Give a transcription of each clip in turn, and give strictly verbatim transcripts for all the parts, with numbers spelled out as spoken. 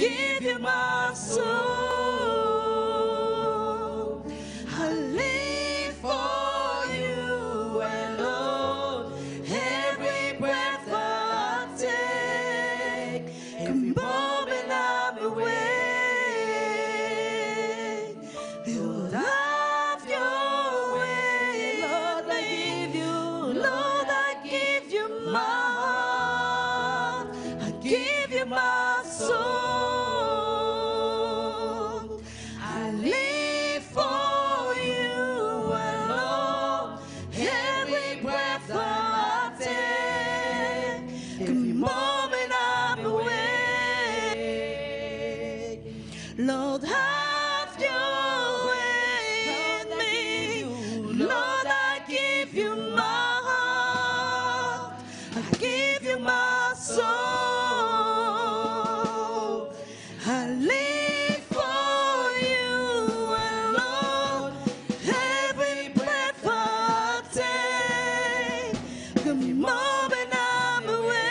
give you my soul. I live for you alone. Every breath I take, every moment I'm awake. Lord, have your way. Lord, I give you, Lord, I give you my heart. I give you my soul. I live for you alone. Every breath I take, every moment I'm awake. Lord, have your way in me. Lord, I give you my heart. I give you my soul. I live for you alone. Every breath I take, every moment I'm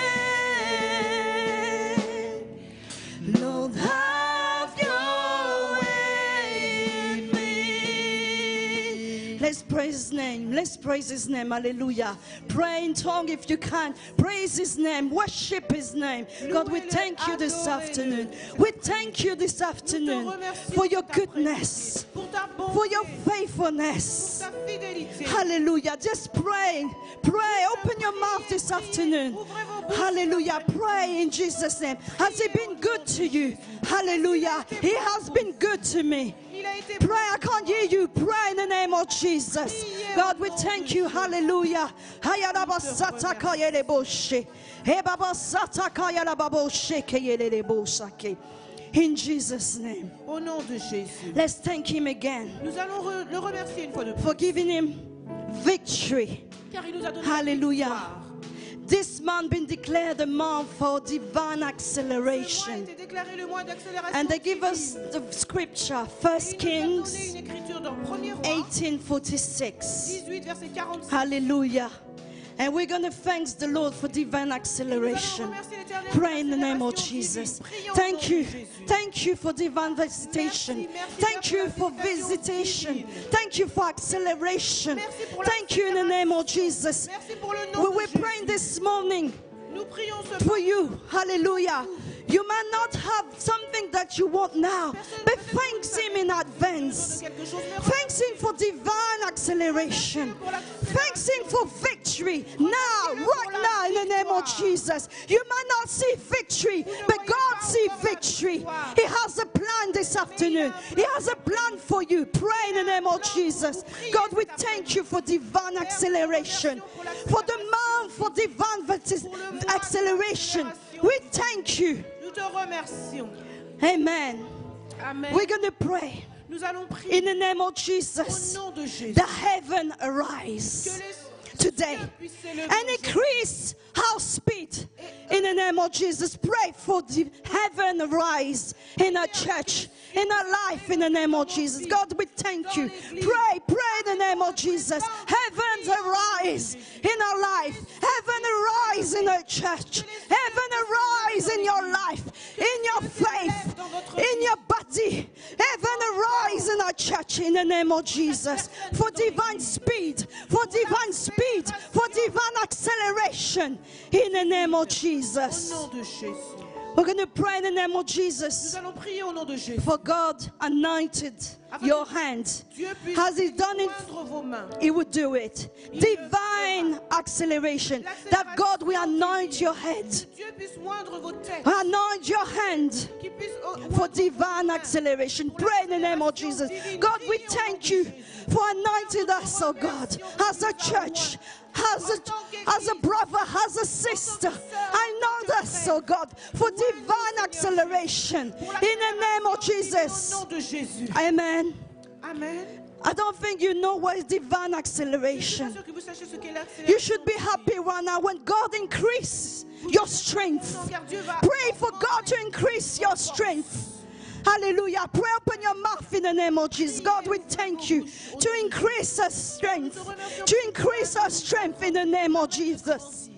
awake. Lord, have your way in me. Let's praise His name. Let's praise His name. Hallelujah. Pray in tongue if you can. Praise His name. Worship His name. God, we thank you this afternoon. We thank you this afternoon for your goodness, for your faithfulness. Hallelujah. Just pray. Pray. Open your mouth this afternoon. Hallelujah. Pray in Jesus' name. Has He been good to you? Hallelujah. He has been good to me. Pray. I can't hear you. Pray in the name of Jesus. God, we thank you. Hallelujah. In Jesus' name. Au nom de Jésus. Let's thank Him again Nous allons re- le remercier une fois de plus. for giving Him victory. Car il nous a donné Hallelujah. la victoire. This month been declared a month for divine Ce mois a acceleration. été déclaré le mois d'accélération And they give us divine. the scripture, Et First il nous a donné Kings une écriture dans premier roi eighteen forty-six. dix-huit verset quarante-six. Hallelujah. And we're going to thank the Lord for divine acceleration. Pray in the name of Jesus. Thank you. Thank you for divine visitation. Thank you for visitation. Thank you for acceleration. Thank you in the name of Jesus. Merci pour le We nom de were Jésus. praying this morning Nous prions ce for you. Hallelujah. You might not have something that you want now, but thanks Him in advance. quelque chose, mais Thanks Him for divine acceleration. Thanks Him for victory now, right now, in the name of Jesus. You might not see victory, but God sees victory. He has a plan this afternoon. He has a plan for you. Pray in the name of Jesus. God, we thank you for divine acceleration, for the month for divine acceleration. We thank you. Nous te remercions. Amen. Amen. We're going to pray Nous allons prier in the name of au Jesus. nom de Jésus. The heaven Que arise les today cieux puissent s'élever and aujourd'hui. increase our speed in the name of Jesus. Pray for the heaven rise in our church, in our life, in the name of Jesus. God, we thank you. Pray, pray in the name of Jesus. Heavens arise in our life. Heaven arise in our church. Heaven arise in your life, in your faith, in your body. Heaven arise in our church in the name of Jesus. For divine speed, for divine speed, for divine acceleration in the name of Au Jesus. nom de Jésus. We're going to pray in the name of Nous Jesus. allons prier au nom de Jésus. For God anointed your hand. Dieu puisse Has He done it? joindre vos mains. He would do it. Divine acceleration. That God will anoint your head. Dieu puisse moindre vos têtes. Anoint your hand Qu'il puisse oh, for moindre divine vos mains. acceleration. Pray in the name of Jesus. God, we thank you for anointing us, oh God, as a church, as a, as a brother, as a sister. Anoint us, oh God, for divine acceleration in the name of Au Jesus. nom de Jésus. Amen. Amen. I don't think you know what is divine Je suis acceleration. pas sûr que vous sachiez ce qu'est l'accélération. You should be happy right now when God increases your strength. Car Dieu va Pray for God to increase your strength. Hallelujah. Pray, open your mouth in the name of Jesus. God, we thank you to increase our strength. To increase our strength in the name of Jesus.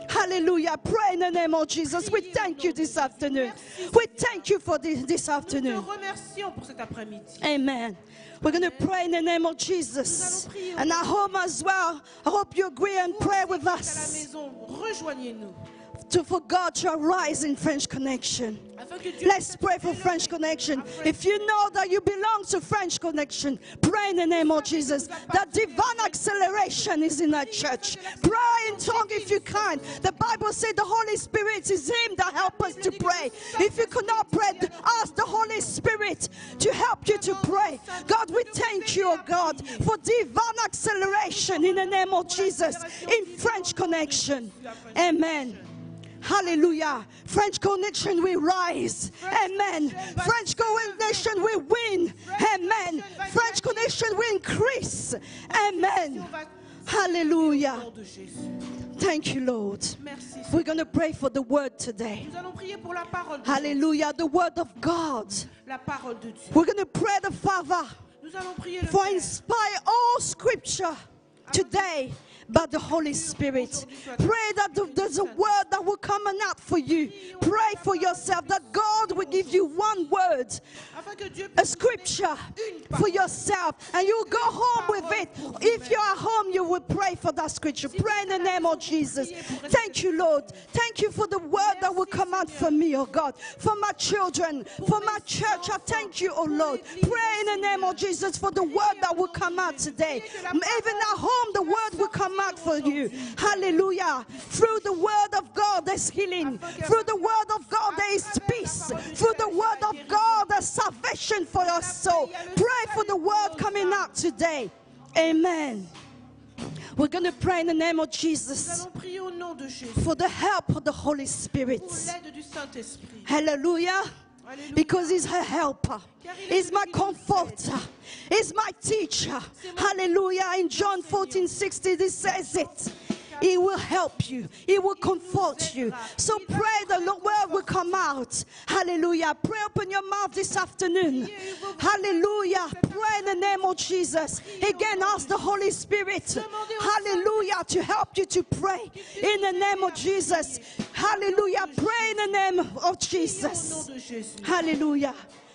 Hallelujah. Pray in the name of Jesus. We thank you this afternoon. We thank you for this, this Nous te afternoon. remercions pour cet après-midi. Amen. We're going to pray in the name of Jesus. And at home as well, I hope you agree and pray with À la us maison, rejoignez-nous. to, for God to arise in French Connection. Afin que Dieu Let's pray for French Connection. If you know that you belong to French Connection, pray in the name of Jesus. That divine acceleration is in our church. Pray in tongue if you can. The Bible says the Holy Spirit is Him that helps us to pray. If you cannot pray, ask the Holy Spirit to help you to pray. God, we thank you, oh God, for divine acceleration in the name of Jesus in French Connection. Amen. Hallelujah. French Connection will rise. Amen. French Connection will win. Amen. French Connection will increase. Amen. Hallelujah. au nom de Jésus. Thank you, Lord. Merci. We're going to pray for the word today. Nous allons prier pour la parole de Dieu. Hallelujah. The word of God. La parole de Dieu. We're going to pray the Father Nous allons prier le for Père. inspire all scripture today by the Holy Spirit. Pray that th- there's a word that will come out for you. Pray for yourself that God will give you one word, Afin que Dieu a puisse scripture for yourself, and you will go home with it. If you are home, you will pray for that scripture. Pray in the name of Jesus. Thank you, Lord. Thank you for the word that will come out for me, oh God, for my children, for my church. I thank you, oh Lord. Pray in the name of Jesus for the word that will come out today. Even at home, the word will come out for you. Hallelujah. Through the word of God, there's healing. Through the word of God, there is peace. Through the word of God, there's salvation for your soul. Pray for the word coming out today. Amen. We're going to pray in the name of Nous Jesus allons prier au nom de Jésus for the help of the Holy Spirit. pour l'aide du Saint-Esprit. Hallelujah. Alléluia. Because He's her helper. He's my comforter. He's my teacher. Hallelujah. In John fourteen sixty, this says it. He will help you. He will comfort you. So pray the Lord word will come out. Hallelujah. Pray, open your mouth this afternoon. Hallelujah. Pray in the name of Jesus. Again, ask the Holy Spirit. Hallelujah. To help you to pray in the name of Jesus. Hallelujah. Pray in the name of Au nom Jesus. de Jésus. Hallelujah.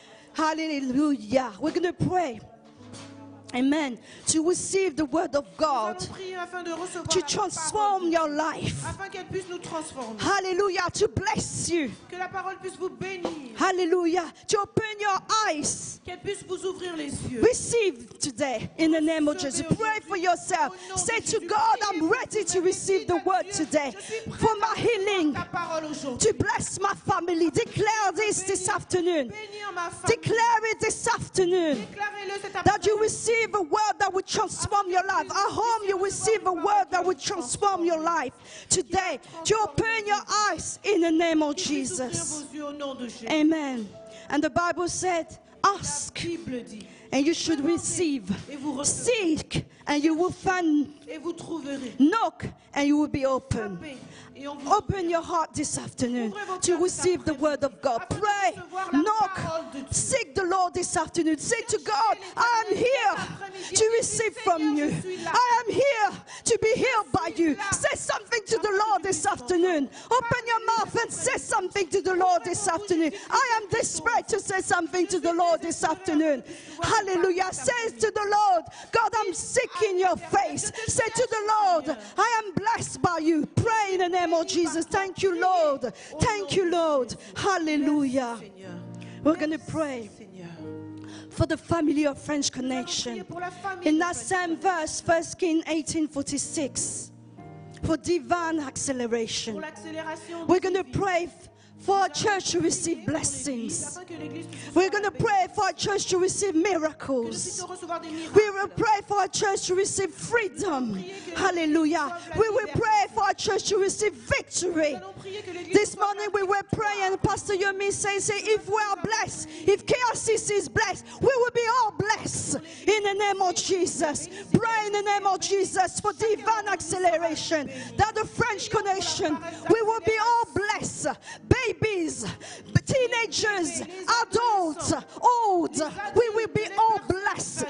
Hallelujah. We're going to pray. Amen. To receive the word of Nous God. allons prier afin de recevoir To la transform parole de your Dieu, life. afin qu'elle puisse nous transformer. Hallelujah. To bless you. Que la parole puisse vous bénir. Hallelujah. To open your eyes. Qu'elle puisse vous ouvrir les yeux. Receive today in the name of Jesus. Pray for yourself. Say to God, I'm ready to receive the word today for my healing. Ta parole aujourd'hui. To bless my family. Declare this this afternoon. Bénir ma femme. Declare it this afternoon. Déclarez-le cet That après-midi. you receive a word that will transform your life. At home, you receive a word that will transform your life. Today, to open your eyes in the name of Puisse ouvrir Jesus. vos yeux au nom de Jésus. Amen. And the Bible said, ask La Bible dit, and you should receive. et vous recevrez, Seek and you will find. et vous trouverez. Knock and you will be open. Frappez, et on vous Open your heart this afternoon to receive the word of God. Pray, knock, seek the Lord this afternoon. Say to God, I am here to receive from you. I am here to be healed by you. Say something to the Lord this afternoon. Open your mouth and say something to the Lord this afternoon. I am desperate to say something to the Lord this afternoon. Hallelujah. Say to the Lord, God, I'm seeking your face. Say to the Lord, I am blessed by you. Pray in the name of Jesus. Thank you, Lord. Thank you, Lord. Hallelujah. Seigneur. We're going to pray Seigneur. for the family of French Connection. In that same verse, First Kings eighteen forty-six, for divine Pour acceleration. l'accélération We're going to pray f- for our church to receive blessings. afin que l'Église puisse We're going to pray for our church to receive miracles. recevoir des miracles. We will pray for our church to receive freedom. Hallelujah. We will pray for our church to receive victory. Nous allons prier que l'Église This morning we were praying, and Pastor Yomi says, say, if we are blessed, if K R C C is blessed, we will be all blessed in the name of Jesus. Pray in the name of Jesus for divine acceleration. That the French Connection, we will be all blessed. Babies, teenagers, adults, old, we will be all blessed in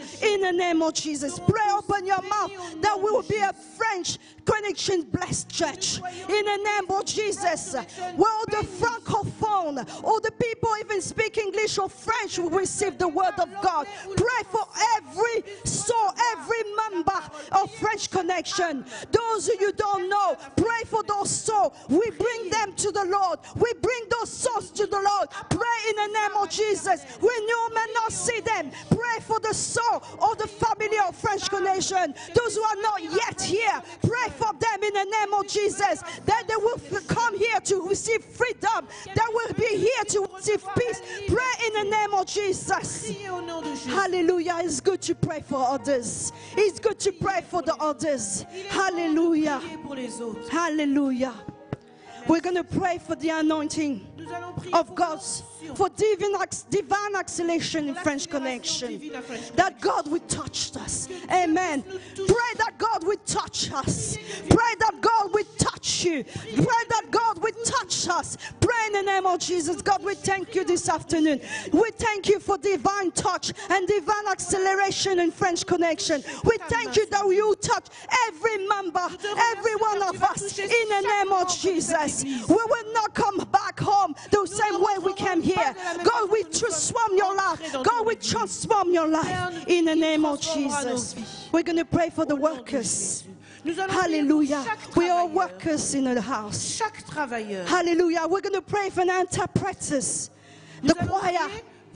the name of Jesus. Pray, open your mouth that we will be a French Connection blessed church. In the name of Jesus. Well, the francophone, all the people even speak English or French will receive the word of God. Pray for every soul, every member of French Connection. Those who you don't know, pray for those souls. We bring them to the Lord. We bring those souls to the Lord. Pray in the name of Jesus. We you may not see them. Pray for the soul of the family of French Connection. Those who are not yet here, pray for them in the name of Jesus. That they will come here to receive freedom. They will be here to receive peace. Pray in the name of Jesus. Hallelujah. It's good to pray for others. It's good to pray for the others. Hallelujah. Hallelujah. We're going to pray for the anointing of God's, for divine, divine acceleration in French Connection. That God will touch us. Amen. Pray that God will touch us. Pray that God will touch you. Pray that God will touch us. Pray in the name of Jesus. God, we thank you this afternoon. We thank you for divine touch and divine acceleration in French Connection. We thank you that you touch every member, every one of us in the name of Jesus. We will not come back home the same way we came here. God will transform your life. God will transform your life in the name of Jesus. We're going to pray for the workers. Hallelujah. We are workers in the house. Hallelujah. We're going to pray for the interpreters, the choir,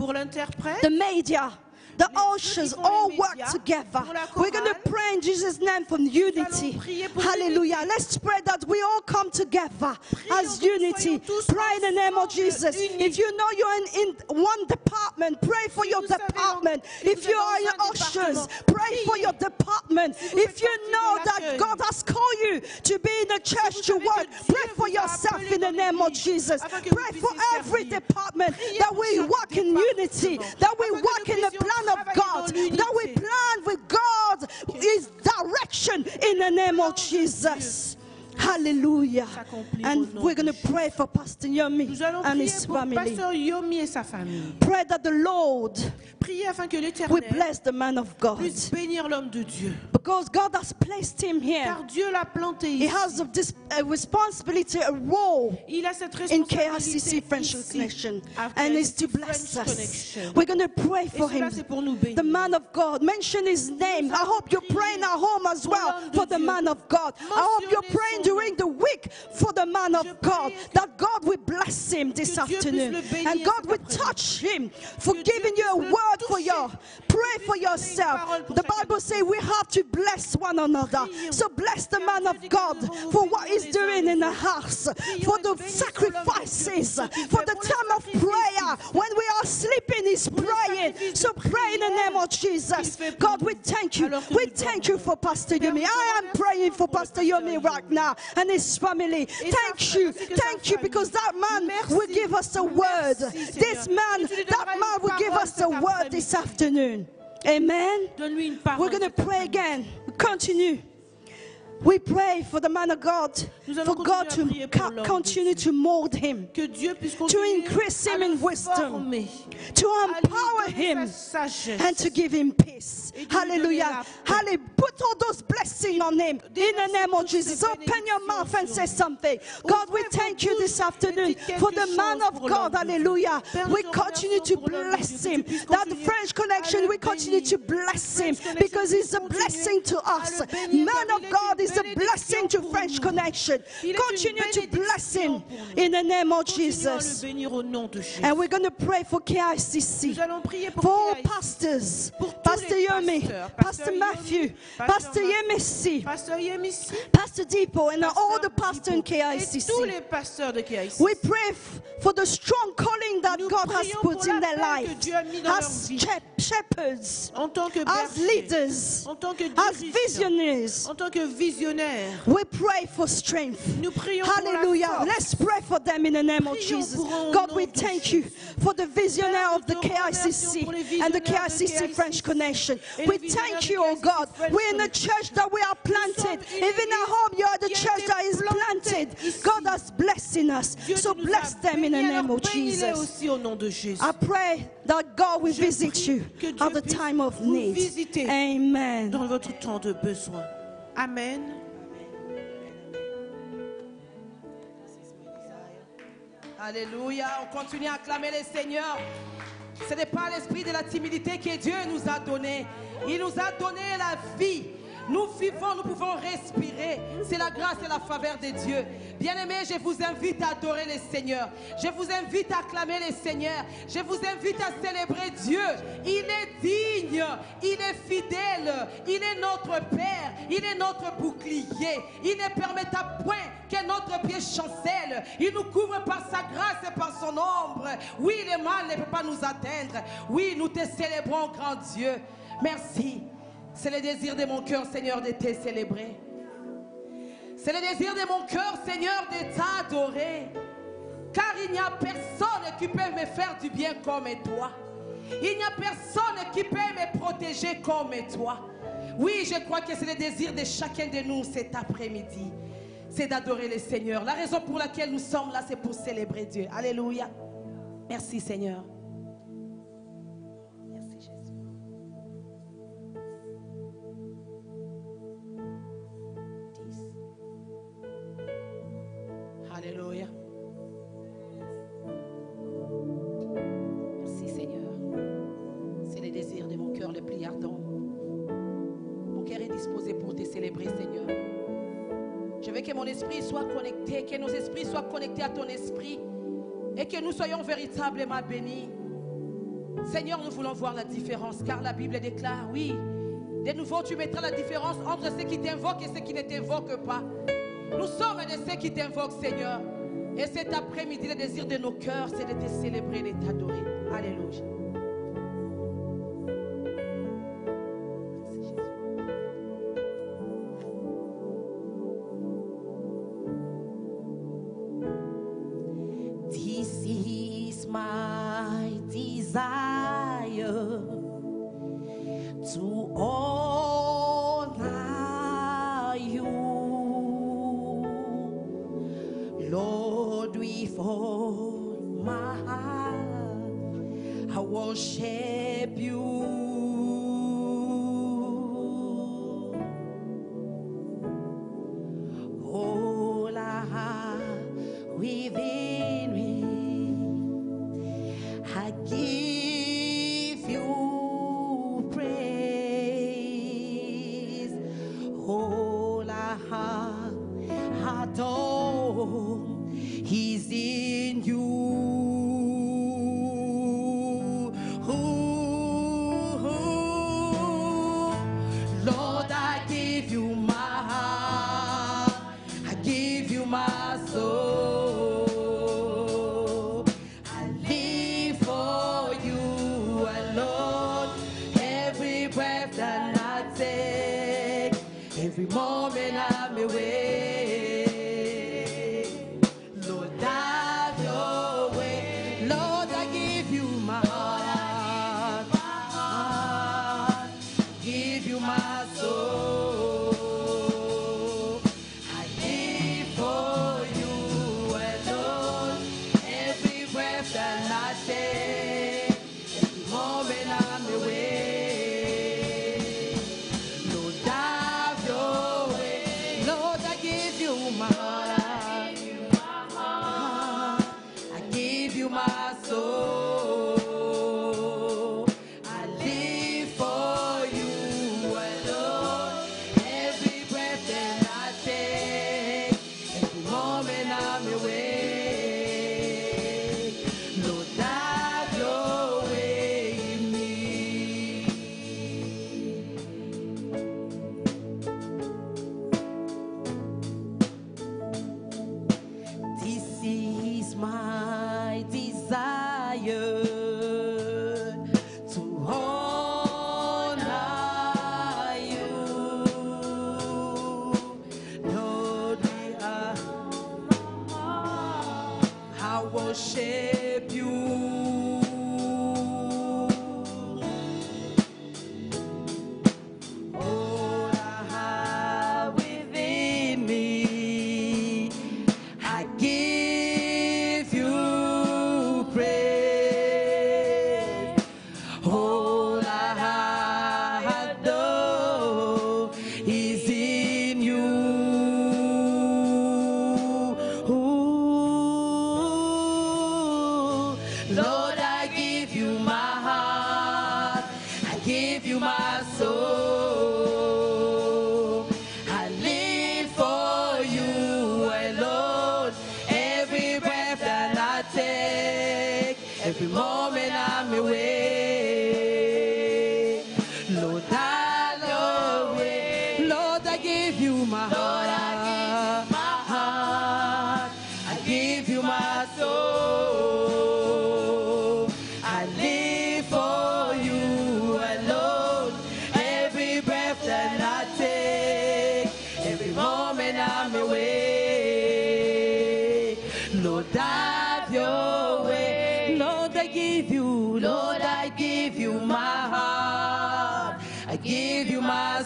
the media, the ushers, all work together. We're going to pray in Jesus' name for unity. Hallelujah. Let's pray that we all come together as unity. Pray in the name of Jesus. If you know you're in, in one department, pray for your department. If you are in ushers, pray for your department. If you know that God has called you to be in the church to work, pray for yourself in the name of Jesus. Pray for every department that we work in unity, that we work in the plan of God, that we plan with God His direction in the name of Jesus. Hallelujah. And we're going to pray for Pastor Yomi and his family. Pray that the Lord will bless the man of God. Because God has placed him here. He has this a responsibility, a role in K I C C French Connection, and is to bless us. We're going to pray for him. The man of God. Mention his name. I hope you're praying at home as well for the man of God. I hope you're praying during the week for the man of God, that God will bless him this afternoon and God will touch him for giving you a word for you. Pray for yourself. The Bible says we have to bless one another. So bless the man of God for what he's doing in the house, for the sacrifices, for the time of prayer. When we are sleeping, he's praying. So pray in the name of Jesus. God, we thank you. We thank you for Pastor Yomi. I am praying for Pastor Yomi right now and his family. Thank you. Thank you, because that man will give us a word. This man, that man will give us a word this afternoon. Amen. We're going to pray again. Continue. We pray for the man of God, for God to continue to mold him, to increase him in wisdom, to empower him, and to give him peace. Hallelujah. Hallelujah. Put all those blessings on him in the name of Jesus. Open your mouth and say something. God, we thank you this afternoon for the man of God. Hallelujah. We continue to bless him. That French Connection, we continue to bless him because he's a blessing to us. Man of God is a blessing to French Connection. Continue to bless him in the name of Jesus. And we're going to pray for K I C C, for all pastors, Pastor Yomi, Pastor Matthew, Pastor Yemisi, Pastor Deepo, and all the pastors in K I C C. We pray for the strong calling that God has put in their life as shepherds, as leaders, as visionaries. visionnaires. We pray for strength. Nous prions pour la Hallelujah. force. Let's pray for them in the name of Prions Jesus. pour eux au God, nom we de thank you for the visionnaire of the Père, K nous te I C C remercions pour les and the visionnaires K I C de C K I C C French Connection. et les We visionnaires thank de you, oh K I C C God. French We're in a Connection. church that we are planted. sommes une Even at église home, you are the qui a church été that is plantée planted. ici. God has blessed us. Dieu So nous a bless them in the bénis, name alors of bénis-les Jesus. aussi au nom de Jésus. I pray that God will Je visit prie you que Dieu at the puisse time of vous need. visiter Amen. dans votre temps de besoin. Amen. Alléluia. On continue à acclamer le Seigneur. Ce n'est pas l'esprit de la timidité que Dieu nous a donné. Il nous a donné la vie. Nous vivons, nous pouvons respirer. C'est la grâce et la faveur de Dieu. Bien-aimés, je vous invite à adorer le Seigneur. Je vous invite à acclamer le Seigneur. Je vous invite à célébrer Dieu. Il est digne, il est fidèle, il est notre Père, il est notre bouclier. Il ne permettra point que notre pied chancelle. Il nous couvre par sa grâce et par son ombre. Oui, le mal ne peut pas nous atteindre. Oui, nous te célébrons, grand Dieu. Merci. C'est le désir de mon cœur, Seigneur, de te célébrer. C'est le désir de mon cœur, Seigneur, de t'adorer. Car il n'y a personne qui peut me faire du bien comme toi. Il n'y a personne qui peut me protéger comme toi. Oui, je crois que c'est le désir de chacun de nous cet après-midi. C'est d'adorer le Seigneur. La raison pour laquelle nous sommes là, c'est pour célébrer Dieu. Alléluia. Merci, Seigneur. Alléluia. Merci Seigneur. C'est le désir de mon cœur le plus ardent. Mon cœur est disposé pour te célébrer, Seigneur. Je veux que mon esprit soit connecté, que nos esprits soient connectés à ton esprit et que nous soyons véritablement bénis. Seigneur, nous voulons voir la différence car la Bible déclare, oui, de nouveau tu mettras la différence entre ceux qui t'invoquent et ceux qui ne t'invoquent pas. Nous sommes de ceux qui t'invoquent, Seigneur. Et cet après-midi, le désir de nos cœurs, c'est de te célébrer et de t'adorer. Alléluia. This is my desire to honor you. Lord, with all my heart, I worship you. All I have within me, I give you praise. All I have adore is in you. Ooh, ooh, worship you. All I have within me, I give you praise. All I know is in you. Lord, I give you my heart, I give you my soul. I live for you alone. Every breath that I take, every moment I'm awake. Lord, I love you. Lord, I give you my heart, I give you my soul. I live for you alone. Every breath that I take, every moment I'm awake. Lord, have your way. Lord, I give you, Lord, I give you my heart, I give you my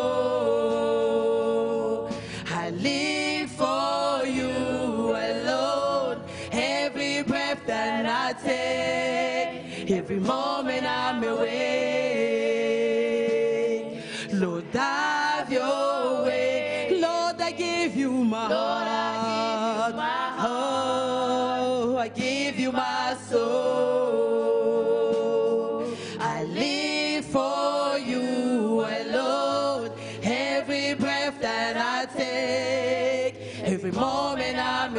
soul. I live for you alone. Every breath that I take, every moment I'm awake. Lord, have your way. Lord, I give you my heart. Oh, I give you my soul. I live for you alone. Every breath that I take, every moment I'm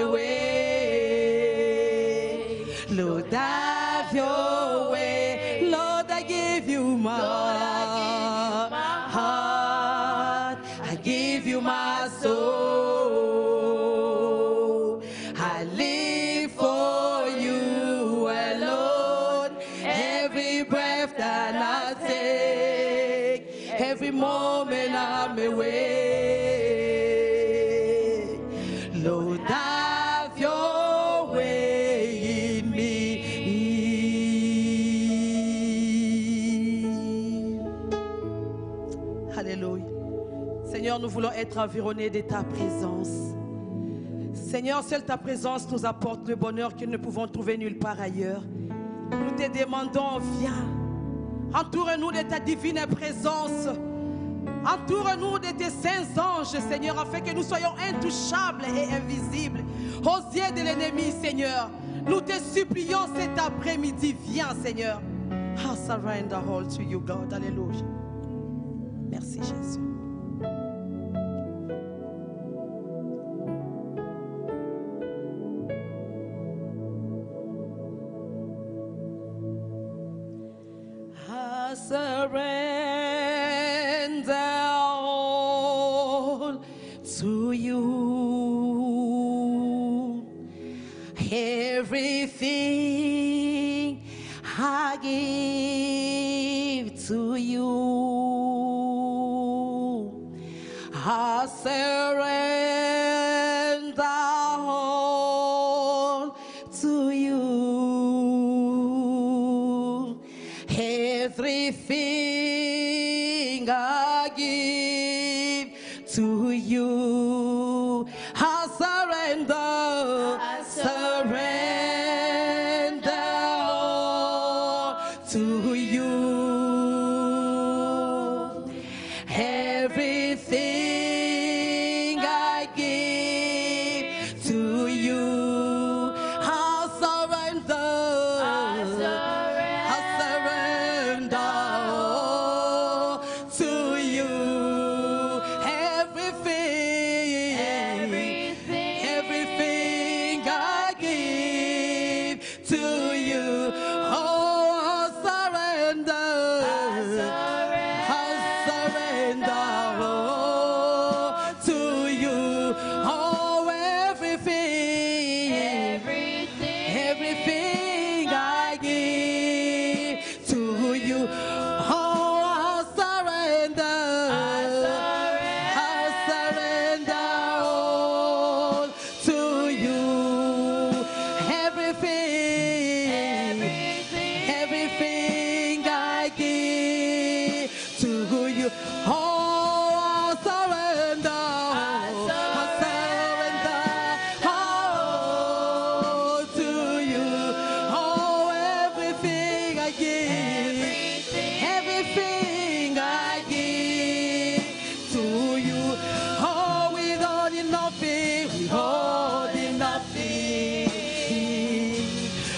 awake. Lord, have your way. Lord, I give you my heart, I give you my soul. I live for you alone. Every breath that I take, every moment I'm awake. Lord, have your way in me. Alléluia. Seigneur, nous voulons être environnés de ta présence. Seigneur, seule ta présence nous apporte le bonheur que nous ne pouvons trouver nulle part ailleurs. Nous te demandons, viens, entoure-nous de ta divine présence. Entoure-nous de tes saints anges, Seigneur, afin que nous soyons intouchables et invisibles aux yeux de l'ennemi, Seigneur. Nous te supplions cet après-midi, viens, Seigneur. I surrender all to you, God. Alléluia. Merci, Jésus. I surrender all to you. Everything I give to you. I surrender all to you. Everything I give to you. I surrender, I surrender all to you. Everything I give to you. I surrender, I surrender all to you. Everything, everything I give to you. Oh, I surrender, I surrender all to you. Oh, everything, everything I give to you. Oh, I surrender, I surrender all to you. Everything,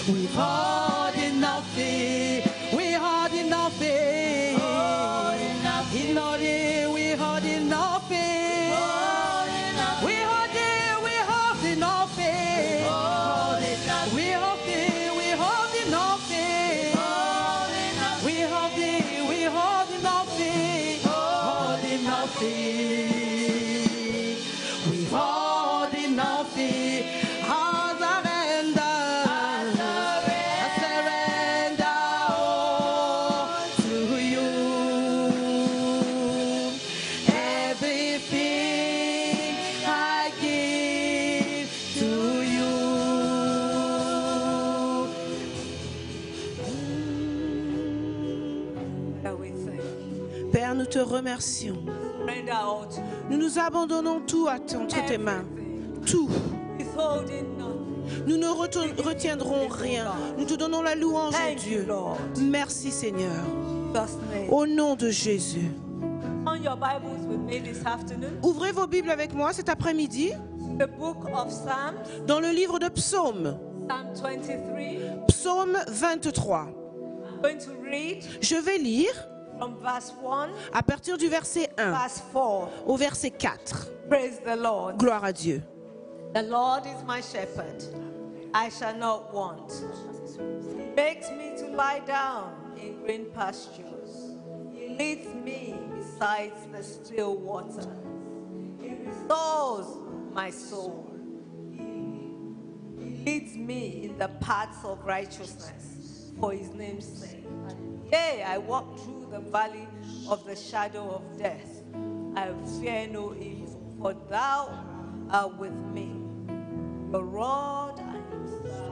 Withholding nothing, withholding nothing. In all day, withholding nothing. Withholding, withholding nothing. Withholding, withholding nothing. Withholding, withholding nothing. Holding nothing. Withholding nothing. All surrender. I surrender all to you. Everything I give to you. Père, nous te remercions. Nous nous abandonnons tout à t- entre tes mains. Tout. Nous ne retourn- retiendrons rien. Nous te donnons la louange, oh Dieu. Merci Seigneur. Au nom de Jésus. On your Bibles with me this afternoon, Ouvrez vos Bibles avec moi cet après-midi the book of Psalms, dans le livre de Psaumes. Psalm twenty-three. Psaume vingt-trois. I'm going to read Je vais lire from verse one, à partir du verset un verse four. au verset quatre. Praise the Lord. Gloire à Dieu. The Lord is my shepherd. I shall not want. He makes me to lie down in green pastures. He leads me beside the still water. He restores my soul. He leads me in the paths of righteousness for his name's sake. Yea, I walk through the valley of the shadow of death. I fear no evil, for thou art with me. Your rod and your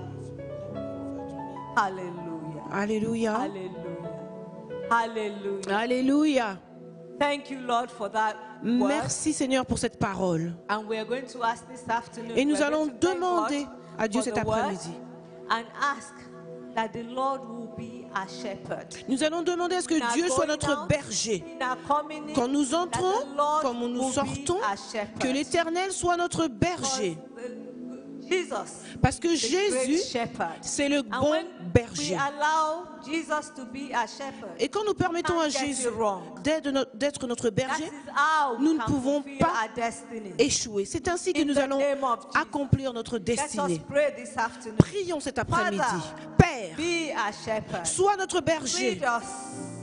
staff. Hallelujah. Alléluia. Hallelujah. Hallelujah. Alléluia. Thank you, Lord, for that word. Merci Seigneur pour cette parole. And we are going to ask this afternoon. Et nous we are allons going to thank demander God à Dieu for cet the word après-midi. And ask that the Lord will be our shepherd. Nous allons demander à ce que In our Dieu soit going notre out, berger. in our coming in, Quand nous that entrons, the Lord quand nous will sortons, be our shepherd. que l'Éternel soit notre berger. Because the- Jesus, Parce que the great Jésus, shepherd. c'est le And bon when berger. we allow Jesus to be our shepherd, Et quand nous permettons à can't get Jésus it wrong. d'être no- d'être notre that berger, is how we nous ne can pouvons fulfill pas our destiny. échouer. C'est ainsi que In nous the allons name of Jesus. accomplir notre Let us destinée. pray this afternoon. Prions cet après-midi. Father, Père, Be our shepherd. sois notre berger. Lead us.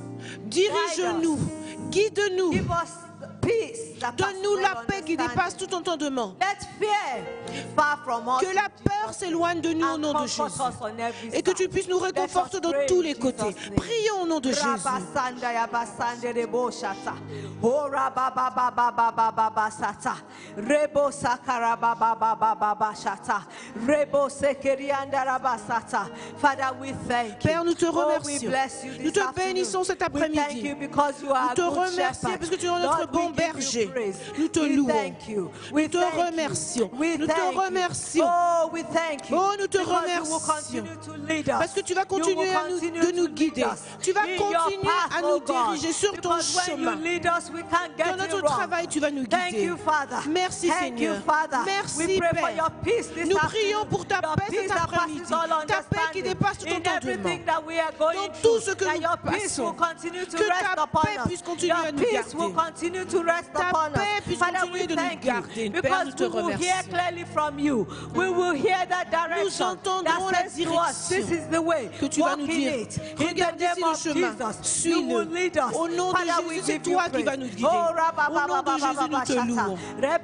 Dirige-nous, guide-nous, Give us the peace that donne-nous passes la all paix qui dépasse understanding. tout entendement. Let fear be far from us. Que la peur s'éloigne de nous au And nom de comfort Jésus. us on every Et que tu side. puisses nous Let réconforter us de pray tous in les Jesus' côtés. name. Prions au nom de Jésus. Rabasanda yabasande rebo shata. Oh, rabababababababa sata. Rebo sakara bababababa shata. Rebo sekerianda rabasata. Father, we thank you. Père, nous te Oh, we remercions. bless you Nous this te bénissons cet afternoon. We thank après-midi. you because you are Nous te a good remercions shepherd. parce que tu es notre Lord, bon we give you berger. praise. Nous te We louons. thank you. We Nous te thank you. remercions. We Nous te thank you. remercions. Oh, we thank you. Oh, nous te Because you will remercions. continue to lead us. Parce que tu vas You will continuer à nous, continue de to nous lead guider. us Tu vas in your continuer path, à oh nous God. diriger sur ton Because when chemin. you lead us, we can't get Dans it notre wrong. travail, tu vas nous Thank guider. you, Father. Merci, Thank Seigneur. you, Father. Merci, we pray for Père. your peace this Nous afternoon. prions pour ta Your paix peace cet that après-midi. passes all Ta paix qui understanding. dépasse tout In entendement. everything that we are going Dans through, tout ce que that nous your peace passons. will continue to Que rest ta upon paix us. puisse continuer Your à nous peace garder. will continue to rest Ta upon paix us. puisse Father, continuer we de nous thank you garder. Père, because nous te we will hear remercions. clearly from you. We will hear that direction entendrons that la says to us, this direction is the way. que tu vas Walk nous in dire. it. In the Regarde ici name le of chemin. Jesus, you Suis-le. will lead us. Au nom de Father, we Jésus, c'est give you toi qui praise. vas nous guider. Oh, Au nom de Jésus, nous te louons.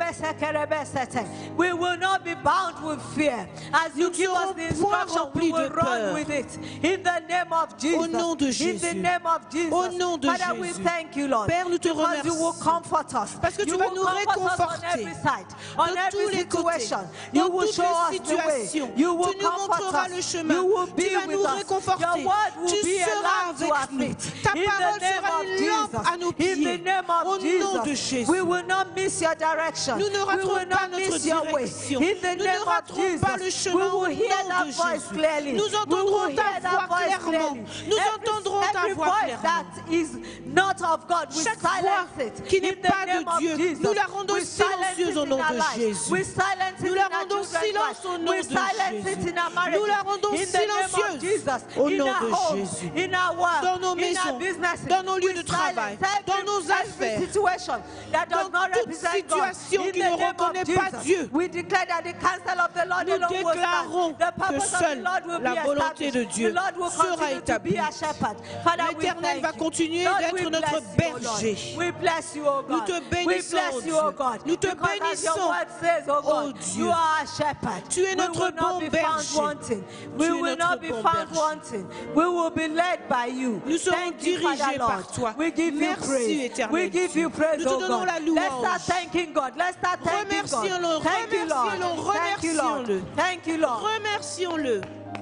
we will not be bound with fear. As Nous you ne give us serons the point instruction, we remplis will de run peur. with it. In the name of Jesus. nom de In the Jésus. name of Jesus. Au nom de Father, we Jésus. thank you, Lord. Père, nous te because you will remercions. comfort us. Parce que tu you vas will nous comfort us on réconforter. every side, on De tous every les côtés. situation. Dans You will toutes show les us the way. situations. You will Tu nous comfort montreras us. le chemin. You will be Tu vas with nous us. réconforter. Your word will Tu be a seras lamp to avec our nous. feet. Ta In parole the name sera of une lampe Jesus. à nos In pieds. the name of Au Jesus. nom de Jésus. We will not miss your direction. Nous ne we raterons will pas not notre miss your way. direction. In the Nous name ne of raterons Jesus. pas le We chemin au will hear nom that de voice Jésus. clearly. Nous Nous entendrons will ta hear that voix voice clairement. clearly. Nous Every- entendrons ta every voix voice clairement. that is not of God, we Chaque silence voix it. qui n'est In the pas name de of Dieu, Jesus. nous la rendons We silence silencieuse it au in nom our de lives. Jésus. We silence it Nous in la our rendons children's silence lives. au nom We de silence it Jésus. in our Nous marriages. la rendons In the name of silencieuse Jesus. au In nom our de homes, Jésus. in our work, Dans nos in our maisons, businesses, dans nos lieux we de travail, silence every- dans nos every affaires, situation that does dans not toute represent God. situation In qui the ne name of reconnaît pas Jesus, Dieu. we declare that the counsel of the Lord Nous alone will déclarons stand. The que purpose of the seule Lord will la be volonté de established. Dieu The Lord will sera continue to be établie. our shepherd. Father, we L'Éternel thank va you. continuer Lord, d'être we notre bless you, O Lord. berger. We bless you, O God. Nous te We bénissons, bless you, O Dieu. God. Nous te Because as your bénissons, word says, O oh God, Dieu. you are our shepherd. Tu es We notre will not bon be found berger. wanting. We Tu es will notre not be bon found berger. wanting. We will be led by you. Nous serons Thank you, dirigés Father, par Lord. toi. We give Merci, you praise. Éternel We give Dieu. you praise, Nous te O donnons God. la Let's louange. start thanking God. Let's start thanking God. Remercions-le, Thank you, Lord. remercions-le, Thank you, Lord. remercions-le. Thank you, Lord. Remercions-le.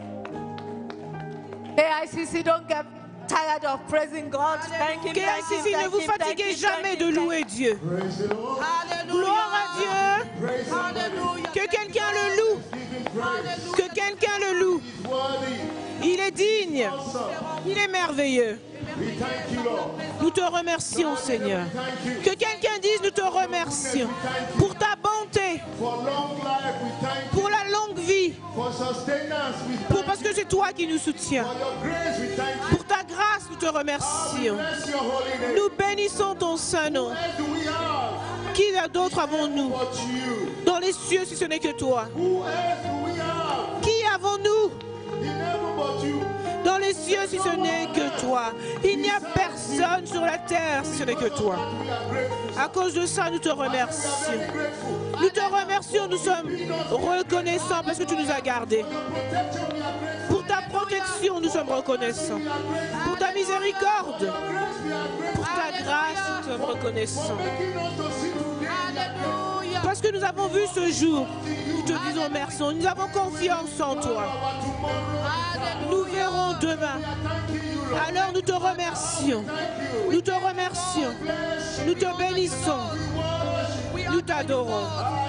K I C C, don't get tired of praising God. Thank him, K I thank C him, C, ne thank vous him, thank fatiguez him, jamais thank de him, louer Dieu. Praise the Lord. Gloire à Dieu. Praise the Lord. Que quelqu'un le loue. Give him praise. Que quelqu'un le loue. He's worthy. Il est digne. Awesome. Il est merveilleux. We thank you, Lord. Nous te remercions, Seigneur. Que quelqu'un dise, nous te remercions pour ta bonté, For long life, we thank you. pour la longue vie, For sustenance, we pour, thank parce que c'est toi qui nous soutiens. For your grace, we thank you. Pour ta grâce, nous te We remercions. bless your holy name. Nous bénissons ton saint nom. Where do we have Qui d'autre avons-nous but you? dans les cieux si ce n'est que toi? Who else do we have? Qui avons-nous In heaven but you. dans les cieux si ce n'est que toi? Il n'y a personne sur la terre si ce n'est que toi. We are grateful. À cause de ça, nous te We are remercions. very grateful. Nous te remercions, nous sommes reconnaissants parce que tu nous as gardés. Your protection, we are grateful. Pour ta protection, nous sommes reconnaissants. We are grateful. Pour ta miséricorde, Your grace, we are grateful. pour ta grâce, nous sommes reconnaissants. Making us to see today. Parce Parce que nous avons vu ce jour, nous te disons merci. Nous avons confiance en toi. Nous verrons demain. Alors nous te remercions. Nous te remercions. Nous te bénissons. Nous t'adorons.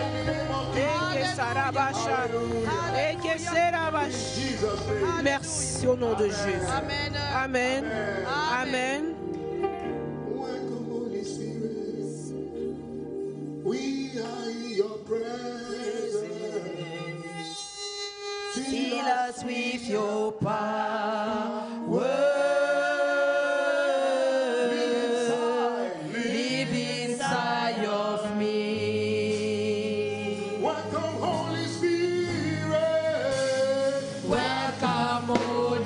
Merci au nom de Jésus. Amen. Amen. Welcome, Holy Spirit. We are in your presence. Fill us with your power. Live inside of me. Welcome, Holy Spirit. Welcome, Holy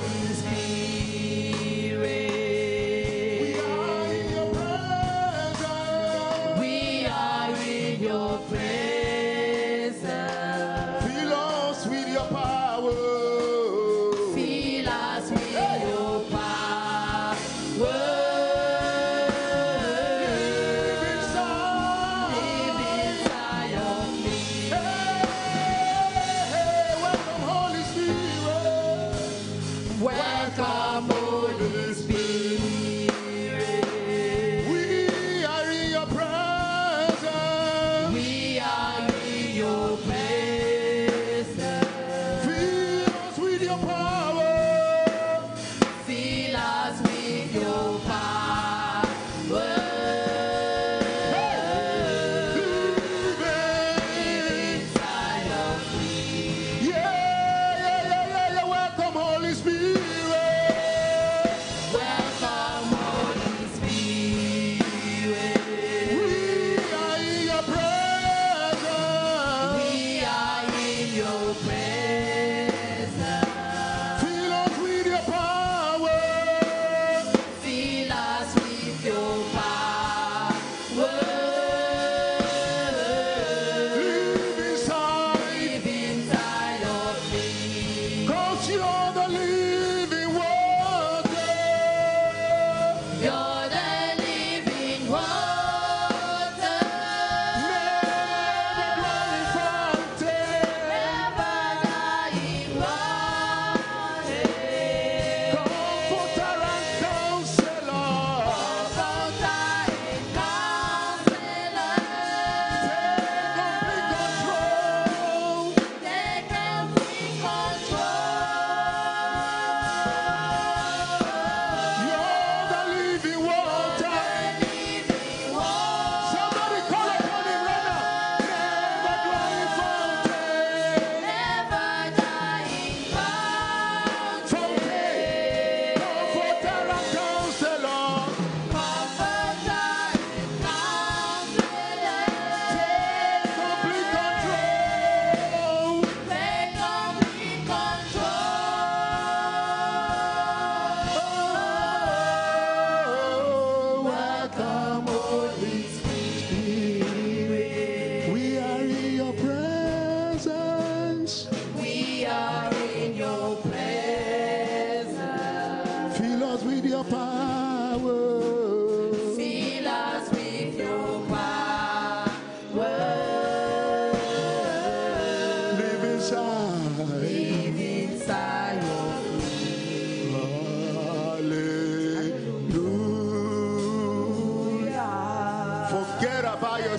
We Spirit. are in your presence. We are in your presence. Fill us with your power. Fill us with your power.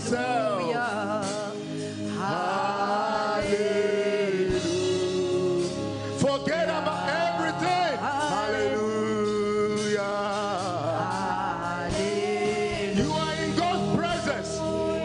yourself. Hallelujah. Forget about everything. Hallelujah. You are in God's presence.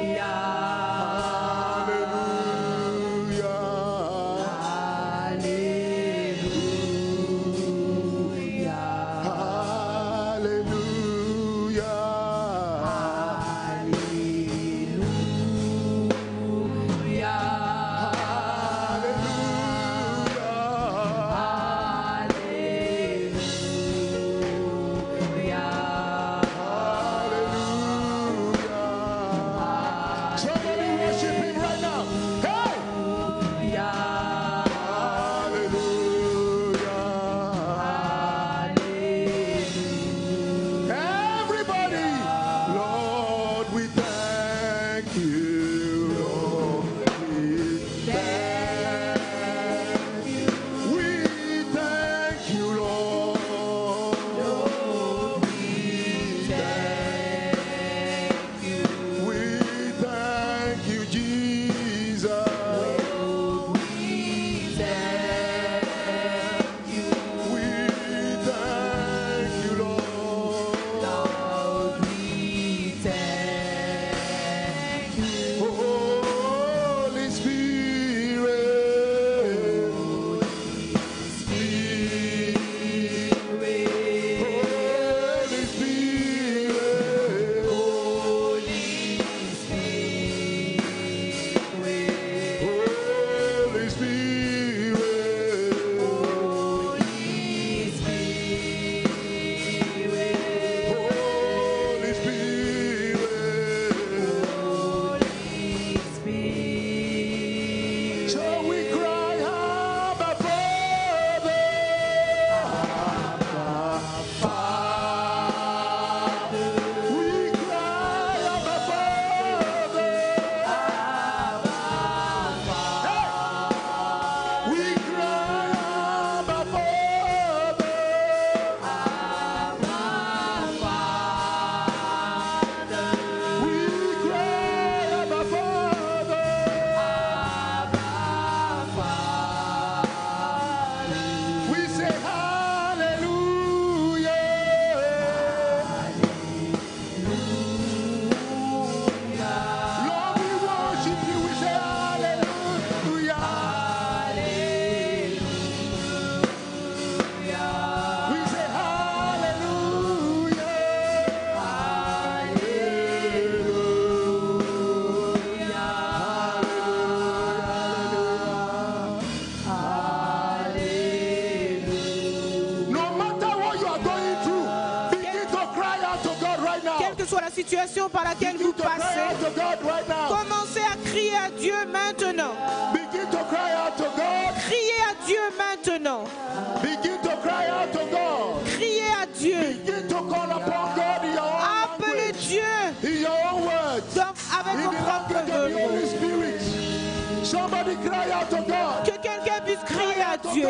Situation par laquelle vous passez, commencez à crier à Dieu maintenant. Begin to cry out to God. Criez à Dieu maintenant. Begin to cry out to God. Criez à Dieu. Begin to call upon God in your own Appelez language. Dieu In your own words. donc avec In vos the propres language of the Holy mots. Spirit. Somebody cry out to God. Que quelqu'un puisse crier à Dieu.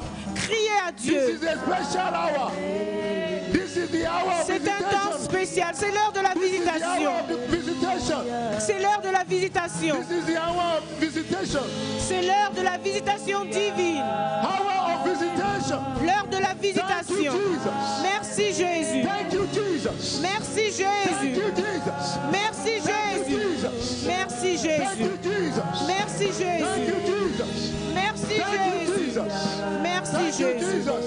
Criez à This Dieu. is a special hour. This is the hour of C'est un temps visitation. spécial. C'est l'heure de la This is the visitation. hour of the visitation. C'est l'heure de la visitation. This is the hour of visitation. C'est l'heure de la visitation divine. Hour of visitation. L'heure de la Thank you, visitation. Jesus. Merci Jésus. Thank you, Jesus. Merci Thank Jésus. you, Jesus. Merci Thank you, Jésus. Jesus. Merci Thank Jésus. you, Jesus. Merci Thank Jésus. you, Jesus. Merci Thank you, Jésus. Jesus. Merci Thank you, Jésus. Jesus.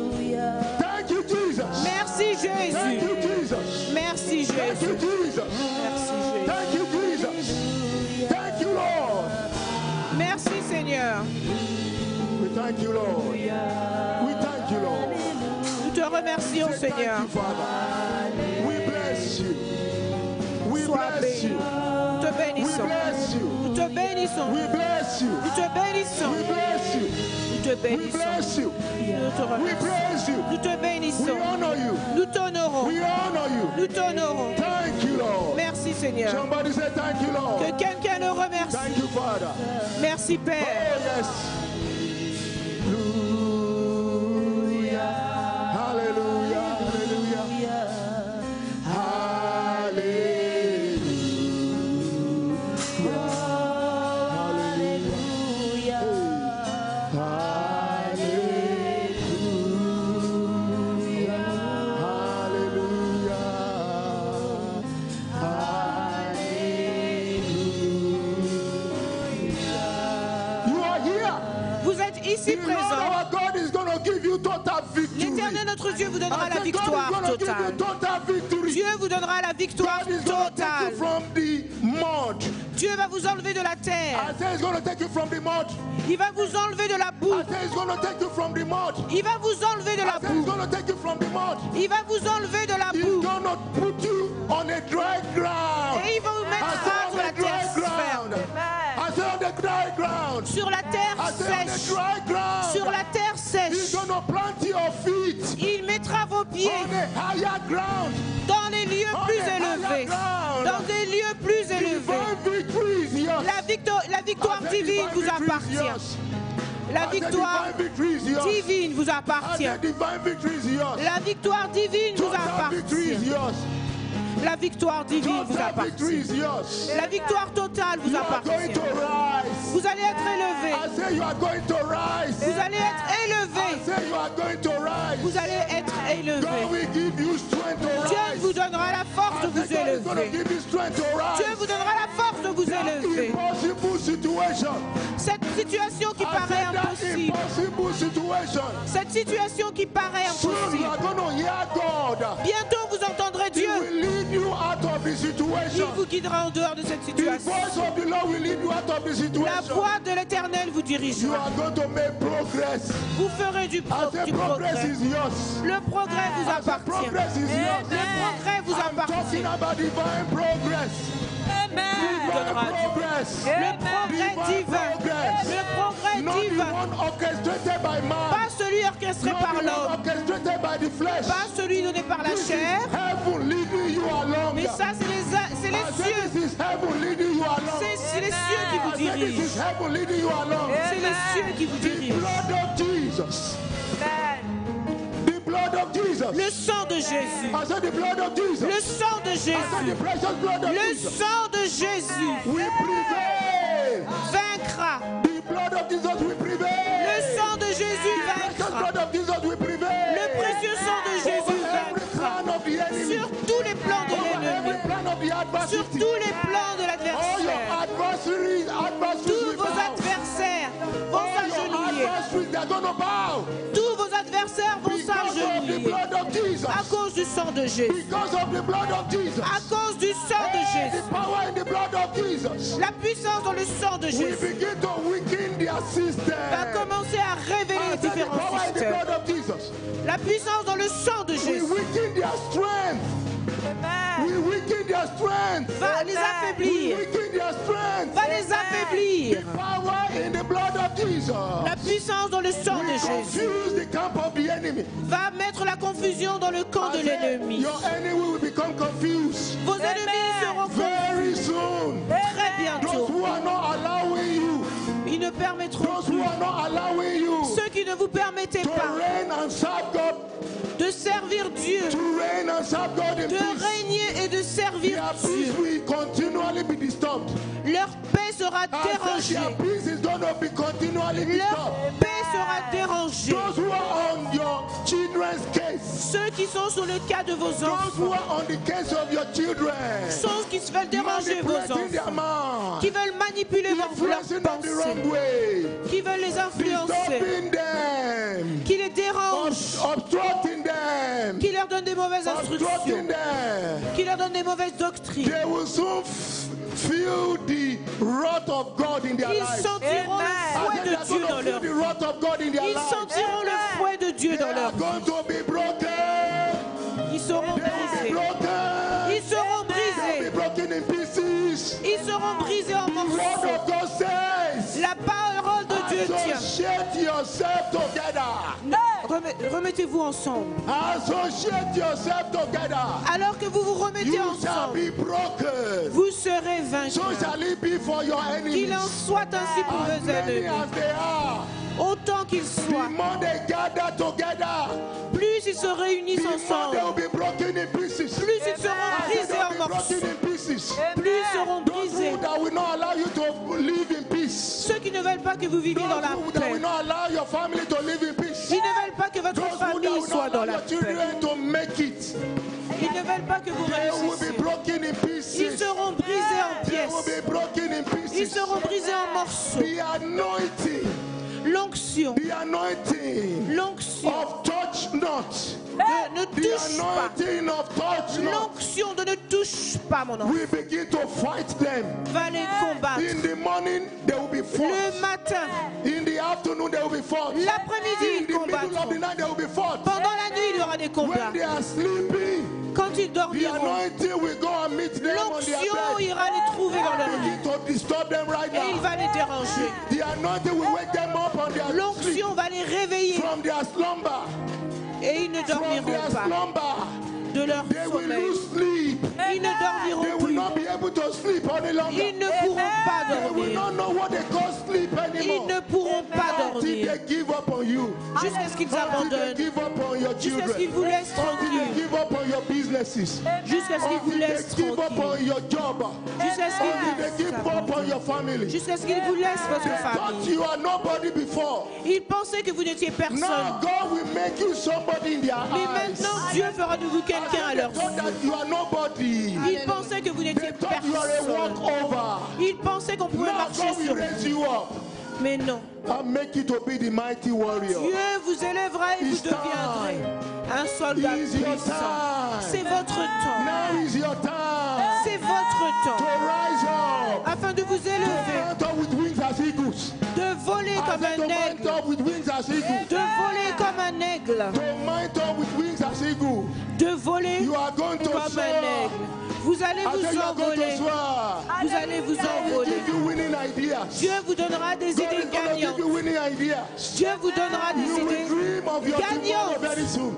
Thank you, Jesus. Merci Thank Jésus. you, Jesus. Merci Thank Jésus. you, Jesus. Merci Jésus. Thank you, Jesus. Thank you, Lord. Merci Seigneur. We thank you, Lord. We thank you, Lord. Nous te remercions Say Seigneur. thank you, Father. We bless you. We Sois bless béni. you. Nous te We bénissons. bless you. Nous te bénissons. We bless you. Nous te bénissons. We bless you. Nous te We bénissons. bless you. Nous te We remercions. praise you. Nous te We bénissons. honor you. Nous t'honorons. We honor you. Nous t'honorons. Thank you, Lord. Merci Seigneur. Somebody say thank you, Lord. Que quelqu'un le remercie. Thank you, Father. Merci Oh, Père. yes. Hallelujah. Hallelujah. Hallelujah. you total victory. L'Éternel, notre Dieu, vous donnera I la said, victoire God is gonna give totale. you total victory. Dieu vous donnera la victoire God is going to take totale. you from the mud. Dieu va vous enlever de la I terre. say he's going to take you from the mud. Il va vous enlever de la boue. I say he's going to take you from the mud. Il va vous enlever de la I say he's boue. going to take you from the mud. Il va vous enlever de la He's boue. going to put you on a dry ground. Et il va vous I mettre say sur on la a dry terre ground. ferme. I say on the dry ground. Sur la terre I say on the sèche. dry ground. Sur la terre He's sèche. going to plant your feet Il mettra vos pieds on a higher ground. dans les lieux On plus a higher élevés. ground. Dans des lieux plus élevés. Divine victory is yours. La victoire, la victoire I say divine divine vous victory is appartient. yours. La I say victoire divine victory is yours. divine vous I appartient. say divine victory is yours. La victoire divine vous Total victory is appartient. yours. La victoire divine vous Total victory appartient. is yours. La victoire totale vous You are going appartient. to rise. Vous allez être élevé. I say you are going to rise. Vous allez être I élevé. say you are going to rise. Vous allez être God élevé. will give you strength to Dieu rise. vous donnera la force de I vous say God is going to élever. give you strength to Dieu rise. vous donnera la force de vous That élever. impossible situation. Cette situation qui I paraît said that impossible. impossible situation. Cette situation qui paraît Soon you impossible. are going to hear God. Bientôt vous entendrez He Dieu. will lead you out of the Il situation. vous guidera en dehors de cette The situation. voice of the Lord will lead you out of the La situation. voix de l'Éternel vous You dirigera. are going to make progress. Vous ferez du, I pro- say du progress progrès. is yours. Le progrès vous I say appartient. progress is yours. Le progrès vous I'm talking appartient. about divine progress. Divine Donnera Dieu. progress. Le progrès divin. progress. Le progrès Not the divin. one orchestrated by man. Pas celui orchestré Not par the one l'homme. orchestrated by the flesh. Pas celui donné par la This is chair. heaven leading you along. Mais ça, c'est les, a- c'est I les say cieux. this is heaven leading you along. C'est c'est les cieux qui I vous say this dirigent. is heaven leading you along. C'est les cieux qui vous The dirigent. blood of Jesus. The blood of Jesus. Le sang de Jésus. I said the blood of Jesus. Le sang de I said the Jésus. precious blood of Le Jesus. sang de Jésus We prevail. vaincra. The blood of Jesus will prevail. Le sang de Jésus The precious vaincra. blood of Jesus will prevail. Le précieux sang de Jésus Over every vaincra. plan of the enemy. Sur tous les plans de Over every l'ennemi. plan of the Sur adversary. tous les plans de All your l'adversaire. adversaries, adversaries Tous will vos bow. adversaires vont All your s'agenouiller. adversaries, they're gonna bow. Tous vos adversaires vont Because of the s'agenouiller. blood of Jesus. À cause du sang de Jésus. Because of the blood of Jesus. À cause du sang de Hey, Jésus. the power in the blood of Jesus. La puissance dans le sang de We Jésus begin to weaken their system. va commencer à révéler I les said the différents power in the systèmes. blood of Jesus. La puissance dans le sang de We Jésus weaken their strength. We weaken their strength. va les We affaiblir. weaken their strength. Va les affaiblir. The power in the blood of Jesus. La puissance dans le sang de We Jésus confuse the camp of the enemy. va mettre la confusion dans le camp de I said, l'ennemi. your enemy will become confused Vos ennemis seront very confus soon. très Those bientôt. who are not allowing you, Ils ne permettront those who plus, are not allowing you ceux qui ne vous permettez to pas reign and serve God, de servir Dieu, to reign and serve God in de peace. régner et de servir Their peace Dieu. will continually be disturbed. Leur paix sera I said their dérangée. peace is going to be continually disturbed. Leur paix sera dérangée. Those who are on your children's case, Ceux qui sont sur le cas de vos those who enfants, are on the case of your children, ceux qui se veulent déranger vos manipulating their enfants, mind, qui veulent manipuler vos- leurs influencing them the pensées, wrong way, qui veulent les influencer, disturbing them, qui les dérangent, obst- obstructing them, qui leur donnent des mauvaises obstructing instructions, them. qui leur donnent des mauvaises doctrines. They will soon f- feel the wrath of God in their Ils lives. sentiront le I fouet said de they are Dieu going dans to feel leur the vie. wrath of God in their Ils lives. sentiront le fouet de Dieu They dans are leur vie. going to be broken. Ils seront They will be brisés. broken. Ils seront They will brisés. be broken in pieces. Ils seront brisés en The word morceaux. of God says, La parole de Dieu tient. associate yourself together. Remet- Remettez-vous ensemble. Associate yourself together. Alors que vous vous remettez You shall ensemble, be broken. vous serez So vainqueurs. shall it be for your Qu'il en enemies. soit ainsi pour As vos many ennemis. as they are, Autant qu'ils the soient, more they gather together, plus ils se réunissent the more they ensemble, will be broken in pieces. plus ils seront I said brisés they en will be morceaux, broken in pieces. plus ils seront Those brisés. who that will not allow you to live in peace. Ceux qui ne veulent pas que vous viviez dans Those la who that will paix, not allow your family to live in peace. ils ne veulent pas que votre Those who that famille will soit not dans allow la your paix, children to make it. ils ne veulent pas que vous They will be réussissiez. broken in Ils pieces. seront brisés en They will pièces, be broken in ils pieces. seront brisés en morceaux. The anointing, L'onction, the anointing, l'onction l'onction of touch not. de ne The touche pas. anointing of touch not. L'onction de ne touche pas mon enfant We begin to fight them. va les combattre. In the morning, they will be Le fought. matin, In the afternoon, they will be fought. l'après-midi, In ils the middle of the combattront. night, they will be fought. Pendant la nuit, il y aura des combats. When they are sleeping, Quand ils the dormiront, anointing will go and meet them on their l'onction bed. ira les trouver dans leur lit. Begin to disturb them right Et il now. va les déranger. The anointing will wake them up on their sleep, L'onction va les réveiller from their slumber. et ils ne From dormiront their pas slumber, de leur they will sommeil. lose sleep. Ils ne They dormiront will plus. not be able to sleep any longer. Ils ne pourront pas They will dormir. not know what they call sleep Ils anymore. ne pourront pas Until dormir they give up on you. jusqu'à ce qu'ils Until they abandonnent, give up on your jusqu'à ce qu'ils children. vous laissent Until they tranquilles, give up on your businesses. jusqu'à ce qu'ils vous Until laissent they give up on tranquilles, your job. jusqu'à ce qu'ils Until they vous give up on your family. jusqu'à ce qu'ils vous laissent votre They thought famille. you are nobody before. Ils pensaient que vous n'étiez Now personne. God will make you somebody in their Mais eyes. maintenant, Dieu fera de vous quelqu'un à They leurs thought yeux. that you are nobody. Ils pensaient que vous They n'étiez thought you are a personne. walkover. Ils pensaient qu'on pouvait Now marcher God will sur raise vous. you up Mais non. and make you to be the mighty warrior. Dieu vous élèvera et vous It's deviendrez un soldat It's your puissant. time. C'est votre temps. Now is your time C'est votre to temps. rise up. Afin de vous élever, Mount up with wings as eagles. de voler I comme said to un mount aigle. up with wings as eagles. De voler comme un aigle. To mount up with wings as eagles. De voler You are going to comme un soar. aigle. Vous allez I said vous you are going to envoler. soar. Vous allez vous God will envoler. give you winning ideas. Dieu vous donnera des God idées is going to give gagnantes. you winning ideas. Dieu vous donnera des You will idées dream of your tomorrow gagnantes. very soon.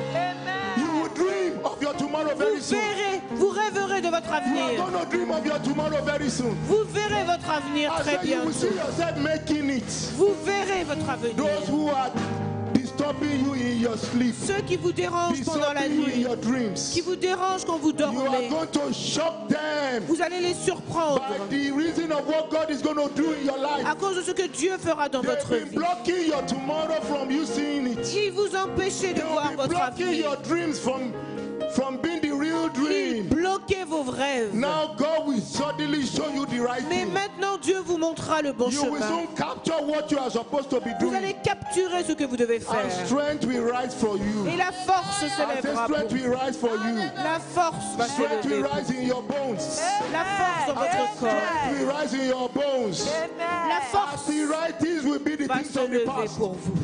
You will dream of your tomorrow very Vous soon. verrez, vous rêverez de votre You are avenir. going to dream of your tomorrow very soon. Vous verrez votre avenir I très said you will bientôt. see yourself making it. Vous verrez votre avenir. Those who are disturbing you in your sleep, Ceux qui vous dérangent pendant la disturbing you in nuit, your dreams, qui vous dérangent quand vous you are dormez, going to shock them vous allez les surprendre by the reason of what God is going to do in your life. à cause de ce que Dieu fera dans They've votre been vie. blocking your tomorrow from you seeing it. Il vous empêchez de They voir will be votre blocking avenir. your dreams from, from being the real Il dream. bloquait vos rêves. Now God will suddenly show you the right Mais thing. maintenant, Dieu vous montrera le bon You will chemin. soon capture what you are supposed to be Vous doing. allez capturer ce que vous devez And faire. strength will rise for you. Et la force se I say lèvera pour strength vous. will rise for you. La force va se Strength will lever. rise in your bones. La force dans votre corps. Strength will rise in your bones. La force Arthritis will be the va things se of the lever past. pour vous.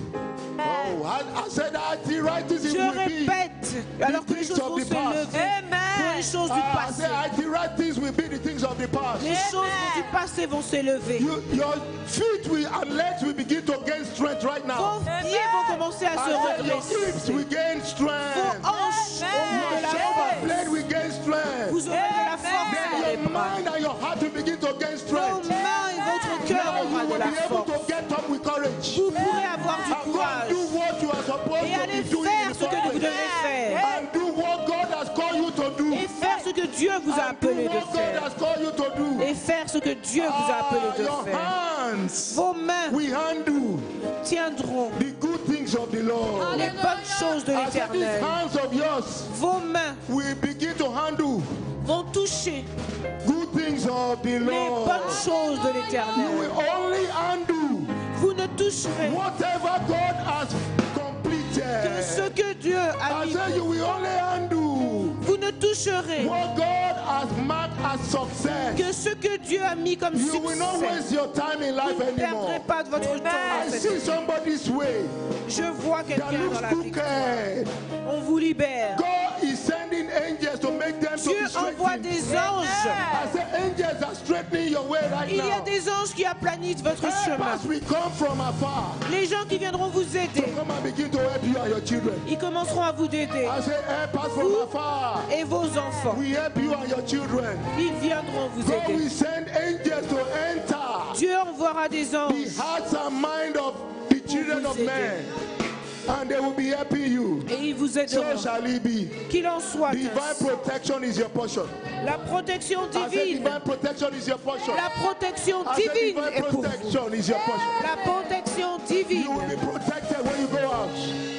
Oh, I, I said arthritis Je will be. répète, alors que les choses vont se lever pour les choses du I passé. said arthritis will be the things of the past. Les choses du passé vont s'élever. You, your feet will, and legs will begin to gain strength right now. Vos pieds vont commencer à I se said your redresser. hips will gain Vos strength. hanches auront de Your la shoulder force. blade will gain strength. Vous aurez de la force dans les Your bras. mind and your heart will begin to gain Vos strength. mains et votre cœur Now aura you de will la be able force. to get up with courage. Vous pourrez avoir du And go and courage do what you are supposed et to aller be doing in faire the ce que first vous place. devez faire. And do what God has called you to do. Et faire ce que Dieu vous a And do appelé de what God faire. has called you to do. Et faire ce que Dieu vous a appelé Ah, de your faire. hands Vos mains we handle tiendront the good things of the Lord. les bonnes choses de I said these l'Éternel. hands of yours Vos mains will begin to handle vont toucher good things of the les Lord. bonnes choses de You l'Éternel. will only undo Vous ne toucherez whatever God has que completed. ce que Dieu a I mis. said you will only undo Vous ne toucherez what God has marked as success. que ce que Dieu a mis comme You will not succès. waste your time in Vous life ne perdrez anymore. pas de votre temps I dans cette see vie. somebody's way Je vois that quelqu'un dans looks la vie. crooked. On vous libère. God is sending angels to make them to Dieu be envoie straightened. des anges. I said angels are straightening your way right Il y a now. des anges qui aplanissent votre Help chemin. us, we come from afar. Les gens qui viendront vous aider, Come and begin to help you and your children. ils commenceront à vous aider. I say help us from afar. Et vos enfants, We help you and your children. ils viendront vous God aider. will send angels to enter Dieu envoiera des the anges hearts and mind of the children of men. And they will be helping you. et ils vous So aideront. shall it be. Qu'il en soit Divine ainsi. protection is your portion. La protection I said divine, divine protection is your portion. la protection I said divine divine est pour vous. protection is your portion. La protection You will divine, be protected when you go out.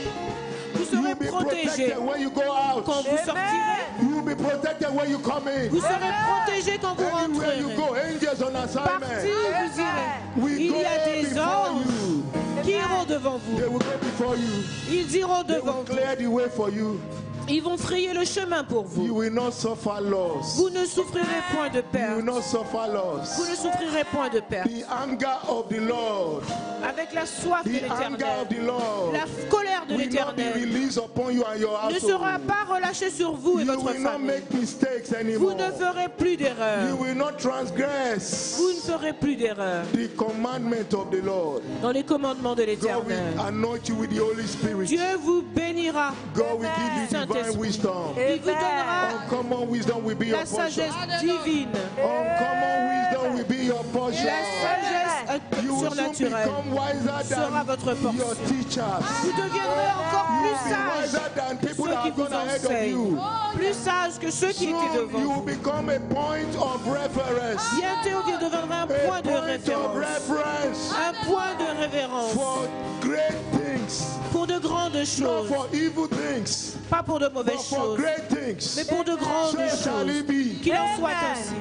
vous You serez will be protégés protected when you go out. quand vous sortirez. You will be protected when you come in. Vous serez protégés quand vous Anywhere you rentrerez. go, angels on Partout assignment. où vous irez, We il go y a des before anges you. qui iront devant They vous. will go before you. Ils iront They devant will vous. clear the way for you. Ils vont frayer le chemin pour You vous. will not suffer loss. Vous ne souffrirez point de You perte. will not suffer loss. Vous ne souffrirez point de perte. The anger of the Lord, Avec la soif de the anger of l'Éternel, the Lord la colère de will not be l'Éternel released upon you and your ne household. sera pas relâchée sur vous et You votre will not famille. make mistakes Vous anymore. ne ferez plus You d'erreurs. will not transgress Vous ne ferez plus d'erreurs. the commandment of the Lord. Dans les commandements de God l'Éternel, will anoint you with the Holy Spirit. Dieu vous bénira. God will give you divine Saint-Esprit. wisdom. Il vous donnera Uncommon wisdom will be your la portion. sagesse divine, Uncommon wisdom will be your portion. la sagesse You will soon surnaturelle become wiser sera votre than portion. your teachers. Vous deviendrez encore You plus will be sage wiser than que people ceux that qui have vous gone ahead of enseignent, you. plus sage que ceux qui étaient Soon devant you will vous. become a point of reference. Bientôt, vous deviendrez un A point de point of référence, reference un point de révérence for great things. pour de grandes Not choses, for evil things, pas pour de but mauvaises for choses, great things. mais pour de grandes So shall choses. it be. Qu'il en soit ainsi.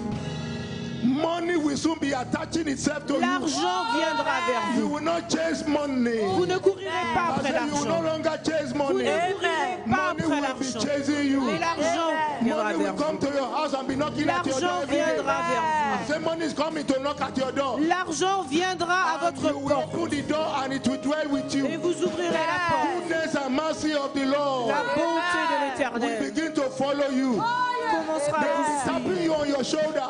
Money will soon be attaching itself to you. L'argent viendra vers You vous. will not chase money. Vous ne courirez pas I après said you will no l'argent. longer chase Vous money. ne courirez pas Money après will be l'argent. chasing you. Mais l'argent viendra Money vers will come vous. to your house and be knocking at your door L'argent every day. viendra vers I say money is coming to knock at your door. vous. L'argent viendra à And votre you will porte open the door and it will dwell with et you. vous ouvrirez la porte. Goodness and mercy of the Lord La bonté de will l'Éternel begin to follow you. commencera à They will vous be suivre. tapping you on your shoulder.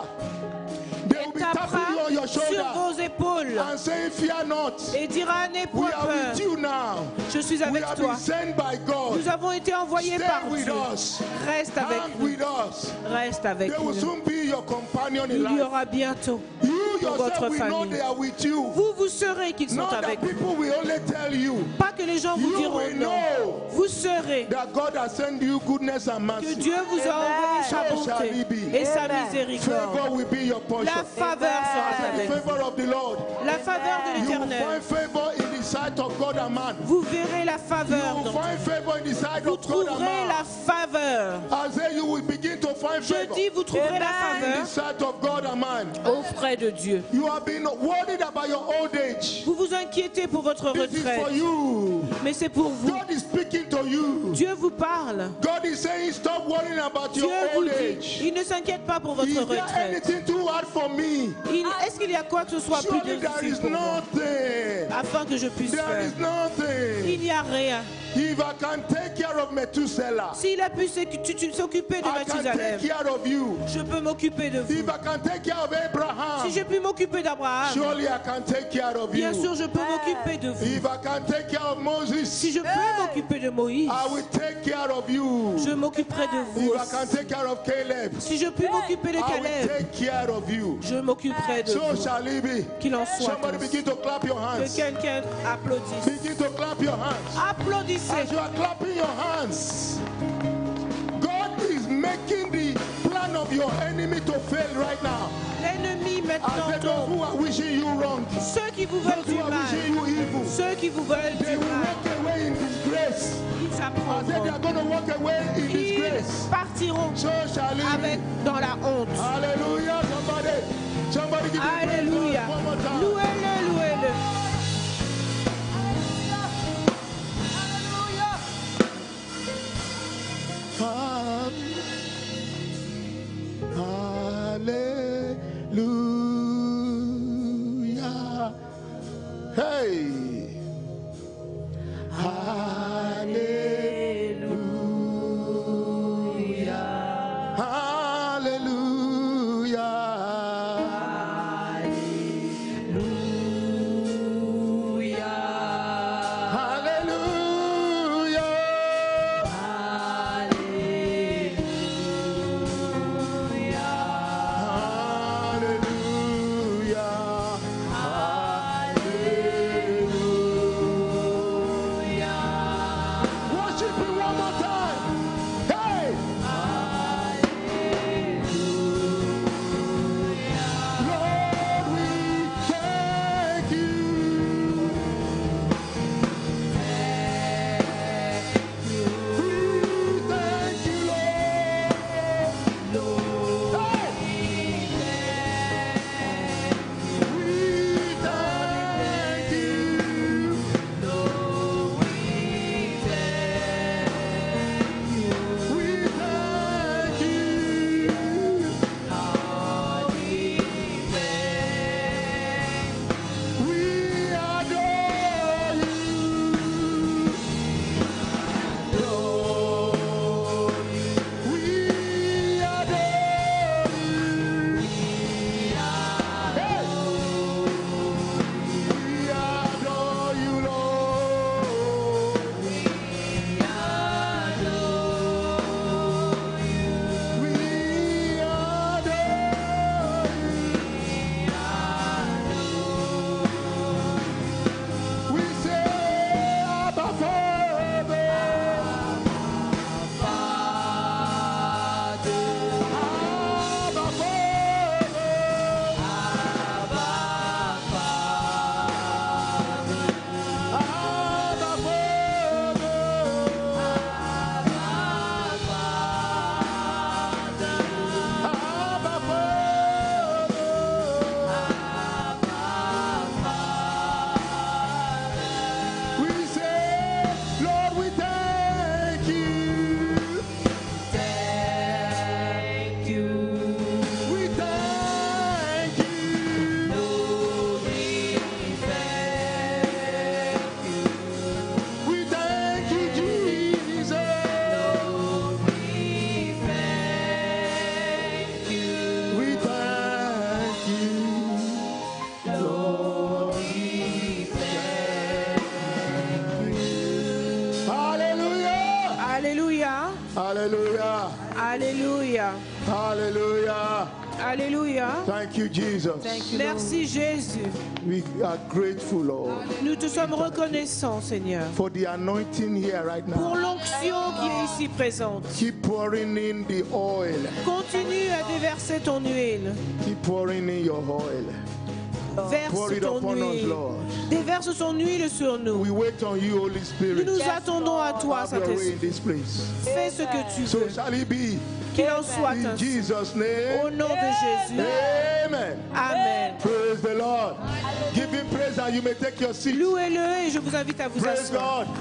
They will be tapping you on your Sur shoulder vos épaules and saying, fear not. et dira n'aie We point are with peur. you now. Je suis We avec have toi. been sent by God. Nous avons été envoyés par Stay with Dieu. us. Reste avec Hang nous. with us. Reste avec They will nous. soon be your companion in Il y life. aura bientôt. You pour votre yourself will know famille. they are with you. Vous, vous saurez qu'ils sont Not avec that vous. people will only tell you Pas que les gens vous You diront will non. know Vous saurez that God has sent you goodness and que mercy. Dieu vous a envoyé sa So shall bonté it be. et sa Amen. miséricorde. Favor will be your portion. La faveur sera The avec vous. favor of the Lord. La faveur de You will l'Éternel. find favor in the sight of God and man. Vous verrez la You faveur. will dans- find favor in the sight Vous of God and trouverez man. la faveur. I say you will begin to find Je favor dis, vous trouverez la in the faveur sight of God and man. auprès de Dieu. You have been worried about your old age. Vous vous inquiétez pour votre This is for retraite, you. mais c'est pour vous. God is speaking to you. Dieu vous parle. God is saying, stop worrying about Dieu your vous old dit, age. il ne s'inquiète pas pour votre Is there retraite. anything too hard for me? Il- Est-ce qu'il y a quoi que ce soit plus Surely there difficile is pour moi nothing. afin que je puisse There faire? is nothing. Il n'y a rien. If I can take care of Methuselah, S'il a pu s'occu- tu- tu- s'occuper de I can take Mathusalem, care of you. je peux m'occuper de vous. If I can take care of Abraham, Si je puis m'occuper d'Abraham, surely I can take care of bien you. sûr, je peux m'occuper de vous. If I can take care of Moses, Si je peux m'occuper de Moïse, I will take care of you. je m'occuperai de vous. If I can take care of Caleb, Si je puis m'occuper de I will Caleb, take care of you. je m'occuperai de So vous. shall it be. Qu'il en soit Somebody ainsi. begin to clap your Que hands. quelqu'un applaudisse. Begin to clap your hands. Applaudissez. As you are clapping your hands, God is making the plan of your enemy to fail right now. L'ennemi I maintenant said those tombe. who are wishing you wrong, Ceux qui vous veulent those du who are mal, wishing you evil, ceux qui vous veulent they du will mal, walk away in disgrace. ils I said they are s'apprendront. going to walk away in disgrace. Ils partiront So shall it avec be. dans la honte. Hallelujah. Somebody, somebody give me praise Alléluia. God one more time. Louez-le, louez-le. Hallelujah. Hey. Hallelujah. Hallelujah. Hallelujah. Hallelujah. Alléluia. Hallelujah. Alléluia. Thank you, Jesus. Merci Jésus. We are grateful, Lord, Nous te sommes reconnaissants, Seigneur, for the anointing here right pour now. l'onction qui est ici présente. Keep pouring in the oil. Continue à déverser ton huile. Keep pouring in your oil. Pour Verse it ton upon us, huile. Lord. Déverse ton huile sur nous. We wait on you, Holy Nous Spirit. nous attendons à toi, Have your way in Saint-Esprit. this place. Fais ce que tu So veux. shall it be. Qu'il en soit In ainsi. Jesus' Au name. nom de Jésus. Amen. Amen. Praise the Lord. Give him praise and you may take your seat. Louez-le et je vous invite à vous Praise asseoir. God.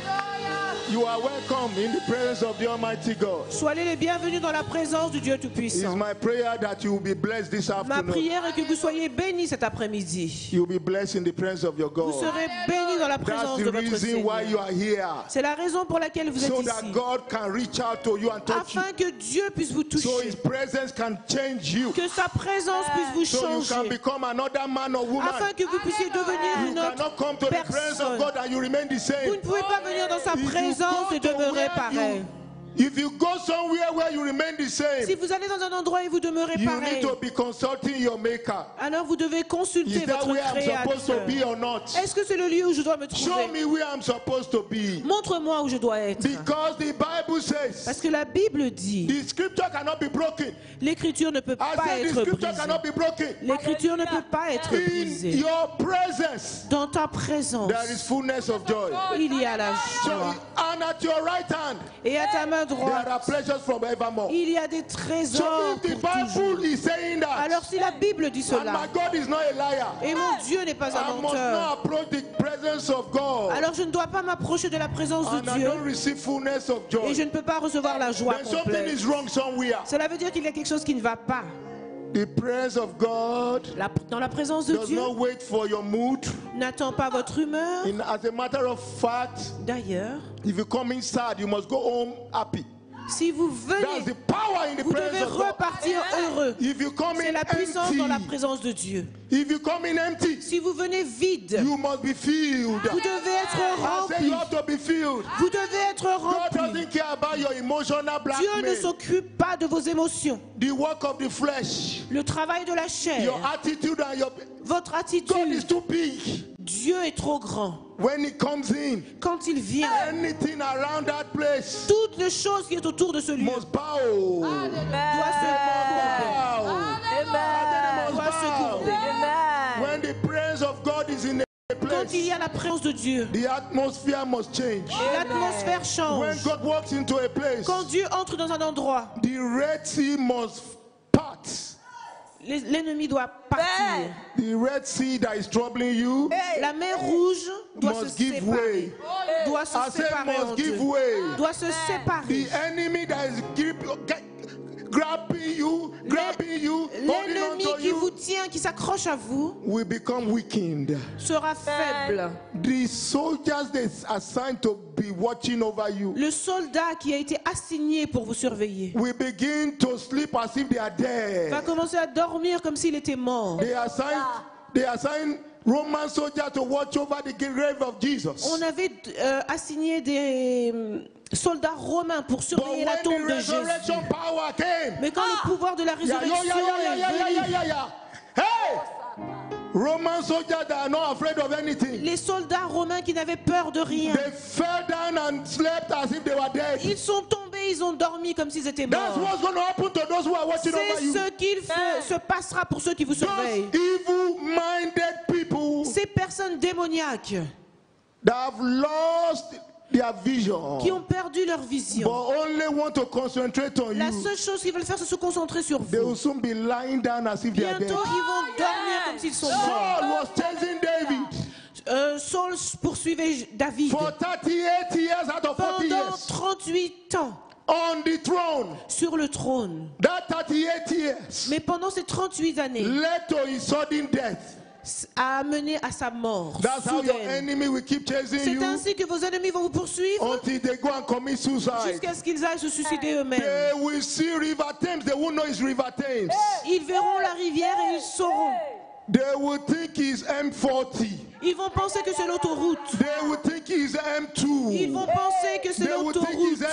You are welcome in the presence of the Almighty God. Soyez les bienvenus dans la présence du Dieu It is Tout-Puissant. my prayer that you will be blessed this Ma afternoon. prière est que vous soyez bénis cet après-midi. You will be blessed in the presence of your Vous God. serez bénis dans la That's présence the de votre reason why you Seigneur. are here. C'est la raison pour laquelle vous êtes So that ici. God can reach out to you and touch you. Afin que Dieu puisse vous So His toucher. presence can change you. Que sa présence puisse vous So you can changer. become another man or woman. Afin que vous puissiez devenir You une autre cannot come to the presence of personne. God and you remain the Vous same. ne pouvez pas venir dans sa If you présence go et to demeurer where pareil. you- If you go somewhere where you remain the same, Si vous allez dans un endroit et vous demeurez you pareil, need to be consulting your maker. alors vous devez consulter Is that votre where I'm supposed to Créateur. be or not? Est-ce que c'est le lieu où je dois me Show trouver? me where I'm supposed to be. Montre-moi où je dois être. Because the Bible Parce says que la Bible dit, the scripture cannot be broken. l'écriture ne peut I pas said the être scripture brisée. cannot be broken. L'écriture ne peut pas être In brisée. your presence, Dans ta présence, there is fullness of joy. il y a la So, joie. and at your right hand, Et à ta main there droite, are pleasures from evermore. il y a des So trésors if the pour toujours. Bible is saying that, Alors si la Bible dit and my cela, God is not a liar, et mon Dieu n'est pas un I must menteur, not approach the presence of God alors je ne dois pas m'approcher de la présence de and I Dieu don't receive fullness of et joy. je ne peux pas recevoir la joie Then something complète. is wrong somewhere. Cela veut dire qu'il y a quelque chose qui ne va pas. The presence of God La- dans la présence de does Dieu, not wait for your mood. n'attends pas votre humeur. In, as a matter of fact, D'ailleurs, if you come in sad, you must go home happy. si vous That's venez, the power in the vous devez presence of God. repartir heureux. If you come C'est in la puissance dans la empty, présence de Dieu. if you come in empty, Si vous venez vide, you must be filled. vous devez être I say rempli. you have to be filled. Vous devez être God rempli. doesn't care about your emotional Dieu ne blackmail. s'occupe pas de vos émotions. The work of the flesh, Le travail de la chair, your attitude and your votre God is attitude. too big. Dieu est trop grand. When he comes in, Quand il vient, anything around that place toutes les choses qui sont autour de ce lieu must bow. doivent se Bow. Amen. doivent se courber. Amen. When the presence of God is in a Quand il y place, a la présence de Dieu, the atmosphere must change. l'atmosphère When change. God walks into a place, Quand Dieu entre dans un endroit, the Red Sea must part. les- l'ennemi doit partir. The Red Sea that is troubling you La mer rouge doit se must give séparer. way. Doit se I say séparer en must deux. give way. Doit se séparer. The enemy that is grip, get- grabbing you, grabbing you, holding on L'ennemi to qui vous you, tient, qui s'accroche à vous, will become weakened. sera faible. The soldiers they assigned to be watching over you Le soldat qui a été assigné pour vous surveiller will begin to sleep as if they are va dead. commencer à dormir comme s'il était mort. They assign, they assign Roman soldiers to watch over the grave of Jesus. On avait euh, assigné des euh, soldats romains pour But surveiller la when tombe the de Jésus. resurrection power came, Mais quand le pouvoir de la yeah, résurrection yeah, yeah, yeah, est yeah, yeah, yeah, venu, yeah, yeah. Hey! Roman soldiers that are not afraid of anything. les soldats romains qui n'avaient peur de rien, They fell down and slept as if they were dead. ils sont tombés, ils ont dormi comme s'ils étaient That's morts. what's going to happen to those who are watching over C'est you. ce qu'il faut- se passera pour ceux qui vous Those surveillent. evil-minded people Ces personnes démoniaques that have lost their vision, qui ont perdu leur but vision. only want to concentrate on La you, seule chose qu'ils veulent faire, c'est se concentrer sur they will vous. soon be lying down as if they are Bientôt, dead. ils vont dormir comme s'ils sont morts. Saul was chasing David Euh, Saul poursuivait David for thirty-eight years out of forty pendant years trente-huit ans on the throne. sur le trône. That thirty-eight years Mais pendant ces trente-huit années, led to his sudden death. a amené à sa mort That's how your soudaine. enemy will keep chasing C'est you ainsi que vos ennemis vont vous poursuivre until they go and commit suicide. jusqu'à ce qu'ils aillent se suicider eux-mêmes. They will see River Thames. They won't know it's River Thames. Ils verront la rivière et ils sauront. They will think it's M forty. Ils vont penser que c'est l'autoroute. They will think it's M two. Ils vont penser que c'est They will think l'autoroute. it's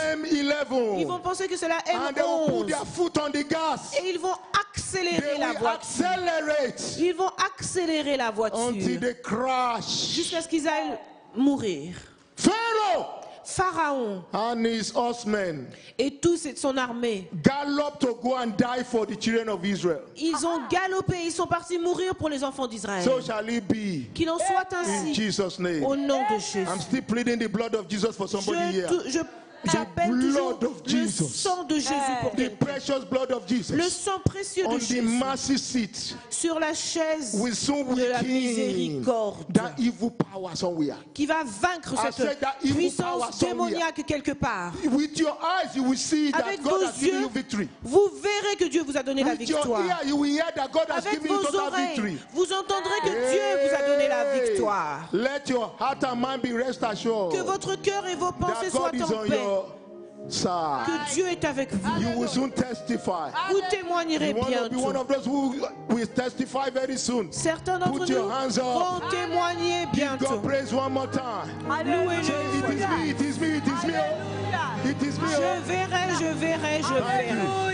M eleven. Ils vont penser que c'est la And they will put M onze. their foot on the gas. Et ils vont accélérer They la will voiture. accelerate Ils vont accélérer la until voiture they crash. jusqu'à ce qu'ils aillent mourir. Pharaoh Pharaon and his horsemen et tous son armée, galloped to go and die for the children of Israel. ils ont galopé, ils sont partis mourir pour les enfants d'Israël. So shall it be Qu'il en soit in ainsi Jesus' name. au nom de Jésus. I'm still pleading the blood of Jesus for somebody Je, here. tou- je- J'appelle blood toujours of le Jesus. sang de Jésus pour The quelqu'un. precious blood of Le Jesus sang précieux on de the Jésus mercy seat sur la chaise will soon de la weaken miséricorde that evil power somewhere. qui va vaincre I cette said that evil power puissance somewhere. démoniaque quelque part. With your eyes, you will see that Avec God vos has given yeux, you victory. vous verrez que Dieu vous a donné la With your victoire. ear, you will hear that God has Avec given you vos total oreilles, victory. vous entendrez que Dieu vous a donné la Hey! victoire. Let your heart and mind be rest assured Que votre cœur et vos pensées that soient God is en on paix. your side. Que Dieu est avec vous. You will soon testify. Vous témoignerez You want to be one bientôt. of those who will testify very soon. Certains d'entre Put nous your hands up. vont témoigner God bientôt. praise one more time. Louez-le. Say, it is me, it is me, it is me. It is me. Je verrai, je verrai, je verrai.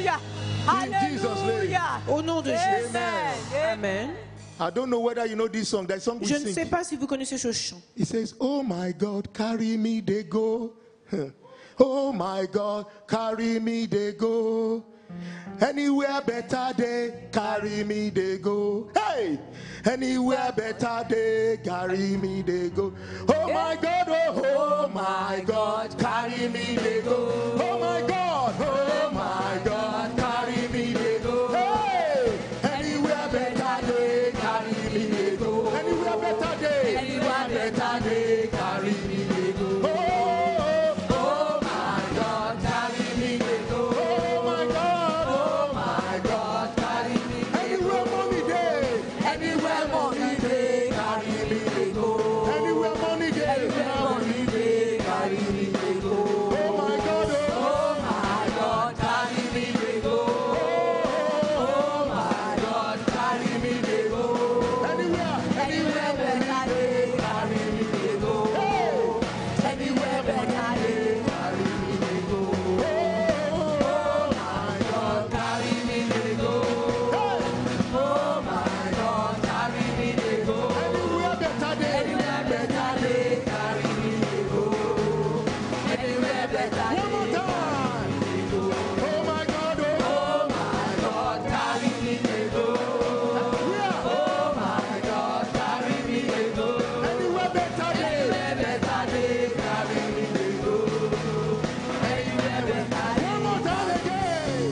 In Jesus' name. Au nom de Jésus. Amen. I don't know whether you know this song. That song we Je ne sais sing. pas si vous connaissez ce chant. It says, oh my God, carry me, they go. Oh my God, carry me, they go. Anywhere better they carry me, they go. Hey! Anywhere better they carry me, they go. Oh my God, oh, oh my God, carry me, they go. Oh my God, oh my God, carry me, they go. Hey! Anywhere better they carry me, they go. Anywhere better they, anywhere better they carry me, they go. Oh, oh, oh my God, carry me, they go. Oh my God, oh my God, carry me. Anywhere money day, anywhere money day, carry me, they go. Anywhere money day, anywhere money day, carry me, they go. Oh my God, oh my God, carry me, they go. Oh my God, carry me, they go. Anywhere, anywhere money day, carry me, they go. Anywhere money day, carry me, they go. Oh my God, carry me, they go. Oh my God, carry me, they go. Anywhere better day, anywhere better day, carry me, they go. Anywhere better day. One more time. Oh my God, oh my God, carry me, they go. Oh my God, carry me, they go. Anywhere better day, anywhere better day, carry me, they go. Anywhere better day. One more time again.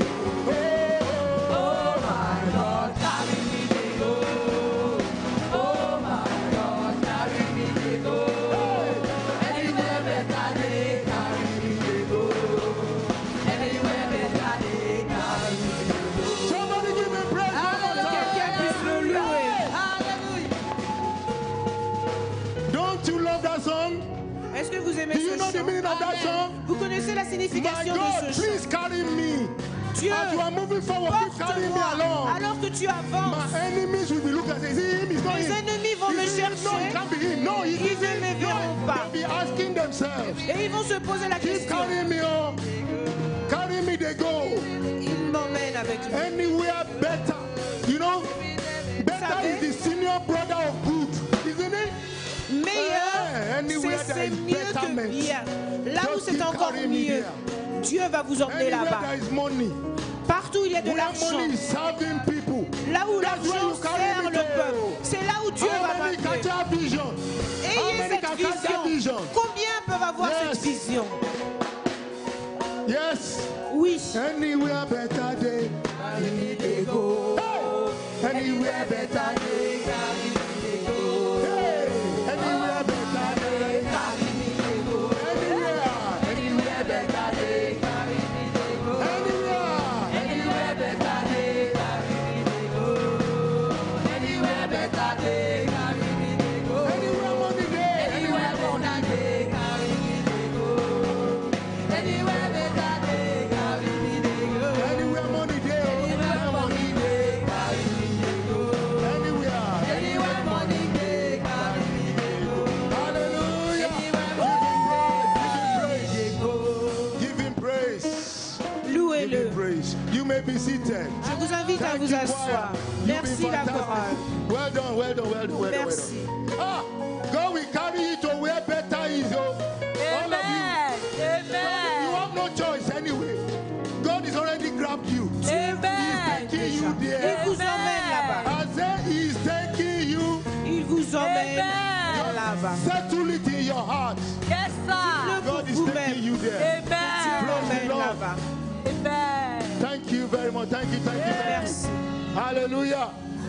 Oh, oh my God, carry me, they go. Oh my God, carry me, they go. Anywhere better day, carry me, they go. Anywhere better day, carry me, they go. Somebody give me praise one more Que quelqu'un puisse le louer. Don't you love that song? Est-ce que vous aimez Do you ce know the chant? meaning of that song? Vous connaissez la My signification God, de ce chant? please carry me. Dieu, As you are moving forward, keep carrying me porte-moi along. alors que tu avances. My enemies will be looking and say, is it him? It's not Mes him. ennemis vont me Is it him? No, chercher. it can't be him. No, it's Ils ne me verront pas. They'll be asking themselves. Et ils vont se poser la Keep question. carrying me on. Carry me, they go. Il m'emmène avec lui. Anywhere better. You know, better savez? is the senior brother of good, isn't it? Meilleur, Eh, anywhere c'est there c'est is mieux betterment. que bien. Là où Just c'est keep encore carrying me mieux, there. Dieu va vous emmener Anywhere là-bas. there is money. Partout où il y a de Where l'argent, money is serving people. là où That's where l'argent you carry sert me le to. peuple, c'est là où Dieu How va many catch m'amener. our vision? How Ayez many cette can catch that vision. vision? Combien peuvent avoir Yes. cette vision? Yes. Oui. Anywhere better day, carry me they go. Hey. Anywhere better day, carry me they go. Hey. Anywhere better day, carry me they go. Anywhere, anywhere better day, carry me they go. Anywhere, anywhere better day, carry me they go. Anywhere better day, carry me they go. Anywhere money day, anywhere money day, carry me they go. Anywhere better day, carry me they go. Anywhere money day, anywhere money day, carry me they go. Anywhere. Please, you may be seated. Je vous invite à Thank vous you, asseoir. choir. You've been Merci la fantastic. chorale. Well done, well done, well done, well done. Merci. Well done. Ah, God will carry you to where better is. Oh. All of you. Amen. You Amen. have no choice anyway. God has already grabbed you. Amen. He's taking you Il there. vous emmène là-bas. I say he's taking you. Il vous emmène Amen. là-bas. Settle it in your heart. Yes, sir. God is vous-même. taking you there. Dieu Amen. l'emmène Lord. là-bas. Amen. Thank you very much. Thank you, thank you. Thank you. Merci. Hallelujah.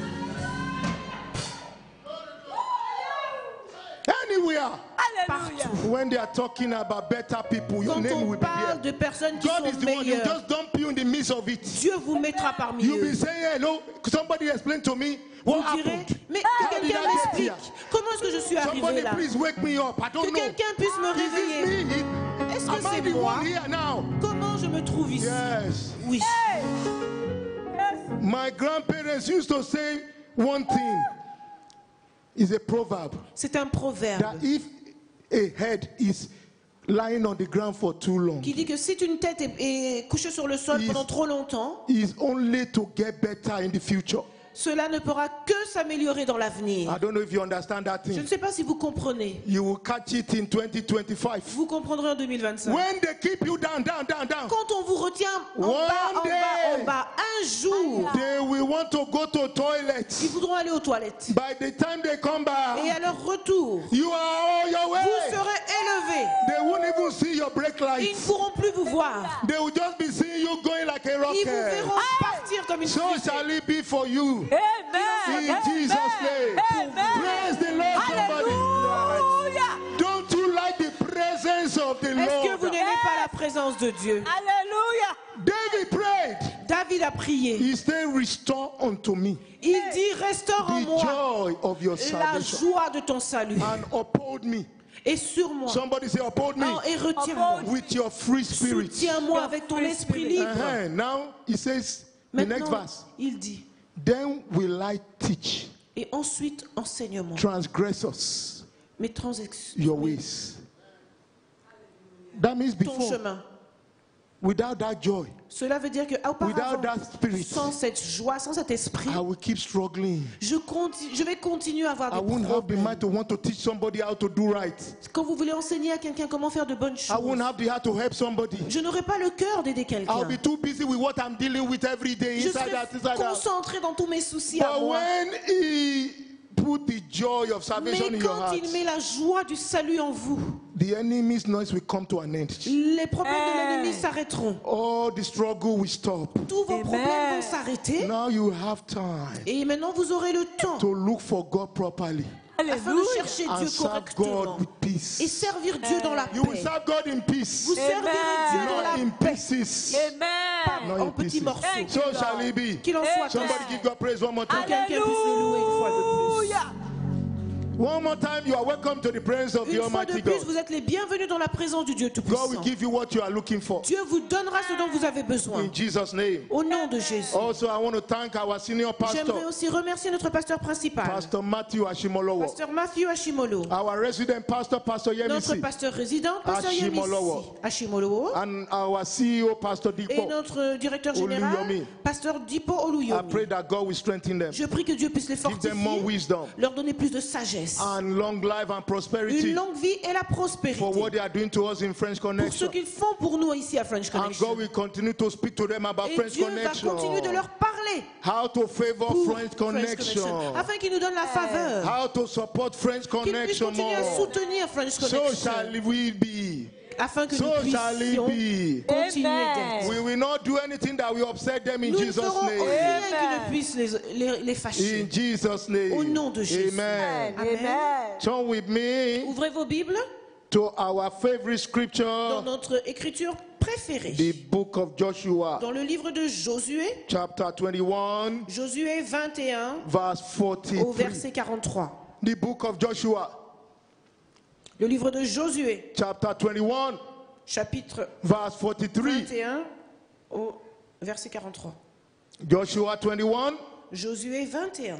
Anywhere, Hallelujah. when they are talking about better people, your Quand name on will be parle there. de personnes qui God is sont the one who meilleures, just dump you in the midst of it. Dieu vous mettra parmi You'll be eux. saying, hello, somebody explain to me what Vous direz, happened. mais How que did quelqu'un I get m'explique. here? Comment est-ce que je suis arrivé Somebody là? please wake me up. I Que don't know. quelqu'un puisse me Is réveiller. this me? Est-ce Am que I c'est the moi? one here now? Comment je me trouve ici? Yes. Oui. My grandparents used to say one thing. It's a proverb. C'est un proverbe That if a head is lying on the ground for too long, qui dit que si une tête est, est couchée sur le sol Is- pendant trop longtemps, it's only to get better in the future. cela ne pourra que s'améliorer dans l'avenir. I don't know if you understand that Je ne thing. sais pas si vous comprenez. You will catch it in twenty twenty-five. Vous comprendrez en deux mille vingt-cinq. When they keep you down, down, down, down, Quand on vous retient en One bas, en day. bas, en bas, un jour, they will want to go to toilet. ils voudront aller aux toilettes. By the time they come Et back, à leur retour, you are on your vous way. serez élevés. They won't even see your brake Ils ne lights. pourront plus vous voir. They will just be seeing you going like a Ils vous rocket. verront partir comme une So fusée. shall it be for you. Amen. In Jesus' name. Praise the Lord, somebody. Hallelujah. Don't you like the presence of the Est-ce que vous Lord? n'aimez pas la présence de Dieu? Hallelujah. David prayed. David a prié. He said, restore unto me Il dit, restaure en the moi joy of your la salvation joie de ton salut. and uphold me. Et sur moi. Somebody say, uphold me Oh, et retiens-moi. with your free spirit. Soutiens-moi avec ton esprit libre. Uh-huh. Now he says, the next Maintenant, verse. il dit, Then will I teach et ensuite enseignement. transgressors Mais transex your ways. That means ton before, chemin. without that joy, Cela veut dire que without auparavant, that spirit, sans cette joie, sans cet esprit, I will keep struggling. je, conti- je vais continuer à avoir I des won't have the problèmes. mind to want to teach somebody how to do right. Quand vous voulez enseigner à quelqu'un comment faire de bonnes I won't choses, have the heart to help somebody. je n'aurai pas le cœur d'aider I'll quelqu'un. be too busy with what I'm dealing with every day, Je inside serai that, inside that. concentré dans tous mes soucis à But moi. when he put the joy of Mais salvation in your quand heart, il met la joie du salut en vous, the enemy's noise will come to an end. les problèmes de Hey. l'ennemi s'arrêteront. All the struggle will stop. Tous vos Amen. problèmes vont s'arrêter. Now you have time Et maintenant, vous aurez le temps to look for God properly afin de Hallelujah. chercher Dieu and serve correctement God with et peace. servir Dieu dans la You will paix. serve God in peace, Vous servirez Dieu dans not la in paix, pieces. Amen. Not en in petits pieces. morceaux. Thank So shall it be. Qu'il en soit Amen. Somebody give God praise one more time. quelqu'un puisse le louer une fois de plus. Hallelujah. One more time, you are welcome to the presence of the Une fois de Almighty plus, God. vous êtes les bienvenus dans la présence du Dieu God will Tout-Puissant. give you what you are looking for. Dieu vous donnera ce dont vous avez besoin. In Jesus' name. Au nom de Jésus. Also, I want to thank our senior J'aimerais pastor, aussi remercier notre pasteur principal, Pastor Matthew Ashimolowo, pasteur Matthew Ashimolo, our resident pastor, Pastor notre Yemisi, pasteur résident, pasteur Yemisi Ashimolowo. Ashimolo, and our C E O, Pastor et Dipo. notre directeur général, Oluyomi. pasteur Dipo I Oluyomi. pray that God will strengthen them, Je prie que Dieu puisse les give them more fortifier, wisdom leur donner plus de sagesse, and long life and une prosperity longue vie et la for prospérité what they are doing to us in French pour ce Connection. qu'ils font pour nous ici à French And Connection. God will continue to speak to them about Et French Dieu va Connection. continuer de leur parler How to favor pour French Connection. afin qu'ils nous donnent la faveur, How to support French qu'ils puissent Connection continuer à more. soutenir French So Connection, shall we be. afin que So nous shall it puissions be. continuer Amen. d'être. We will not do anything that will upset them in Nous ne Jesus' ferons name. rien qui Amen. ne puisse les, les, les fâcher. In Jesus' name. Au nom de Jésus. Amen. Amen. Amen. Turn with me Ouvrez vos Bibles to our favorite dans scripture, notre écriture préférée, the book of Joshua, dans le livre de Josué, chapter twenty-one, Josué vingt et un, verse au forty-three. verset quarante-trois. The book of Joshua, Le livre de Josué, chapter twenty-one, chapitre verse forty-three. vingt et un, au verset quarante-trois. Joshua twenty-one, Josué vingt et un,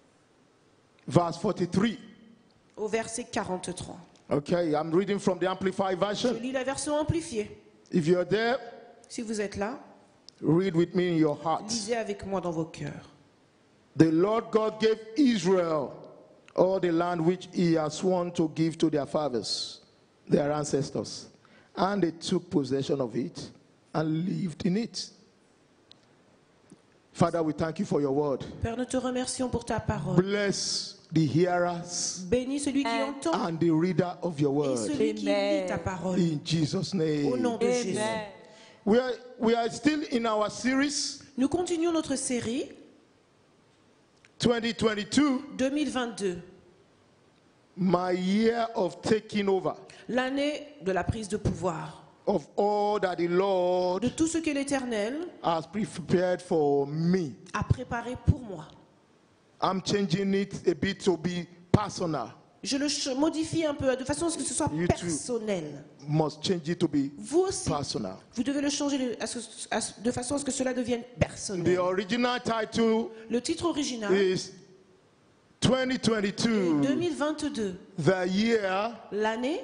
verse forty-three. au verset quarante-trois. Okay, I'm reading from the Amplified Je Version. lis la version amplifiée. If you're there, Si vous êtes là, Read with me in your heart. Lisez avec moi dans vos cœurs. The Lord God gave Israel all the land which he has sworn to give to their fathers, their ancestors. And they took possession of it and lived in it. Father, we thank you for your word. Père, nous te remercions pour ta parole. Bless the hearers Bénis celui qui entend and the reader of your et word. celui qui lit ta parole. In Jesus' Au name. nom de Jésus. We are, we are still in our series Nous continuons notre série twenty twenty-two, deux mille vingt-deux, my year of taking over l'année de la prise de pouvoir, of all that the Lord de tout ce que l'Éternel has prepared for me. a préparé pour moi. I'm changing it a bit to be personal. Je le ch- modifie un peu de façon à ce que ce soit You too. personnel. Must change it to be Vous aussi, personal. vous devez le changer de, à ce- à ce- de façon à ce que cela devienne The personnel. original title Le titre original is twenty twenty-two, deux mille vingt-deux, the year l'année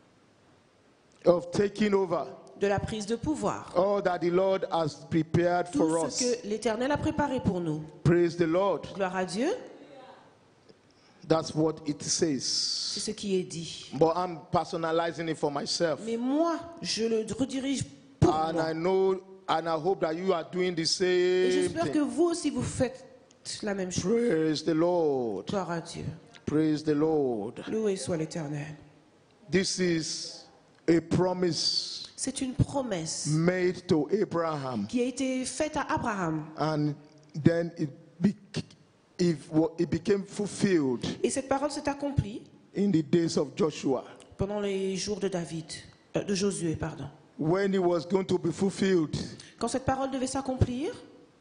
of taking over de la prise de pouvoir. all that the Lord has prepared for Tout us. ce que l'Éternel a préparé pour nous. Praise the Lord. Gloire à Dieu, That's what it c'est says. ce qui est dit. But I'm personalizing it for myself. Mais moi, je le redirige pour And moi. I know and I hope that you are doing the Et same j'espère que thing. vous aussi, vous faites la même chose. Praise the Lord. Gloire à Dieu. Praise the Lord. Loué soit l'Éternel. This is a promise C'est une promesse made to Abraham. qui a été faite à Abraham. And then it, be, it, it became fulfilled Et cette parole s'est accomplie in the days of Joshua. pendant les jours de David, euh, de Josué, pardon. When it was going to be fulfilled, Quand cette parole devait s'accomplir,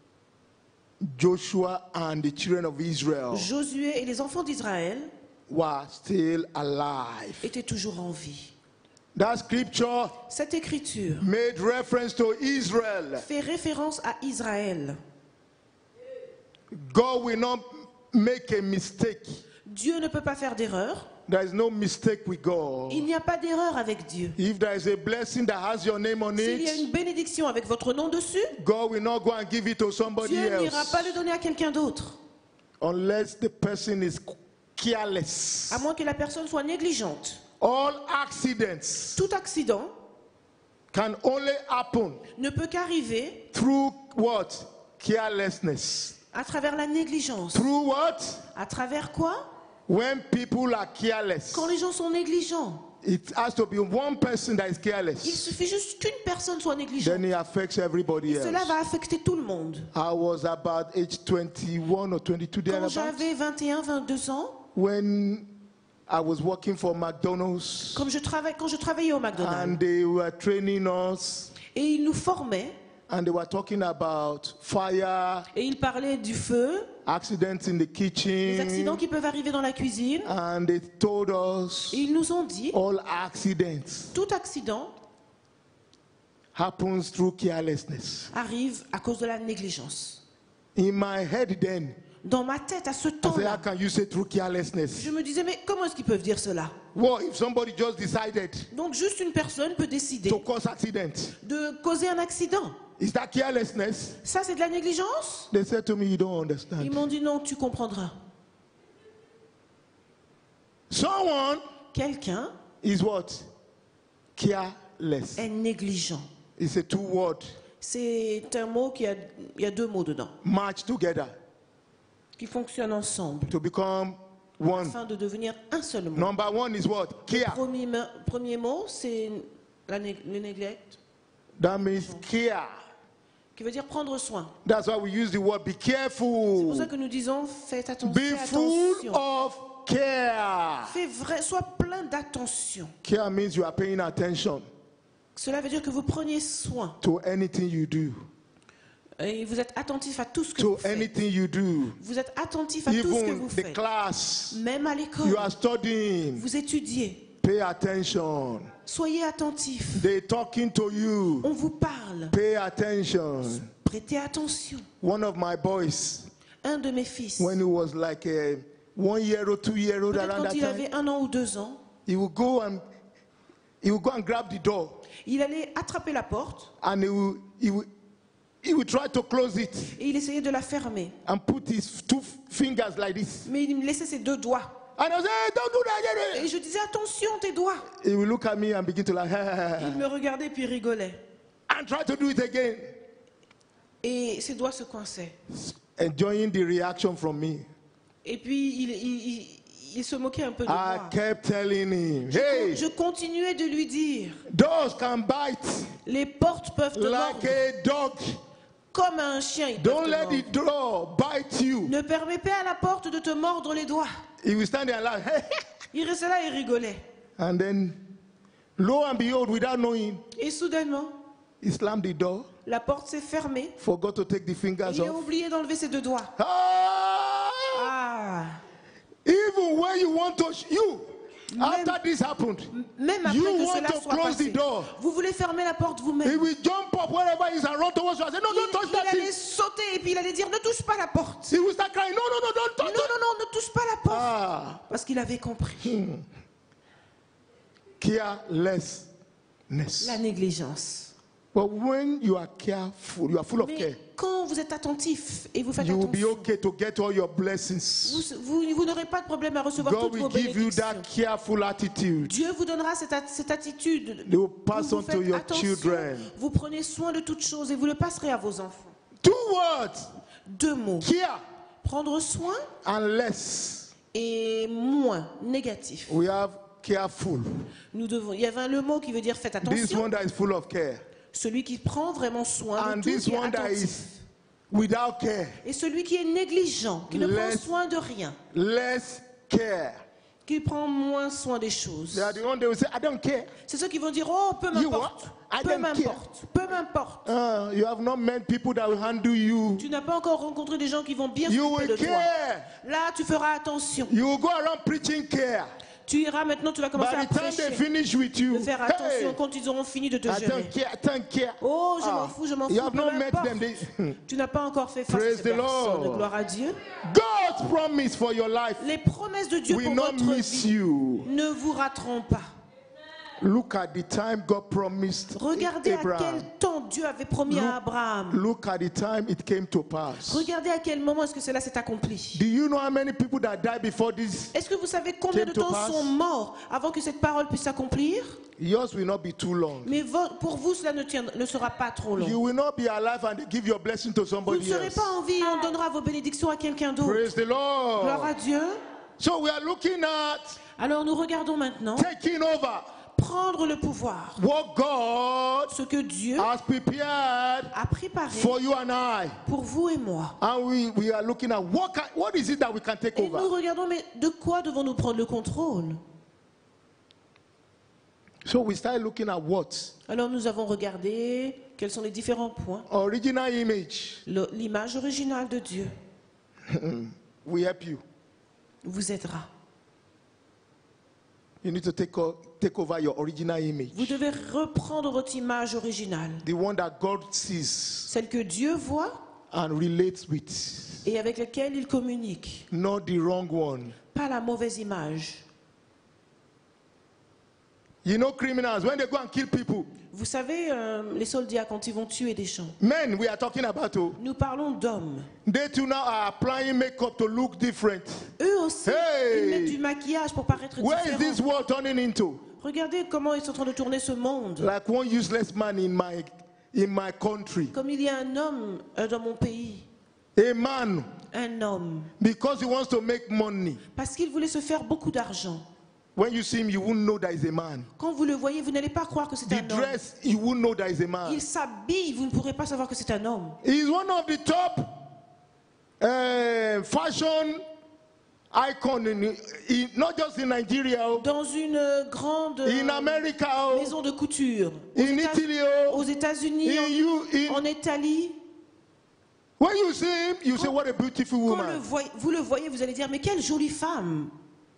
Joshua and the children of Israel Josué et les enfants d'Israël were still alive. étaient toujours en vie. That scripture Cette écriture made reference to Israel. fait référence à Israël. God will not make a mistake. Dieu ne peut pas faire d'erreur. There is no mistake with God. Il n'y a pas d'erreur avec Dieu. If there is a blessing that has your name on S'il y a it, une bénédiction avec votre nom dessus, God will not go and give it to somebody Dieu n'ira else pas le donner à quelqu'un d'autre, unless the person is careless. à moins que la personne soit négligente. All accidents Tout accident can only happen ne peut qu'arriver through what? Carelessness. à travers la négligence. Through what? À travers quoi? When people are careless, Quand les gens sont négligents. it has to be one person that is Il careless. suffit juste qu'une personne soit négligente. Then it affects everybody Et cela else. va affecter tout le monde. I was about age twenty-one or twenty-two Quand thereabouts j'avais vingt et un, vingt-deux ans, when I was working for McDonald's comme je travaille, quand je travaillais au and McDonald's, they were training us et ils nous formaient, and they were talking about fire, et ils parlaient du feu, accidents in the des accidents kitchen, qui peuvent arriver dans la cuisine, and they told us et ils nous ont dit, all accidents tout accident happens through carelessness. arrive à cause de la négligence. In my head then, Dans ma tête, à ce I said, how temps-là, can you say through carelessness? je me disais, mais comment est-ce qu'ils peuvent dire cela? Well, if somebody just decided Donc juste une personne peut décider to cause accident, de causer un accident. is that carelessness? Ça, c'est de la négligence? They said to me, you don't Ils understand. m'ont dit, non, tu comprendras. Someone Quelqu'un is what? Careless. est négligent. It's a two word C'est un mot qui a, il y a deux mots dedans, match together qui fonctionnent ensemble, to become one. afin de devenir un seul mot. Number one is what? Care. Premier, me- premier mot, c'est la né- le neglect, That means care. qui veut dire prendre soin. That's why we use the word be C'est pour careful. ça que nous disons, faites attention. Be Fais full attention. of care. Fais vrai, sois plein d'attention. Care means you are paying attention Cela veut dire que vous preniez soin to anything you do. et vous êtes attentif à tout ce que To vous faites. anything you do. Vous êtes attentif à tout ce que vous Even the faites. class Même à l'école, you are studying. vous étudiez. Pay attention. Soyez attentifs. They talking to you. On vous parle. Pay attention. Prêtez attention. One of my boys, Un de mes fils, when he was like a one year or two year old peut-être around quand that il time, avait un an ou deux ans, he would go and he would go and grab the door il allait attraper la porte and he would, he would, he would try to close it Et il essayait de la fermer. and put his two fingers like this. Mais il me laissait ses deux doigts. And I was hey, don't do that. Et je disais, attention tes doigts. He would look at me and begin to like, Il me regardait puis rigolait. and try to do it again, Et ses doigts se coinçaient. enjoying the reaction from me. Et puis il, il, il, il se moquait un peu de I moi. kept telling him, hey, Je continuais de lui dire, dogs can bite les portes peuvent te like mordre a dog. comme un chien. Ils peuvent Don't te let mordre. the door bite you. Ne permets pas à la porte de te mordre les doigts. He will stand there and laugh. Il restait là et rigolait. And then, lo and behold, without knowing, Et soudainement, he slammed the door, la porte s'est fermée. forgot to take the Et fingers il a off. oublié d'enlever ses deux doigts. Ah! Ah. Even when you want to, sh- you, after this happened, Même après you que want cela to soit close the passé, door. vous voulez fermer la porte He vous-même. will jump up wherever he is and run towards you and say, no, Il, don't touch il that allait thing. sauter et puis il allait dire, ne touche pas la porte. He will start crying, no, no, no, don't Non, touch non, it. non, ne touche pas la porte. Ah, Parce qu'il avait compris. carelessness. La négligence. But when you are careful, you are full of care, Mais quand vous êtes attentif et vous faites you will be attention, okay to get all your blessings. vous, vous, vous n'aurez pas de problème à recevoir God toutes vos will give you bénédictions. that careful attitude. Dieu vous donnera cette, at- cette attitude. They will Où pass vous on to faites your attention, children. vous prenez soin de toutes choses et vous le passerez à vos enfants. Two words, Deux mots. care Prendre soin and less. et moins négatif. We have careful. Nous devons. Il y avait le mot qui veut dire faites This attention. one that is full of care. Celui qui prend vraiment soin And de tout, this qui est one that attentif. is without care. Et celui qui est négligent, qui ne prend Less- soin de rien, Less care. qui prend moins soin des choses. They are the one they will say, I don't care. C'est ceux qui vont dire oh peu You m'importe, what? I peu don't m'importe, peu m'importe. Uh, you have not met people that will handle you. Tu n'as pas encore rencontré des gens qui vont bien You s'occuper will de toi. care. Là, tu feras attention. You will go around preaching care. Tu iras maintenant, tu vas commencer By à the time they prêcher, finish with you, de faire attention hey, quand ils auront fini de te I gérer. don't care, I don't care. Oh, je m'en Ah, fous, je m'en you fous. have peu not met m'importe. them. They- Tu n'as pas encore fait face à Praise ces the personnes. Lord. Gloire à Dieu. God's promise for your life Les promesses de Dieu will pour not votre miss vie you. ne vous rateront pas. Look at the time God promised Regardez à Abraham. quel temps Dieu avait promis Look- à Abraham. Look at the time it came to pass. Regardez à quel moment est-ce que cela s'est accompli. Do you know how many people that died before this? Est-ce que vous savez combien de Came to temps pass. sont morts avant que cette parole puisse s'accomplir? Yours will not be too long. Mais vo- pour vous, cela ne, tient- ne sera pas trop You long. will not be alive and give your blessing to Vous ne somebody serez else. pas en vie et on donnera vos bénédictions à quelqu'un d'autre. Praise the Gloire à Lord. Dieu. So we are looking at Alors nous regardons maintenant taking over prendre le pouvoir. what God Ce que Dieu has prepared a préparé for you and I. pour vous et moi. And we, we are looking at what, can, what is it that we can take Et nous over. regardons, mais de quoi devons-nous prendre le contrôle? So we start looking at what? Alors nous avons regardé quels sont les différents points. Original image Le- L'image originale de Dieu will help you. vous aidera. You need to take, o- take over your original image. Vous devez reprendre votre image originale, The one that God sees celle que Dieu voit and relates with. et avec laquelle il communique, Not the wrong one. pas la mauvaise image. You know criminals, when they go and kill people. Vous savez, euh, les soldats, quand ils vont tuer des gens, Men, we are talking about. Oh, nous parlons d'hommes. they too now are applying makeup to look different. Eux aussi, Hey! ils mettent du maquillage pour paraître Where is this différents. world turning into? Regardez comment ils sont en train de tourner ce monde. Like one useless man in my in my country. Comme il y a un homme euh, dans mon pays, A man, un homme, because he wants to make money. parce qu'il voulait se faire beaucoup d'argent. When you see him, you won't know that he's a man. Quand vous le voyez, vous n'allez pas croire que c'est The un homme. dress, you won't know that he's a man. Il s'habille, vous ne pourrez pas savoir que c'est un homme. He's one of the top uh, fashion icon in, in not just in Nigeria, oh, Dans une euh, grande euh, in America, oh, maison de couture, aux in États- Italy, aux oh, États-Unis, in you, en, in, en Italie. when you see him, you say, "What a beautiful Quand le woman." voy- vous le voyez, vous allez dire, mais quelle jolie femme.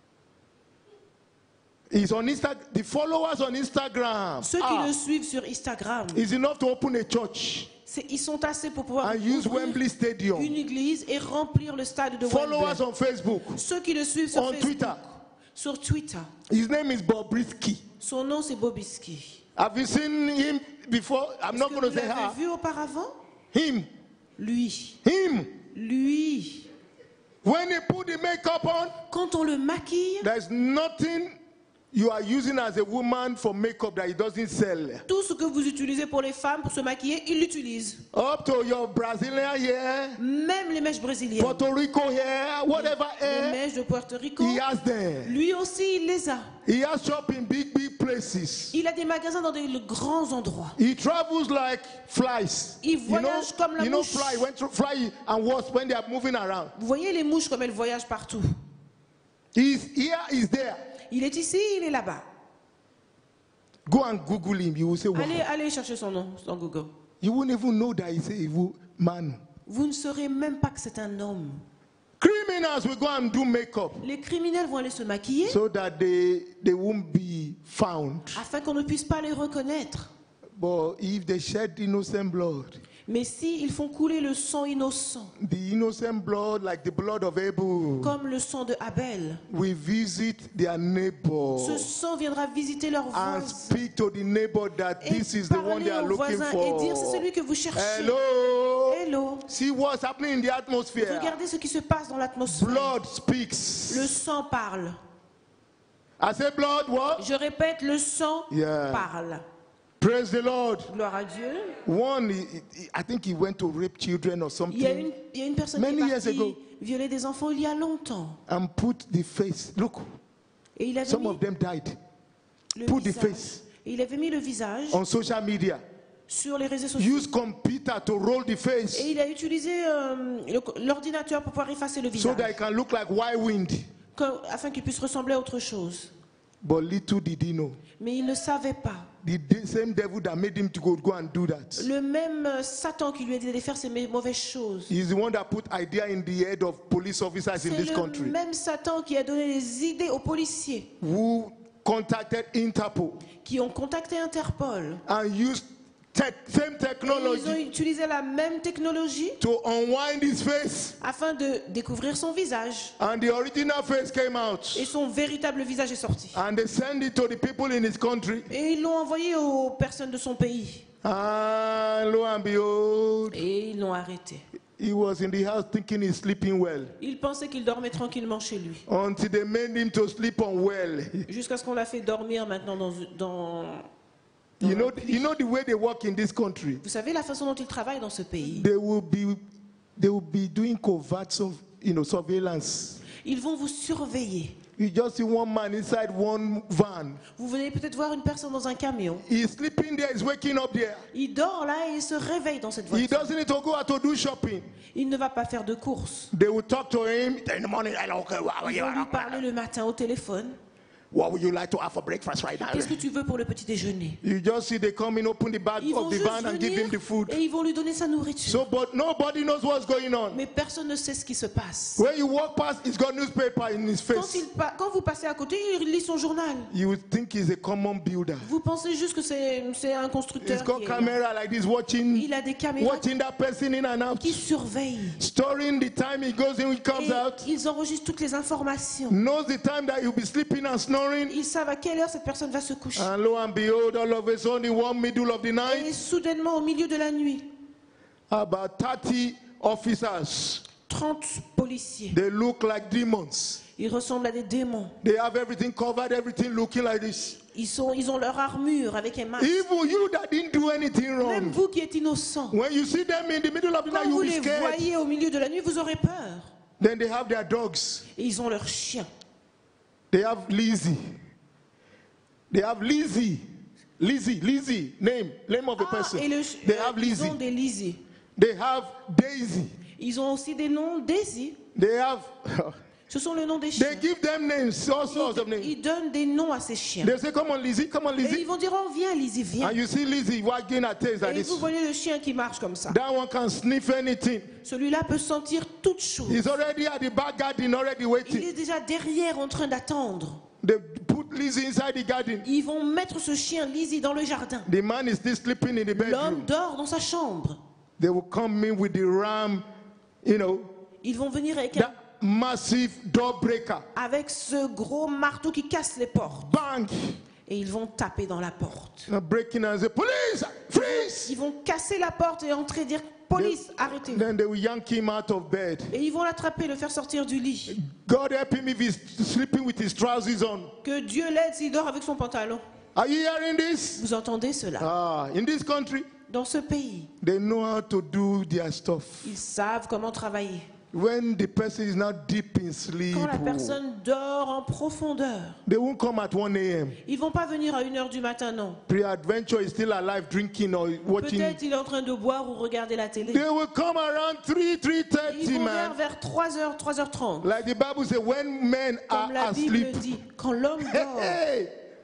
He's on Insta. The followers on Instagram Ceux qui ah, le suivent sur Instagram, is enough to open a church c'est- ils sont assez pour pouvoir and use ouvrir Wembley Stadium. une église et remplir le stade de Followers Wembley. on Facebook, Ceux qui le suivent sur on Facebook, Twitter. sur Twitter. His name is Bobrisky. Son nom c'est Bobrisky. Have you seen him before? I'm Est-ce not que going to vous say l'avez how. vu auparavant? Him. Lui. Him. Lui. When they put the makeup on, Quand on le maquille, there's nothing you are using as a woman for makeup that it doesn't sell. tout ce que vous utilisez pour les femmes pour se maquiller, ils l'utilisent. Up to your Brazilian hair, Même les mèches brésiliennes, Puerto Rico hair, whatever les hair, mèches de Puerto Rico, he has them. lui aussi il les a. He has shop in big, big places. Il a des magasins dans des grands endroits. He travels like flies. Il You know, voyage comme la you know mouche. fly, when to fly and wasp when they are moving around. Vous voyez les mouches comme elles voyagent partout. He's here, he's there. Il est ici, il est là-bas. Go and Google him. You will say, wow. Allez, allez chercher son nom dans Google. You won't even know that he's a evil man. Vous ne saurez même pas que c'est un homme. Criminals will go and do makeup Les criminels vont aller se maquiller so that they, they won't be found. afin qu'on ne puisse pas les reconnaître. But if they shed innocent blood, Mais si ils font couler le sang innocent, the innocent blood, like the blood of Abel, comme le sang de Abel, will visit their neighbor ce sang viendra visiter leur and voisin speak to the neighbor that et this is the one parler they are au looking voisin for. et dire c'est celui que vous cherchez. Hello. Hello. See what's happening in the atmosphere. Regardez ce qui se passe dans l'atmosphère. Blood speaks. Le sang parle. I say blood what? Je répète, le sang Yeah. parle. Praise the Lord. Gloire à Dieu. One, he- he- I think he went to rape children or Il y a something une, il y a une personne Many qui est years partie ago. violer des enfants il y a longtemps. and put the face. Look, Et il avait some mis of them died. le Put the visage. face Et il avait mis le visage on social media. sur les réseaux sociaux. Use computer to roll the face Et il a utilisé euh, le- l'ordinateur pour pouvoir effacer le so visage, that it can look like white wind. que- afin qu'il puisse ressembler à autre chose. But little did he know. Mais il ne savait pas. The de- same devil that made him to go, go and do that. Le même euh, Satan qui lui a dit d'aller faire ces mé- mauvaises choses. He's the one that put idea in the head of police officers in C'est this le country même Satan qui a donné les idées aux policiers who contacted Interpol qui ont contacté Interpol. and used tech, same Et ils ont technology utilisé la même technologie to unwind his face, afin de découvrir son visage. and the original face came out. Et son véritable visage est sorti. And they send it to the people in his country. Et ils l'ont envoyé aux personnes de son pays. And lo and behold, Et ils l'ont arrêté. he was in the house thinking he's sleeping well. Il pensait qu'il dormait tranquillement chez lui. Until they made him to sleep unwell. Jusqu'à ce qu'on l'a fait dormir maintenant dans... dans... You know, you know the way they work in this country. Vous savez la façon dont il travaille dans ce pays. They will be, they will be doing covert, of, you know, surveillance. Ils vont vous surveiller. You just see one man inside one van. Vous venez peut-être voir une personne dans un camion. He's sleeping there. He's waking up there. Il dort là et il se réveille dans cette He voiture. doesn't need to go out to do shopping. Il ne va pas faire de courses. They will talk to him in the morning. Hello, okay, what, Ils vont lui parler le matin au téléphone. what would you like to have for breakfast right now? Qu'est-ce que tu veux pour le petit déjeuner? You just see they come in, open the bag Ils vont of the juste van and give him venir the food. et ils vont lui donner sa nourriture. So, but nobody knows what's going on. Mais personne ne sait ce qui se passe. When you walk past, he's got newspaper in his Quand, face. il pa- quand vous passez à côté, il lit son journal. You would think he's a common builder. Vous pensez juste que c'est c'est un He's constructeur got qui est là. camera like this, watching, Il a des caméras watching that person in and out, qui surveillent. storing the time he goes in, he comes Et out, ils enregistrent toutes les informations. knows the time that he'll be sleeping and snoring. Ils savent à quelle heure cette personne va se coucher. And lo and behold, all of a sudden, in one middle of the Et night, soudainement, au milieu de la nuit, about thirty officers, trente policiers. they look like demons. Ils ressemblent à des démons. They have everything covered, everything looking like this. Ils, sont, ils ont leur armure avec un masque. Even you that didn't do anything Même wrong, vous qui êtes innocent, when you see them in the middle of the night, quand vous you'll be les scared. voyez au milieu de la nuit, vous aurez peur. Then they have their dogs. Et ils ont leurs chiens. They have Lizzie. They have Lizzie. Lizzie, Lizzie, name, name of the Ah, person. et le, They euh, have ils Lizzie. ont des Lizzie. They have Daisy. Ils ont aussi des noms Daisy. They have. Ce sont les noms des chiens. They give them names, all sorts of Ils, names. ils donnent des noms à ces chiens. They say, "Come on, Lizzie, come on, Et Lizzie." ils vont dire, oh viens Lizzie, viens. And you see Lizzie wagging her tails like Et vous this. voyez le chien qui marche comme ça. That one can sniff anything. Celui-là peut sentir toutes choses. He's already at the back garden, already Il waiting. est déjà derrière en train d'attendre. They put Lizzie inside the garden. Ils vont mettre ce chien Lizzie dans le jardin. The man is still sleeping in the L'homme bedroom. dort dans sa chambre. They will come in with the ram, you know, Ils vont venir avec, un- that massive door breaker. avec ce gros marteau qui casse les portes. Bang! Et ils vont taper dans la porte. Now breaking and say, "Police, freeze!" Ils vont casser la porte et entrer dire Police, arrêtez. Then they will yank him out of bed. Et ils vont l'attraper, le faire sortir du lit. God help him if he's sleeping with his trousers on. Que Dieu l'aide s'il dort avec son pantalon. Are you hearing this? Vous entendez cela? Ah, in this country, Dans ce pays, they know how to do their stuff. ils savent comment travailler. When the person is not deep in sleep, Quand la personne dort en profondeur, they won't come at one a m ils vont pas venir à une heure du matin, non. Pre-adventure is still alive, drinking or watching. Peut-être il est en train de boire ou regarder la télé. They will come around three, three Ils thirty, vont man. vers, vers trois heures, trois heures trente. Like the Bible says, when men are Comme la Bible asleep, dit, quand l'homme dort, hey,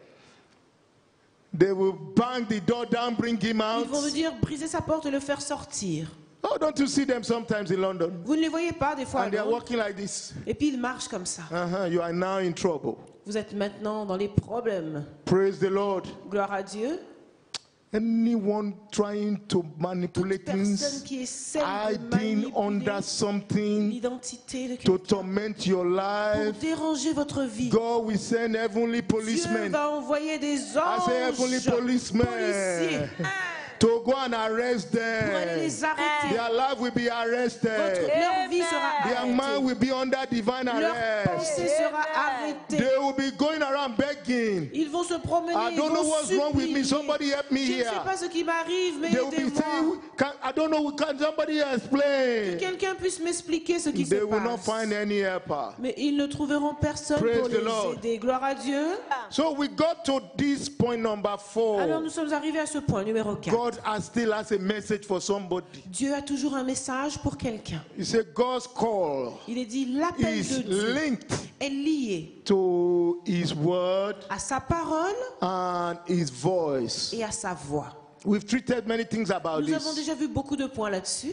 they will bang the door down, bring him ils out. vont venir briser sa porte et le faire sortir. Oh, don't you see them sometimes in London? Vous ne les voyez pas des fois à And they are Londres. walking like this. Et puis ils marchent comme ça. Uh-huh, you are now in trouble. Vous êtes maintenant dans les problèmes. Praise the Lord. Gloire à Dieu. Anyone trying to manipulate Toute personne things, qui essaie de hiding under manipuler something l'identité de to quelqu'un torment your pour life, déranger votre vie, God will send heavenly Dieu policemen. va envoyer des I say heavenly anges, policemen policiers, to go and arrest pour aller them. les arrêter. Their life will be Votre, arrested. leur vie sera Their mind arrêtée. will be under divine Leur arrest. pensée sera arrêtée. They will be going around begging. Ils vont se promener. I Ils don't know vont what's wrong with me. supplier. Somebody help me Je ne sais here. pas ce qui m'arrive, mais They will be aidez-moi. saying, can, I don't know, can somebody explain? Quelqu'un puisse m'expliquer ce qui se They will not passe. find any helper. Mais ils ne trouveront personne Praise pour the les Lord. aider. Gloire à Dieu. So we got to this point number Alors four. nous sommes arrivés à ce point numéro quatre. God has still has a message for somebody. Dieu a toujours un message pour quelqu'un. He said God's call Il est dit l'appel is de Dieu linked est lié to his word à sa parole and his voice. et à sa voix. We've treated many things about Nous avons this. déjà vu beaucoup de points là-dessus.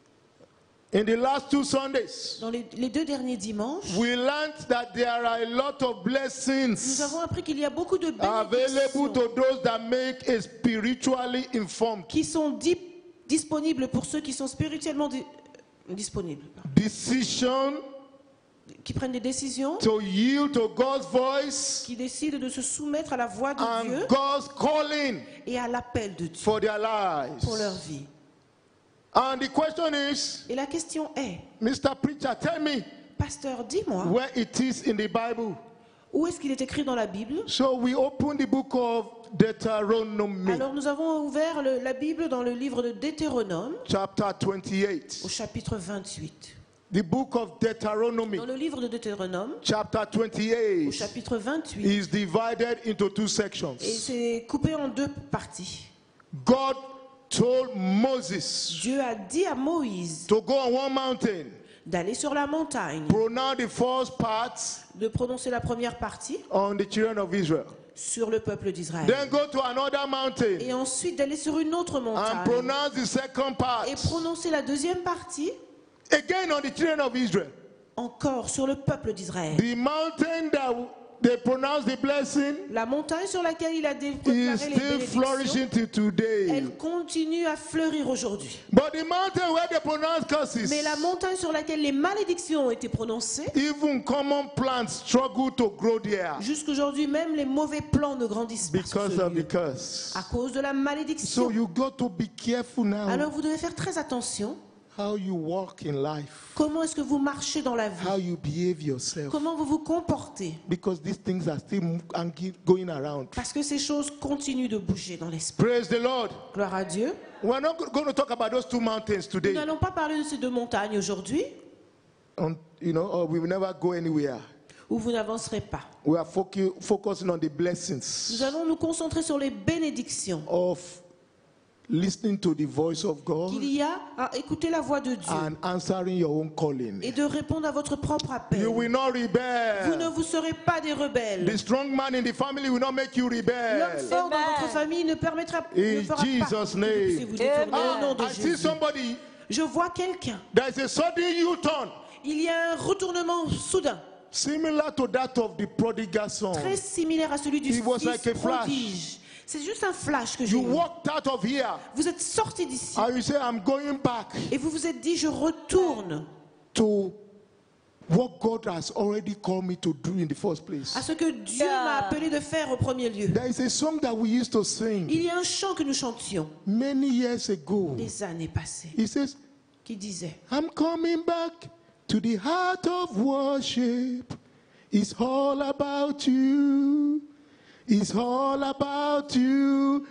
In the last two Sundays, Dans les, les deux derniers dimanches, we learned that there are a lot of nous blessings avons appris qu'il y a beaucoup de available bénédictions to those that make a spiritually informed qui sont di- disponibles pour ceux qui sont spirituellement di- disponibles, decision qui prennent des décisions, to yield to God's voice qui décident de se soumettre à la voix de Dieu and God's calling et à l'appel de Dieu for their lives. pour leur vie. And the question is, Et la question est, Mister Preacher, tell me pasteur, dis-moi, where it is in the Bible. où est-ce qu'il est écrit dans la Bible? So we open the book of Deuteronomy, Alors nous avons ouvert le- la Bible dans le livre de Deutéronome chapter twenty-eight. au chapitre vingt-huit. The book of Deuteronomy, Dans le livre de Deutéronome chapter au twenty-eight, chapitre vingt-huit, is divided into two et sections. c'est coupé en deux parties. God told Moses Dieu a dit à Moïse to go on one mountain, d'aller sur la montagne, pronounce the first part de prononcer la première partie on the children of Israel. sur le peuple d'Israël. Then go to another mountain Et ensuite d'aller sur une autre and montagne pronounce the second part et prononcer la deuxième partie again on the children of Israel. encore sur le peuple d'Israël. The mountain that they pronounce the blessing La montagne sur laquelle il a dé- is déclaré les still bénédictions, flourishing till today. elle continue à fleurir aujourd'hui. But the mountain where they pronounce curses, Mais la montagne sur laquelle les malédictions ont été prononcées, even common plants struggle to grow there jusqu'aujourd'hui même les mauvais plants ne grandissent pas sur because ce of the lieu, curse. à cause de la So malédiction. you got to be careful now Alors vous devez faire très attention. how you walk in life, Comment est-ce que vous marchez dans la how vie? you behave yourself, Comment vous vous comportez? because these things are still mo- and keep going around. Parce que ces choses continuent de bouger dans l'esprit. Praise the Lord. Gloire à Dieu. We're not going to talk about those two mountains Nous today. n'allons pas parler de ces deux montagnes aujourd'hui On, you know, or we will never go anywhere. où vous n'avancerez pas. We are focu- focusing on the Nous blessings allons nous concentrer sur les bénédictions of listening to the voice of God qu'il y a à écouter la voix de Dieu and answering your own calling. et de répondre à votre propre appel. You will not Vous ne rebel. vous serez pas des rebelles. The strong man in the family will not make you L'homme rebel. fort dans votre famille ne permettra ne In fera pas Jesus' que vous name. puissiez vous détourner au nom de I see Jésus. somebody, Je vois quelqu'un. there is a sudden U-turn Il y a un retournement soudain, similar to that of the prodigal son. très similaire à celui du It was fils like a flash. prodige. C'est juste un flash que j'ai You eu. walked out of here Vous êtes sorti d'ici and you say, I'm going back et vous vous êtes dit, je retourne to what God has already called me to do in the first place. à ce que Dieu Yeah. m'a appelé de faire au premier lieu. There is a song that we used to sing Il y a un chant que nous chantions many years ago. des années passées It says, qui disait I'm coming back to the heart of worship. It's all about you. It's all about you,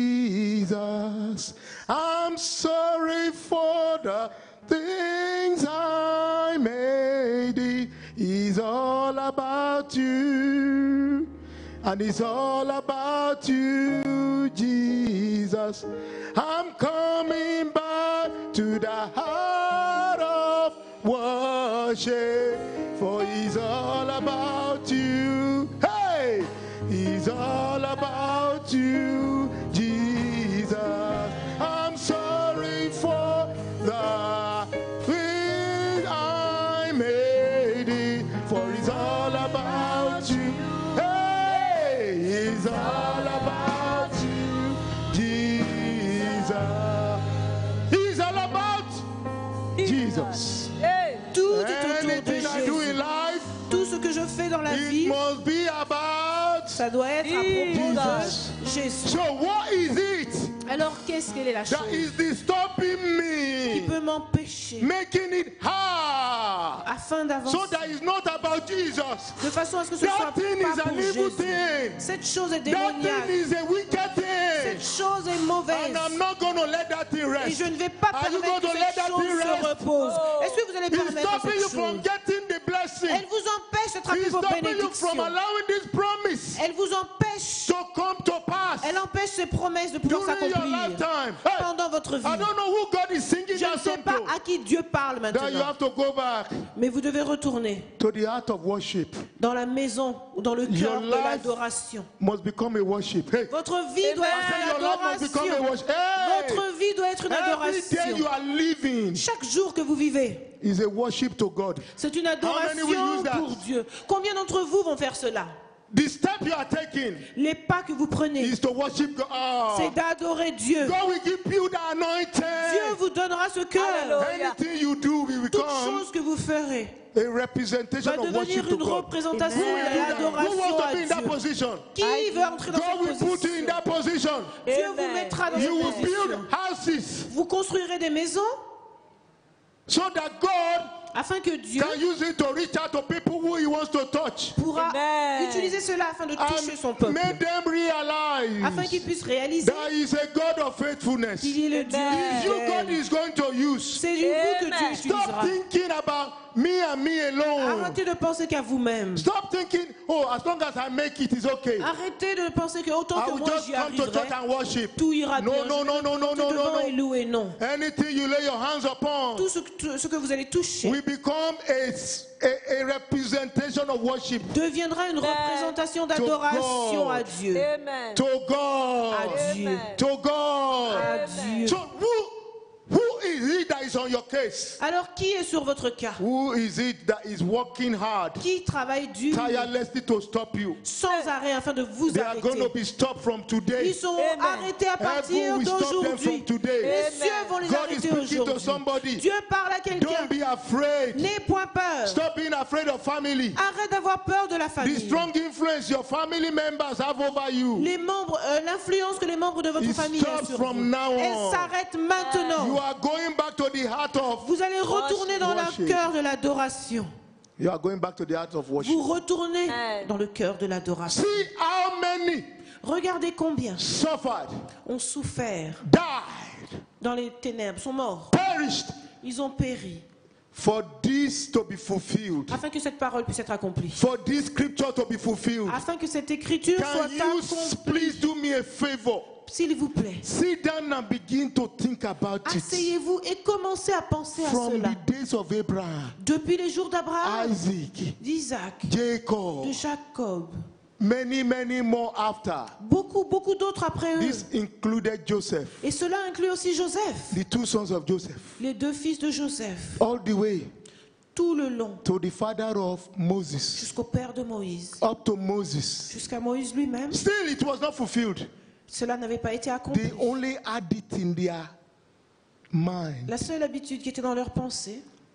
Jesus. I'm sorry for the things I made. It is all about you. And it's all about you, Jesus. I'm coming back to the heart of worship. For it's all about you. Hey! It's all about you, Jesus. I'm sorry for the things I made it. For it's all about you. Hey, it's all about you, Jesus. It's all about Jesus. tout est autour de Anything I do in Jésus. life, Tout ce que je fais dans la it vie, must be about ça doit être à propos Jesus. de Jésus. So what is it Alors qu'est-ce qu'elle est la chose that is disturbing qui me, peut m'empêcher making it hard, afin d'avancer so that it's not about Jesus? de façon à ce que ce ne soit That thing pas is pour an evil Jésus. thing. Cette chose est That thing démoniaque. is a wicked Cette thing. chose est mauvaise. And I'm not going to let that thing Et rest. je ne vais pas Are you permettre going que to let cette that chose thing se rest? repose. Est-ce que vous allez It's permettre stopping you cette from chose? getting the blessing. Elle vous empêche d'attraper It's vos stopping you from bénédictions. allowing this promise Elle vous empêche. to come to pass Elle empêche ces promesses de pouvoir during your s'accomplir lifetime. Hey, pendant votre vie. I don't know who God is singing Je ne that sais song pas to. à qui Dieu parle Then you maintenant. have to go back Mais vous devez retourner to the heart of worship. dans la maison ou dans le Your cœur de life l'adoration. must become a worship. Hey, Votre vie doit I être say une your life must become a adoration. worship. Hey, Votre vie doit être une every day you adoration. are living Chaque jour que vous vivez, is a worship to God. c'est une many will adoration use that? pour Dieu. Combien d'entre vous vont faire cela? The step you are taking Les pas que vous prenez, is to worship God. Oh, c'est d'adorer Dieu. God will give you the Dieu anointing. vous donnera ce cœur. Alléluia. Anything you do will Toute become chose que vous ferez a representation va of worship devenir to une God. représentation Who will do de that? Who l'adoration wants to à be in that Dieu. position? Qui veut entrer dans God will cette put you in position? that position. Dieu vous Amen. mettra dans You cette will position. build houses Vous construirez des maisons so that God afin que Dieu can use it to reach out to people who He wants to touch pourra Amen. utiliser cela afin de toucher son and peuple, make them afin qu'il realize puisse réaliser that He is a God of faithfulness. qu'il est le Dieu It's you God fidèle. is going to use. C'est du vous que Amen. Dieu Stop utilisera. thinking about me and me alone. Arrêtez de penser qu'à vous-même. Stop thinking, oh, as long as I make it, it's okay. Arrêtez de penser que autant I que will moi just j'y come to church arriverai, and worship. tout ira No, bien. no, Je no, vais no, no, monter no, devant no, et no. louer, non. Anything you lay your hands upon Tout ce, que- ce que vous allez toucher will become a, a, a representation of worship deviendra une représentation d'adoration God. à Dieu. Amen. to God. À Dieu. To God. À Dieu. So who, who is it that is on your case? Alors qui est sur votre cas? Who is it that is working hard, Qui travaille dur tirelessly to stop you? sans arrêt afin de vous They are going to arrêter? be stopped from today. Ils sont Amen. arrêtés à partir Heaven will stop them from d'aujourd'hui. today. Les cieux vont les God is arrêter speaking to aujourd'hui. somebody. Dieu parle à quelqu'un. Don't be afraid. N'aie point peur. Stop being afraid of family. Arrête d'avoir peur de la The famille. strong influence your family members have over you. Les membres, euh, l'influence que les membres de votre It famille ont stops sur from vous. now Elle on. s'arrête You maintenant. are going back to the heart of. Vous allez retourner dans le Worship. cœur de l'adoration. You are going back to the heart of worship. Vous retournez Amen. dans le cœur de l'adoration. See how many Regardez combien suffered, ont souffert died, dans les ténèbres, sont morts. perished Ils ont péri for this to be fulfilled. afin que cette parole puisse être accomplie. For this scripture to be fulfilled. Afin que cette écriture soit Can you accomplie. please do me a favor? S'il vous plaît, Sit down and begin to think about it. asseyez-vous et commencez à penser à From cela. the days of Abraham, Depuis les jours d'Abraham, Isaac, d'Isaac, Jacob, de Jacob, many, many more after. beaucoup, beaucoup d'autres après eux. This included Joseph, Et cela inclut aussi Joseph, the two sons of Joseph, les deux fils de Joseph, all the way tout le long, to the father of Moses, jusqu'au père de Moïse, up to Moses. jusqu'à Moïse lui-même. Still, it was not fulfilled. Cela n'avait pas été accompli. They only had it in their mind. La seule habitude qui était dans leur pensée,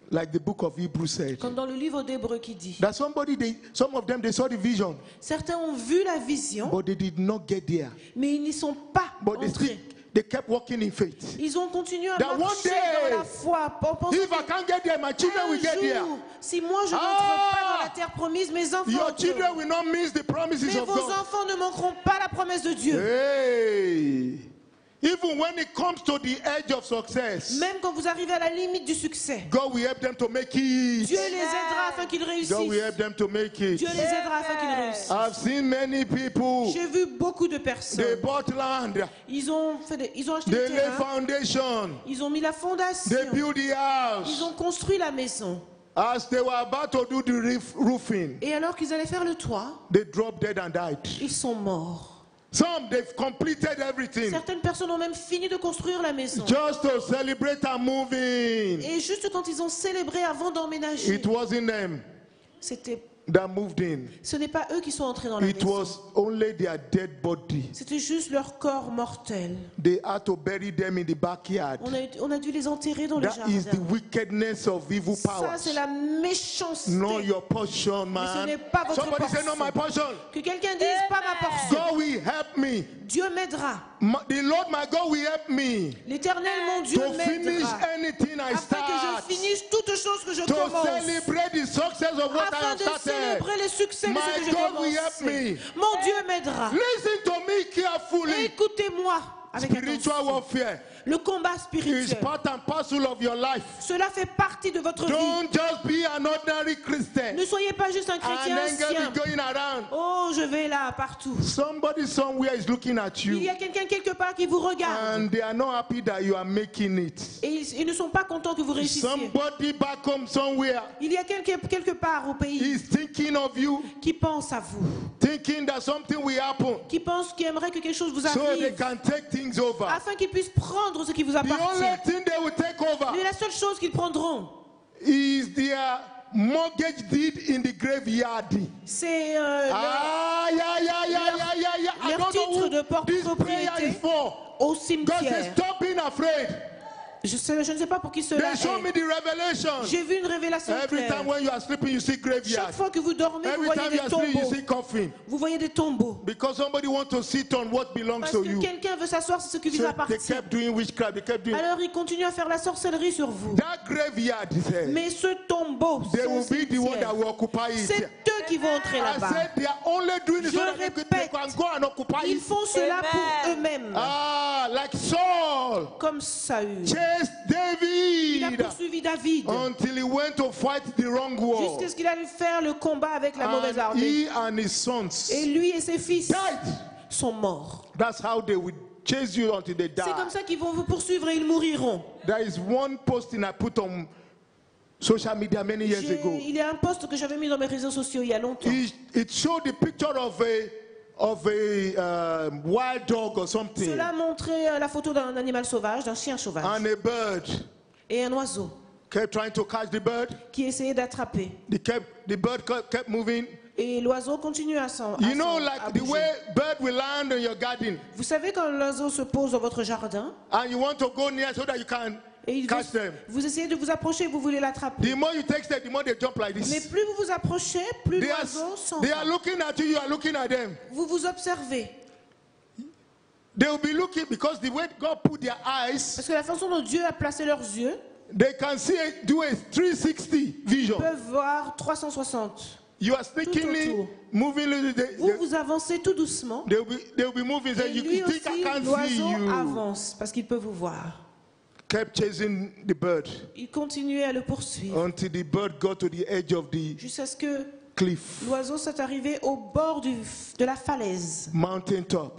like the book of Hebrews said. Comme dans le livre d'Hébreux qui dit. That somebody, they, some of them, they saw the vision, Certains ont vu la vision, but they did not get there. mais ils n'y sont pas But they still, entrés. they kept walking in faith. Ils ont continué à That one marcher day, dans la foi en pensant If I can't get there, my children will get qu'un there. jour, si moi je n'entre Ah! pas dans la terre promise, mes enfants Your entreront. children will not miss the promises Mais of vos God. enfants ne manqueront pas la promesse de Dieu. Hey, even when it comes to the edge of success, Même quand vous arrivez à la limite du succès, God will help them to make it. Dieu les aidera afin qu'ils God will réussissent. help them to make it. Dieu les aidera afin qu'ils réussissent. I've seen many people. J'ai vu beaucoup de They personnes. bought land. Ils ont, fait des- ils ont acheté They des lay terrains, foundation. ils ont mis la fondation, They build the ils house. ont construit la maison. As they were about to do the roof- roofing, Et alors qu'ils allaient faire le toit, they dropped dead and died. ils sont morts. Some, they've completed everything Certaines personnes ont même fini de construire la maison. just to celebrate and move in. Et juste quand ils ont célébré avant d'emménager, It wasn't them c'était, that moved in. ce n'est pas eux qui sont entrés dans la It maison. was only their dead body. C'était juste leur corps mortel. They had to bury them in the backyard. On a, on a dû les enterrer dans le That is the jardin. wickedness of evil Ça, powers. c'est la méchanceté. Know your portion, Mais ce man. n'est pas votre Somebody say, "No, portion." my portion." Que quelqu'un dise pas ma portion. God will help me. Dieu m'aidera. My- the Lord, my God, will help me L'éternel, mon Dieu, to finish m'aidera. anything I Afin que start. je finisse toutes choses que je To commence. celebrate the success of what I Afin have de started. célébrer les succès de My ce que j'ai God will help commencé. me. Mon Dieu m'aidera. Listen to me carefully. Écoutez-moi avec Spiritual attention. warfare Le combat is spirituel. part and parcel of your life. Cela fait partie de votre vie. Don't just be an ordinary Christian Ne soyez pas juste un and chrétien then get ancien. me going around. Oh, je vais là, partout. Somebody somewhere is looking at Il y you a quelqu'un quelque part qui vous regarde. and they are not happy that you are making it. Et ils, ils ne sont pas contents que vous réussissiez. Somebody back home somewhere Il y a quelqu'un quelque part au pays is thinking of you, qui pense à vous. thinking that something will happen Qui pense, qui aimerait que quelque chose vous so they arrive. can take things over. Afin qu'ils puissent prendre ce qui vous The appartient. only thing they will take over Mais la seule chose qu'ils prendront, is their mortgage deed in the graveyard. c'est euh, Ah, yeah, yeah, yeah, leur- yeah, yeah, yeah. I leur don't know titre de who this prayer propriété is for. au God says, cimetière. stop being afraid. Je, sais- je ne sais pas pour qui cela They show est. me the revelation. J'ai vu une révélation Every claire. time when you are sleeping, you see graveyard. Chaque fois que vous dormez, vous Every voyez time des you are sleeping, you tombeaux. see coffin. Vous voyez des tombeaux. Because somebody wants to sit on what belongs Parce to que you. quelqu'un veut s'asseoir sur ce qui vous So they appartient. kept doing witchcraft. They kept doing. Alors ils continuent à faire la sorcellerie sur vous. That graveyard, he said, Mais ce tombeau, they ce will be the one cimetière, that will occupy c'est it. eux qui vont entrer I là-bas. said they are only doing it Je so that they could- they répète, can go and occupy Ils it. font cela Amen. pour eux-mêmes. Ah, like Saul Comme Saül. chased Il a David poursuivi David until he went to fight the wrong war. jusqu'à ce qu'il allait faire le combat avec la mauvaise And armée. he and his sons Et lui et ses fils died. sont morts. That's how they will chase you until they C'est comme die. ça qu'ils vont vous poursuivre et ils mouriront. There is one posting I put on social media many years J'ai- ago. Il y a un post que j'avais mis dans mes réseaux sociaux il y a longtemps. It, it showed the picture of a of a um, wild dog or something Cela montrait euh, la photo d'un animal sauvage, d'un chien sauvage, and a bird. et un oiseau Kept trying to catch the bird. qui essayait d'attraper. The kept the bird kept, kept moving. Et l'oiseau continue à s'en à You know, s'en- à like the bouger. way bird will land in your garden, Vous savez quand l'oiseau se pose dans votre jardin and you want to go near so that you can et il catch vous, them. vous essayez de vous approcher, vous voulez l'attraper. The more you take steps, the more they jump like Mais this. plus vous vous approchez, plus They are, l'oiseau s'en they va. are looking at you. You are looking at them. Vous vous observez. They will be looking because the way God put their eyes, Parce que la façon dont Dieu a placé leurs yeux, they can see a, do a three sixty vision. ils peuvent voir trois cent soixante. You are sneakingly autour. moving. They, they, Vous vous avancez tout doucement. they will be, they will be moving. Say, Et you, lui you think I aussi, can't see l'oiseau you? avance parce qu'il peut vous voir. Kept chasing the bird Il continuait à le poursuivre until the bird got to the edge of the jusqu'à ce que cliff, l'oiseau soit arrivé au bord du, de la falaise, mountain top.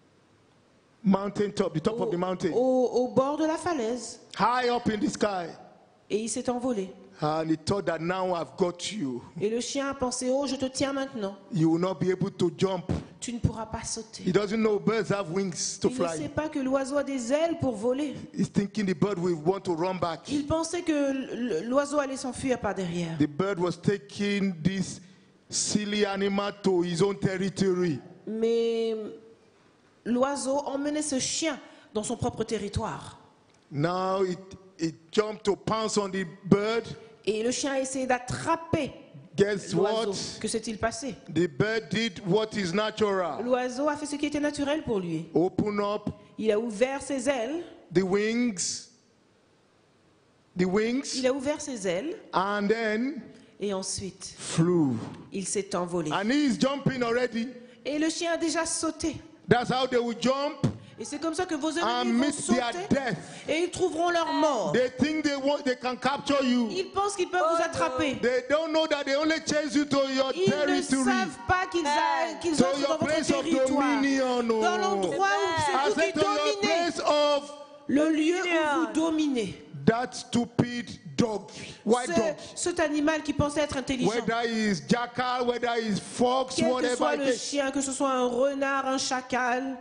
Mountain top, the top au, of the mountain, au- au bord de la falaise, high up in the sky. et il s'est envolé. And he thought that now I've got you. Et le chien a pensé, oh, je te tiens maintenant. You will not be able to jump. Tu ne pourras pas sauter. He doesn't know birds have wings to Il ne sait fly. pas que l'oiseau a des ailes pour voler. He's thinking the bird will want to run back. Il pensait que l- l'oiseau allait s'enfuir par derrière. The bird was taking this silly animal to his own territory. Mais l'oiseau emmenait ce chien dans son propre territoire. Now it, it jumped to pounce on the bird. Et le chien a essayé d'attraper Guess l'oiseau. what? Que s'est-il passé? The bird did what is natural. L'oiseau a fait ce qui était naturel pour lui. Open up Il a ouvert ses ailes. the wings. The wings. Il a ouvert ses ailes. And then Et ensuite, flew. il s'est envolé. And he is jumping already. Et le chien a déjà sauté. That's how they will jump Et c'est comme ça que vos and ennemis vont meet their sauter. death. Et ils trouveront leur mort. They think they want, they can capture you. Ils pensent qu'ils peuvent vous attraper. They don't know that they only chase you to your Ils ne territory, savent pas qu'ils a- qu'ils to entrent your dans votre place of territoire. dominion. No. Dans l'endroit où I c'est vous said qui to your dominez. place of Le lieu où vous dominez. that stupid dog, white dog. Ce- Cet animal qui pensait être intelligent. Whether it's jackal, whether it's fox, Quel que whatever soit it le is, chien, que ce soit un renard, un chacal,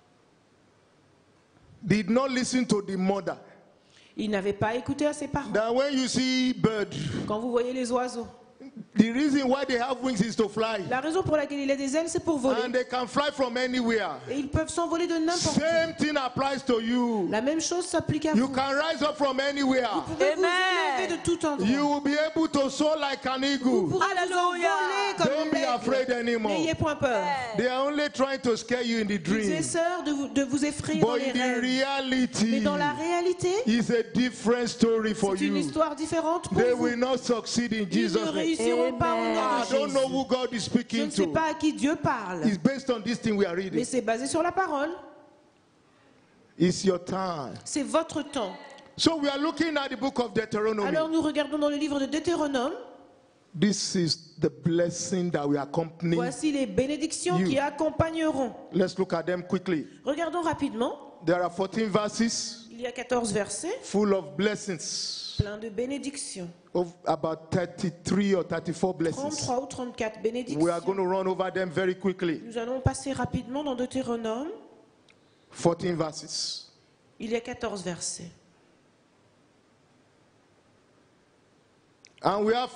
did not listen to the mother. il n'avait pas écouté à ses parents. That when you see bird, Quand vous voyez les oiseaux, the reason why they have wings is to fly. la raison pour laquelle il a des ailes, c'est pour voler. And they can fly from anywhere. Et ils peuvent s'envoler de n'importe où. Same thing applies to you. La même chose s'applique à You vous. can rise up from anywhere. Vous pouvez vous élever de tout endroit. You will be able to soar like an Vous eagle. pourrez vous envoler comme Don't une be afraid aigle. anymore. N'ayez point peur. They are only trying to scare you in the Ils dream. essaient de vous, de vous effrayer dans But les in the rêves. Mais reality, dans la réalité, it's a different story for c'est une you. histoire différente pour They vous. will not succeed in Ils Jesus' ne name. réussiront pas au nom I de don't know Jésus. who God is Je speaking ne sais to. pas à qui Dieu parle. It's based on this thing we are Mais reading. c'est basé sur la parole. It's your time. C'est votre temps. So we are looking at the book of Deuteronomy. Alors nous regardons dans le livre de Deutéronome. This is the blessing that we accompany. Voici les bénédictions You. qui accompagneront. Let's look at them quickly. Regardons rapidement. There are fourteen verses Il y a quatorze versets, full of blessings. plein de bénédictions. Of about thirty-three or thirty-four blessings. trente-trois ou trente-quatre bénédictions. We are going to run over them very quickly. Nous allons passer rapidement dans Deutéronome. fourteen verses. Il y a quatorze versets. And we have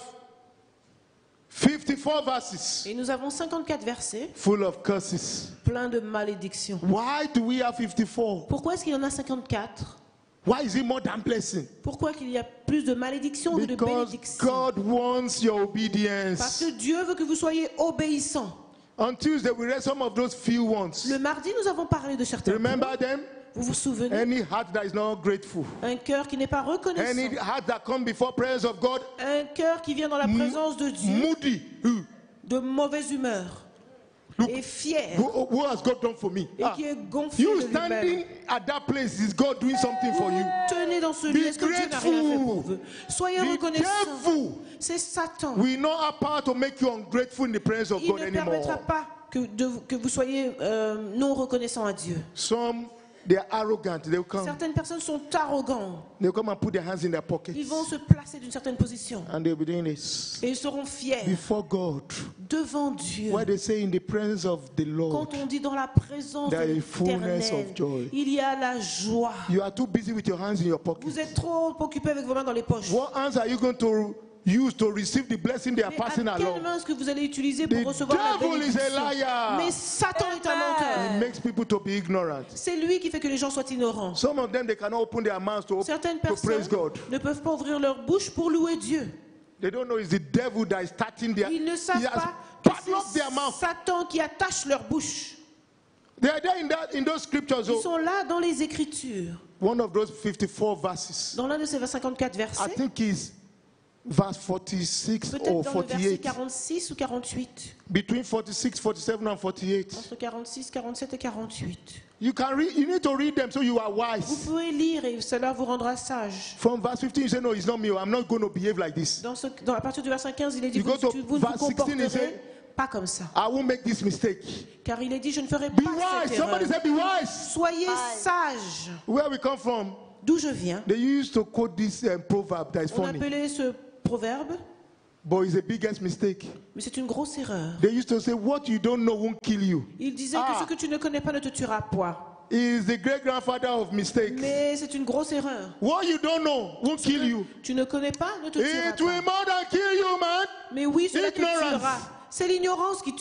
fifty-four verses Et nous avons cinquante-quatre versets, full of curses. plein de malédictions. Why do we have fifty-four? Pourquoi est-ce qu'il y en a cinquante-quatre? Why is it more than blessing? Pourquoi qu'il y a plus de malédictions que de Because bénédictions? God wants your Parce obedience. que Dieu veut que vous soyez obéissants. On Tuesday, we read some of those few ones. Le mardi, nous avons parlé de certains Remember points. them? Vous vous souvenez? Any heart that is not grateful, Un cœur qui n'est pas reconnaissant. any heart that comes before presence of God, Un cœur qui vient dans la présence de Dieu moody. Who, de mauvaise humeur Look, et fier who, who has God done for me? et Ah, qui est gonflé you de lui-même. standing at that place, is God doing something for you? Tenez dans ce Be lieu. Est-ce que Dieu n'a rien fait pour grateful. vous? Soyez The reconnaissants. devil C'est Satan. will not have power to make you ungrateful in the presence of Il God ne permettra anymore. pas que, de- que vous soyez euh, non reconnaissants à Dieu. Some, they are arrogant. They will come. Certaines personnes sont arrogantes. They will come and put their hands in their pockets. Ils vont se placer d'une certaine position. And they'll be doing this Et ils seront fiers before God. devant Dieu. Why they say in the presence of the Lord, Quand on dit dans la présence de there is fullness l'Éternel, of joy. il y a la joie. You are too busy with your hands in your Vous pockets. êtes trop occupé avec vos mains dans les poches. What hands are you going to use to receive the blessing they are Mais passing à quelle along? main est-ce que vous allez utiliser pour The recevoir la devil is a bénédiction? liar. Mais Satan est un menteur. It makes people to be ignorant. C'est lui qui fait que les gens soient ignorants. Some of them, they cannot open their mouths to, Certaines to praise personnes God. ne peuvent pas ouvrir leur bouche pour louer Dieu. They don't know it's the devil that is starting their. Ils ne He savent has pas que padlocked their c'est mouth. Satan qui attache leur bouche. They are there in that in those scriptures. Ils Oh, sont là dans les Écritures. one of those fifty-four verses. Dans l'un de ces cinquante-quatre I versets, think it's verse forty-six peut-être or dans le verset forty-eight. quarante-six ou quarante-huit. Between forty-six, forty-seven, and forty-eight. Entre quarante-six, quarante-sept et quarante-huit. You can read. You need to read them so you are Vous wise. pouvez lire et cela vous rendra sage. From verse fifteen, you say, "No, it's not me. I'm not going to behave like this. Dans ce, dans, à partir du verset quinze, il est dit You vous, go to tu- vous ne vous verse sixteen, he comporterez said, pas comme ça. I won't make this mistake. Car il est dit, je ne ferai Be pas cette wise." Somebody erreur. said, "Be wise." Soyez sages. Where we come from, D'où je viens, they used to quote this um, proverb that is on funny, appelait ce proverbe, but it's the biggest mistake. mais c'est une grosse erreur. They used to say, "What you don't know won't kill you." Il disait Ah. que ce que tu ne connais pas ne te tuera point. Is the great grandfather of mistakes. Mais c'est une grosse erreur. What you don't know won't Ce kill que you. tu ne connais pas ne te tuera It will pas. more than kill you, man. Mais oui, cela te Ignorance. tuera. C'est l'ignorance qui tue.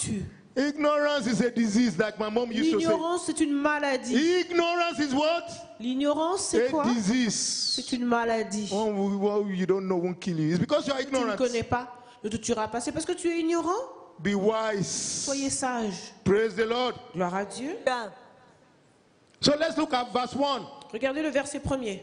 Ignorance is a disease, like my mom used to say. L'ignorance, c'est une maladie. Ignorance is what? L'ignorance, c'est A quoi? disease. C'est une maladie. One who- what you don't know won't kill you. It's because you are Tu ne ignorant. connais pas, ne te tuera pas. C'est parce que tu es ignorant. Be wise. Soyez sage. Praise the Lord. Gloire à Dieu. Bien. So let's look at verse one. Regardez le verset premier.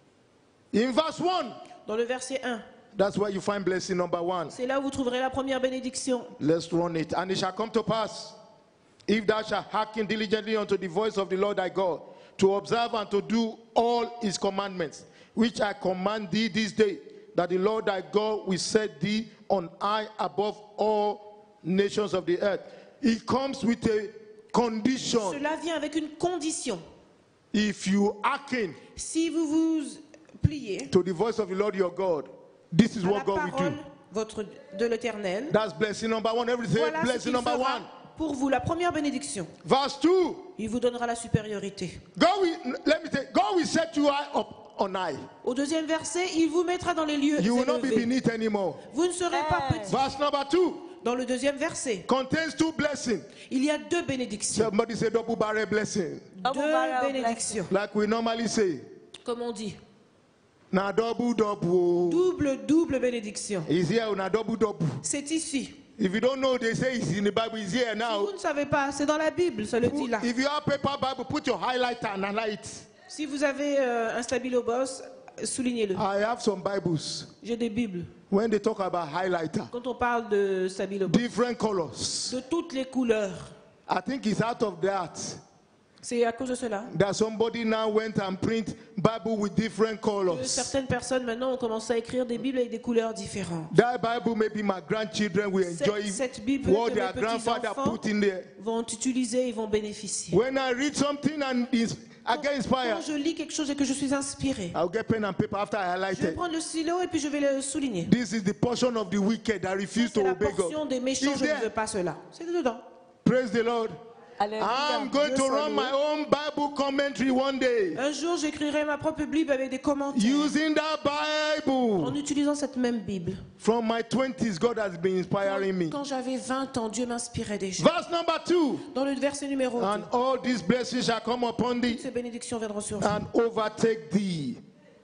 In verse one, Dans le verset un, that's where you find blessing number one. c'est là où vous trouverez la première bénédiction. Let's run it. And it shall come to pass, if thou shalt hearken diligently unto the voice of the Lord thy God, to observe and to do all his commandments, which I command thee this day, that the Lord thy God will set thee on high above all nations of the earth. It comes with a condition. Cela vient avec une condition. If you hearken Si vous vous pliez to the voice of the Lord your God, this is à la what God will parole do. votre, de l'Éternel, That's blessing number one. Everything voilà ce blessing qu'il number fera one. pour vous, la première bénédiction. Verse two. Il vous donnera la supériorité. God will, let me tell you, God will set you high up on high. Au deuxième verset, il vous mettra dans les lieux You will not be élevés. beneath anymore. Vous ne serez pas Hey. petit. Verse number two Dans le deuxième verset, contains two blessings. il y a deux bénédictions. Somebody say double barrel blessing. Double Deux barrel bénédictions. Like we normally say. Comme on dit. Now double double. Double, double bénédiction. He's here on a double double. C'est ici. If you don't know, they say it's in the Bible. He's here Si now. vous ne savez pas, c'est dans la Bible, ça le dit là. If you have paper Bible, put your highlighter and highlight. Si vous avez euh, un stabilo boss, soulignez-le. I have some Bibles. J'ai des Bibles. When they talk about highlighter, Quand on parle de stabilo boss, different colors. de toutes les couleurs, I think it's out of that c'est à cause de cela that somebody now went and print Bible with different que colors. certaines personnes maintenant ont commencé à écrire des Bibles avec des couleurs différentes. That Bible, maybe my grandchildren will enjoy Cette, cette Bible what que their mes grandfather petits-enfants put in there. vont utiliser, ils vont bénéficier. When I read something and is, I get Quand inspired, je lis quelque chose et que je suis inspiré, I'll get pen and paper after I highlight je vais it. prendre le stylo et puis je vais le souligner. This is the portion of the wicked that refuse C'est to la obey portion God. des méchants, It's je ne there. veux pas cela. C'est dedans. Praise the Lord. Alléluia. I'm going Dieu to soit run loué. my own Bible commentary one day Un jour, j'écrirai ma propre Bible avec des commentaires. using that En Bible. utilisant cette même Bible. From my twenties, God has been inspiring me. Quand j'avais vingt ans, Dieu m'inspirait déjà. Verse number two. Dans le verset numéro deux, And all these blessings shall come upon thee ces bénédictions viendront sur vous. and overtake thee.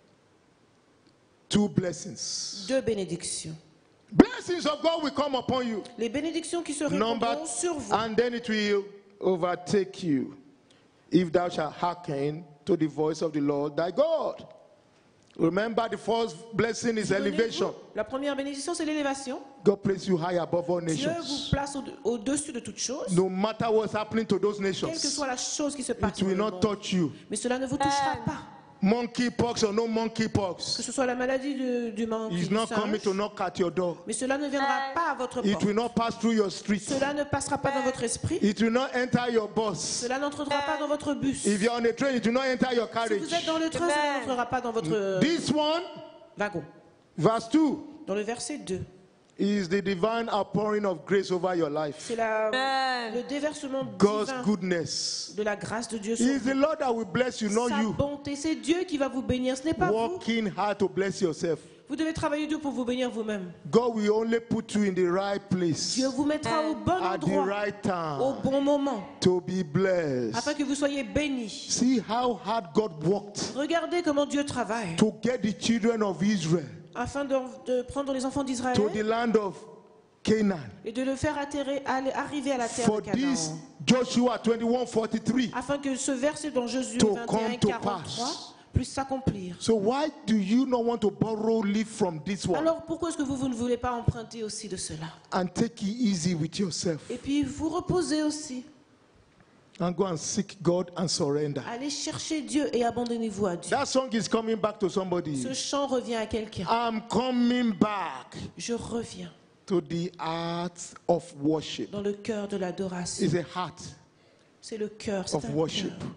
Two blessings. Deux bénédictions. Blessings of God will come upon you. Les bénédictions qui se Number, répandront sur vous. and then it will overtake you if thou shalt hearken to the voice of the Lord thy God. Remember, the first blessing is elevation. Souvenez-vous, la première bénédiction, c'est l'élévation. God place you high above all Dieu vous nations. place au- au-dessus de toutes choses. No matter what's happening to those Quelle que nations, soit la chose qui se passe it dans will le not monde. touch you. Mais cela ne vous touchera Amen. pas. Monkeypox or no Que monkeypox, ce soit la maladie du, du manque it's du not singe. coming to knock at your door. Mais cela ne viendra pas à votre It porte. will not pass through your street. Cela ne passera pas dans votre esprit. It will not enter your bus. Cela n'entrera pas dans votre bus. If you're on a train, it will not enter your Si carriage. vous êtes dans le train, cela Amen. n'entrera pas dans votre This one, wagon. verse two, Dans le verset deux, is the divine outpouring of grace over your life. c'est la- Amen. le déversement God's divin goodness. de la grâce de Dieu sur It is the vous. Lord that will bless you, not Sa you. bonté, c'est Dieu qui va vous bénir, ce n'est pas vous. Working hard to bless yourself. Vous devez travailler dur pour vous bénir vous-même. God will only put you in the right place Dieu vous mettra au bon at the endroit, right au time bon moment, to be blessed. afin que vous soyez bénis. See how hard God worked Regardez comment Dieu travaille, to get the children of Israel afin de, de prendre les enfants d'Israël to the land of Canaan. et de le faire atterrir, aller- arriver à la terre For de this, Canaan. Joshua twenty-one forty-three. Afin que ce verset dans Josué To vingt et un, come to quarante-trois pass. puisse s'accomplir. So why do you not want to borrow leave from this one Alors pourquoi est-ce que vous, vous ne voulez pas emprunter aussi de cela? and take it easy with yourself Et puis vous reposez aussi. and go and seek God and surrender? Allez chercher Dieu et abandonnez-vous à Dieu. That song is coming back to somebody. Ce chant revient à quelqu'un. I'm coming back Je reviens to the art of worship. dans le cœur de l'adoration. It's a heart C'est le cœur, c'est of un worship. cœur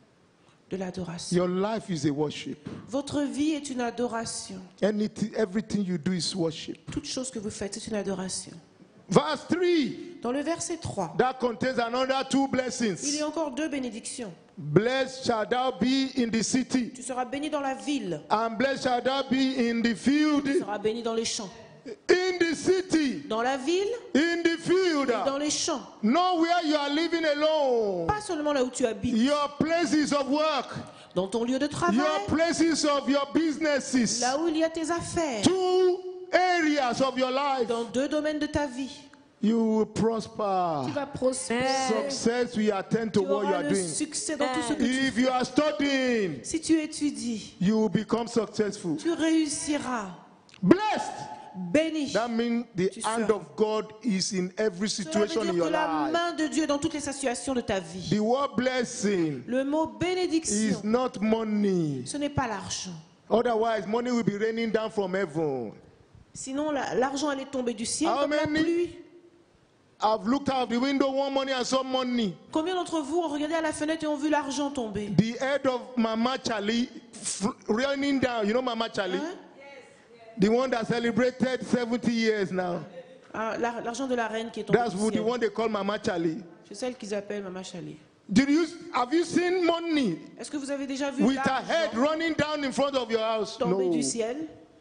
de l'adoration. Your life is a worship. Votre vie est une adoration. Anything, everything you do is worship. Toute chose que vous faites, c'est une adoration. Verse three, Dans le verset trois, that contains another two il blessings. y a encore deux bénédictions. Blessed shall thou be in the city, Tu seras béni dans la ville, and blessed shall thou be in the field. tu seras béni dans les champs. in the city, dans la ville, in the field, et dans les champs. not where you are living alone. Pas seulement là où tu habites, Your places of work, dans ton lieu de travail, your places of your businesses, là où il y a tes affaires, two areas of your life, dans deux domaines de ta vie. you will prosper. Tu vas prospérer. Success will attend to Tu what you auras are le doing. succès dans tout ce que tu If fais. you are studying, Si tu étudies, you will become successful. tu réussiras. Blessed. Béni. That means the Tu hand seras. of God is in every Cela veut situation dire in que your la life. main de Dieu est dans toutes les situations de ta vie. The word blessing Le mot is bénédiction, not money. ce n'est pas l'argent. Otherwise, money will be raining down from heaven. Sinon, la- l'argent allait tomber du ciel How comme la many? pluie. I've looked out the window, one money and some money. Combien d'entre vous ont regardé à la fenêtre et ont vu l'argent tomber? The head of Mama Charlie f- raining down. You know Mama Charlie? Hein? The one that celebrated seventy years now. Ah, la- l'argent de la reine qui est tombé That's du who, the ciel. one they call Mama Charlie. C'est celle qu'ils appellent Mama Chali. Did you have you seen money Est-ce que vous avez déjà vu with a head l'argent running down in front of your house? tomber No. du ciel?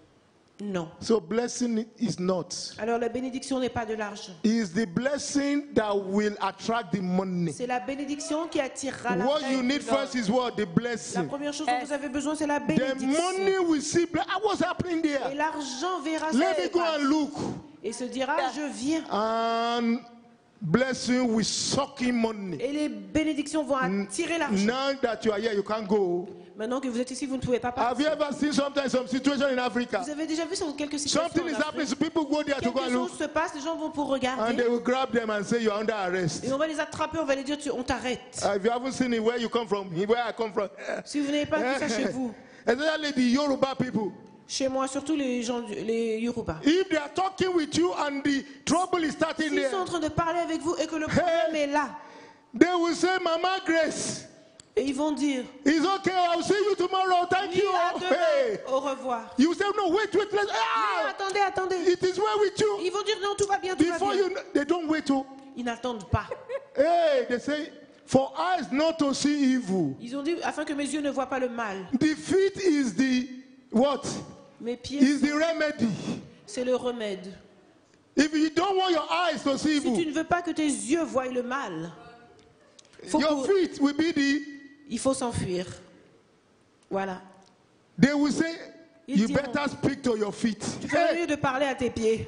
Non. So blessing is not. Alors la bénédiction n'est pas de l'argent. Is the blessing that will attract the money. C'est la bénédiction qui attirera What you l'argent. need first is what? The La blessing. première chose dont vous avez besoin, c'est la The bénédiction. money will see. ble- Ah, what's happening Et there? l'argent verra Let ça me go and look. et se dira, je viens. And blessing will suck in money. Et les bénédictions vont attirer l'argent. Now that you are here, you can't go. Maintenant que vous êtes ici, vous ne pouvez pas Have you partir. ever seen sometimes some situation in Africa? Vous avez déjà vu sur quelques situations Something en is happening, Afrique. so people go there to go Quelque and chose look, se passe, les gens vont pour and they regarder. will grab them and say you're under arrest. Et on va les attraper, on va les dire, tu- on t'arrête. Uh, if you haven't seen it, where you come from, where I come from, Si vous n'avez pas vu ça chez vous, especially the Yoruba people, chez moi, surtout les gens, du- les Yoruba. if they are talking with you and the trouble is starting S'ils sont en there, train de parler avec vous et que le problème est là, they will say, Mama Grace, et ils vont dire, it's okay, I'll see you tomorrow, thank oui, you. à demain, Hey. au revoir. You say, no, wait, wait, let's, Non, ah, attendez, attendez. it is well with you. Ils vont dire, non, tout va bien, tout va Before bien. you, know, they don't wait. Oh. Ils n'attendent pas. Hey, they say, for eyes not to see evil. Ils ont dit, afin que mes yeux ne voient pas le mal. The feet is the, what? Mes pieds, Is the remedy. c'est le remède. If you don't want your eyes to see Si tu evil, ne veux pas que tes yeux voient le mal, faut your que- feet will be the, il faut s'enfuir. Voilà. they will say, Ils you diront, better speak to your feet. tu ferais Hey, mieux de parler à tes pieds.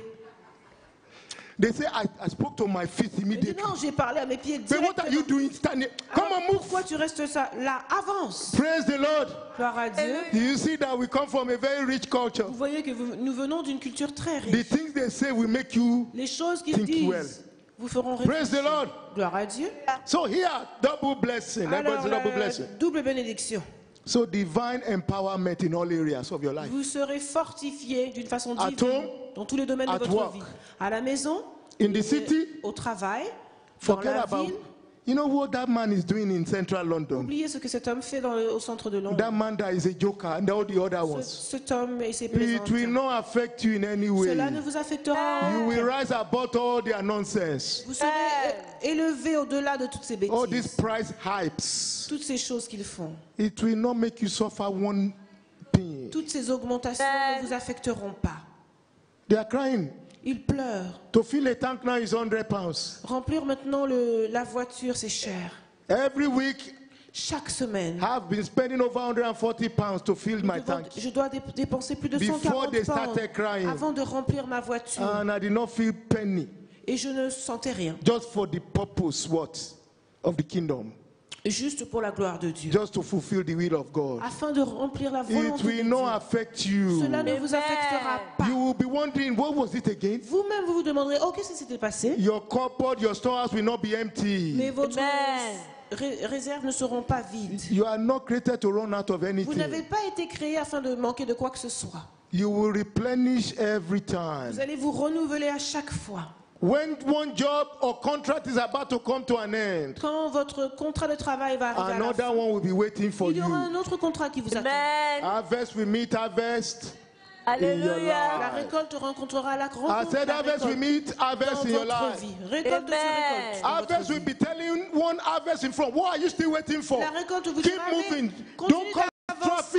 they say, I, I spoke to my feet Il dit, immediately. non, j'ai parlé à mes pieds But what are you directement. doing standing? Come Alors, on, move. pourquoi tu restes ça là? Avance. Praise the Lord. Gloire à Dieu. Do you see that we come from a very rich culture? Vous voyez que vous- nous venons d'une culture très The riche. things they say will make you. Les choses qu'ils think disent well. vous feront Praise the réfléchir. Lord. Gloire à Dieu. So here, double blessing. Everybody Alors, say double la blessing. double bénédiction. So divine empowerment in all areas of your life. Vous serez fortifiés d'une façon At divine home, dans tous les domaines de at votre work, vie. À la maison, in the city, au travail, dans forget la about. ville. You know what that man is doing in central London? Oubliez ce que cet homme fait dans le- au centre de Londres. That man that is a joker and all the other Ce- ones. cet homme et ses It will plaisantins. not affect you in any way. Cela ne vous affectera You en will aucun. rise above all their nonsense. Vous serez é- élevé au-delà de toutes ces All these bêtises. price hypes. Toutes ces choses qu'ils font. It will not make you suffer one thing. Toutes ces augmentations ne vous affecteront pas. They are crying. Ils pleurent. To fill a tank now is one hundred pounds. Remplir maintenant le- la voiture, c'est cher. Every week, Chaque semaine, I've been spending over one hundred forty pounds to fill my je dois, tank. je dois dé- dépenser plus de Before cent quarante they pounds started crying. avant de remplir ma voiture. And I did not feel penny. Et je ne sentais rien. Just for the purpose, what? Of the kingdom. Juste pour la gloire de Dieu. Just to fulfill the will of God. Afin de remplir la It volonté de will Dieu. not affect you. Cela ne vous affectera pas. You will be wondering, what was it again? Vous-même, vous vous demanderez, oh, qu'est-ce qui s'était passé? Your cupboard, your storehouse will not be Mais empty. votre Amen. ré- réserves ne seront pas vides. You are not created to run out of Vous anything. n'avez pas été créé afin de manquer de quoi que ce soit. You will replenish every Vous time. allez vous renouveler à chaque fois. When one job or contract is about to come to an end, Quand votre contrat de travail va arriver à la another fin, one will be waiting for il y aura you. un autre contrat qui vous attend. Amen. Harvest will meet harvest. in your Alléluia. La life. récolte rencontrera la I rencontre. said la harvest will récolte meet harvest dans in your votre life. vie. Récolte sur Amen. récolte. dans votre Harvest will vie. be telling one harvest in front. What are you still waiting for? La récolte vous Keep dira, moving. allez, Don't continue cause traffic d'avancer, here.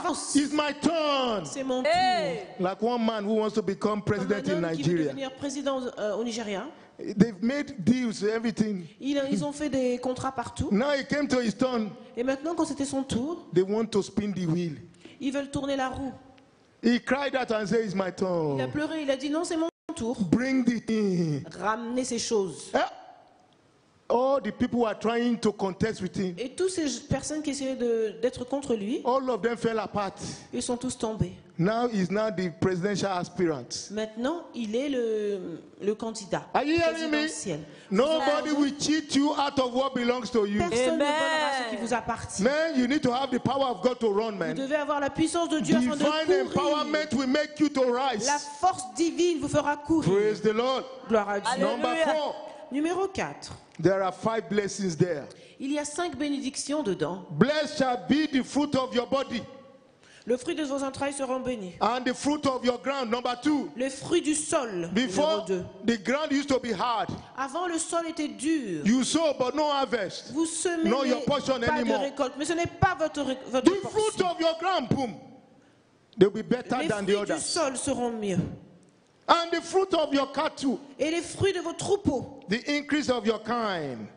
France. It's my turn. C'est mon tour. Hey. Like one man who wants to become Comme president un in homme qui veut Nigeria. devenir président euh, au Nigeria. They've made deals, everything. Ils, ils ont fait des contrats partout. Now it came to his turn. Et maintenant, quand c'était son tour, They want to spin the wheel. ils veulent tourner la roue. He cried out and said, it's my Il a turn. pleuré, il a dit non, c'est mon tour. Bring the thing. Ramener ces choses. Eh? All the people who are trying to contest with him, Et toutes ces personnes qui essayaient de- d'être contre lui, all of them fell apart. ils sont tous tombés. Now he's now the presidential aspirant. Maintenant, il est le, le candidat Are you hearing me? présidentiel. Nobody will cheat you out of what belongs to you. Personne ne Amen. volera ce qui vous appartient. Man, you need to have the power of God to run, Vous man. devez avoir la puissance de Dieu afin de Divine courir. empowerment will make you to rise. La force divine vous fera courir. Praise the Lord. Gloire à Dieu. Alléluia. Number four, Numéro quatre. there are five blessings there. Il y a cinq bénédictions dedans. Blessed shall be the fruit of your body Le fruit de vos entrailles seront bénis. and the fruit of your ground. Number two, Le fruit du sol. before Numéro deux. the ground used to be hard, Avant, le sol était dur. you sow but no harvest. Vous semez, Not mais your portion pas anymore. de récolte. Mais ce n'est pas votre, ré- votre The fruit portion. of your ground, boom, they'll be better Les than the fruits du others. sol seront mieux. And the fruit of your cattle, Et les fruits de vos troupeaux. the increase of your kind,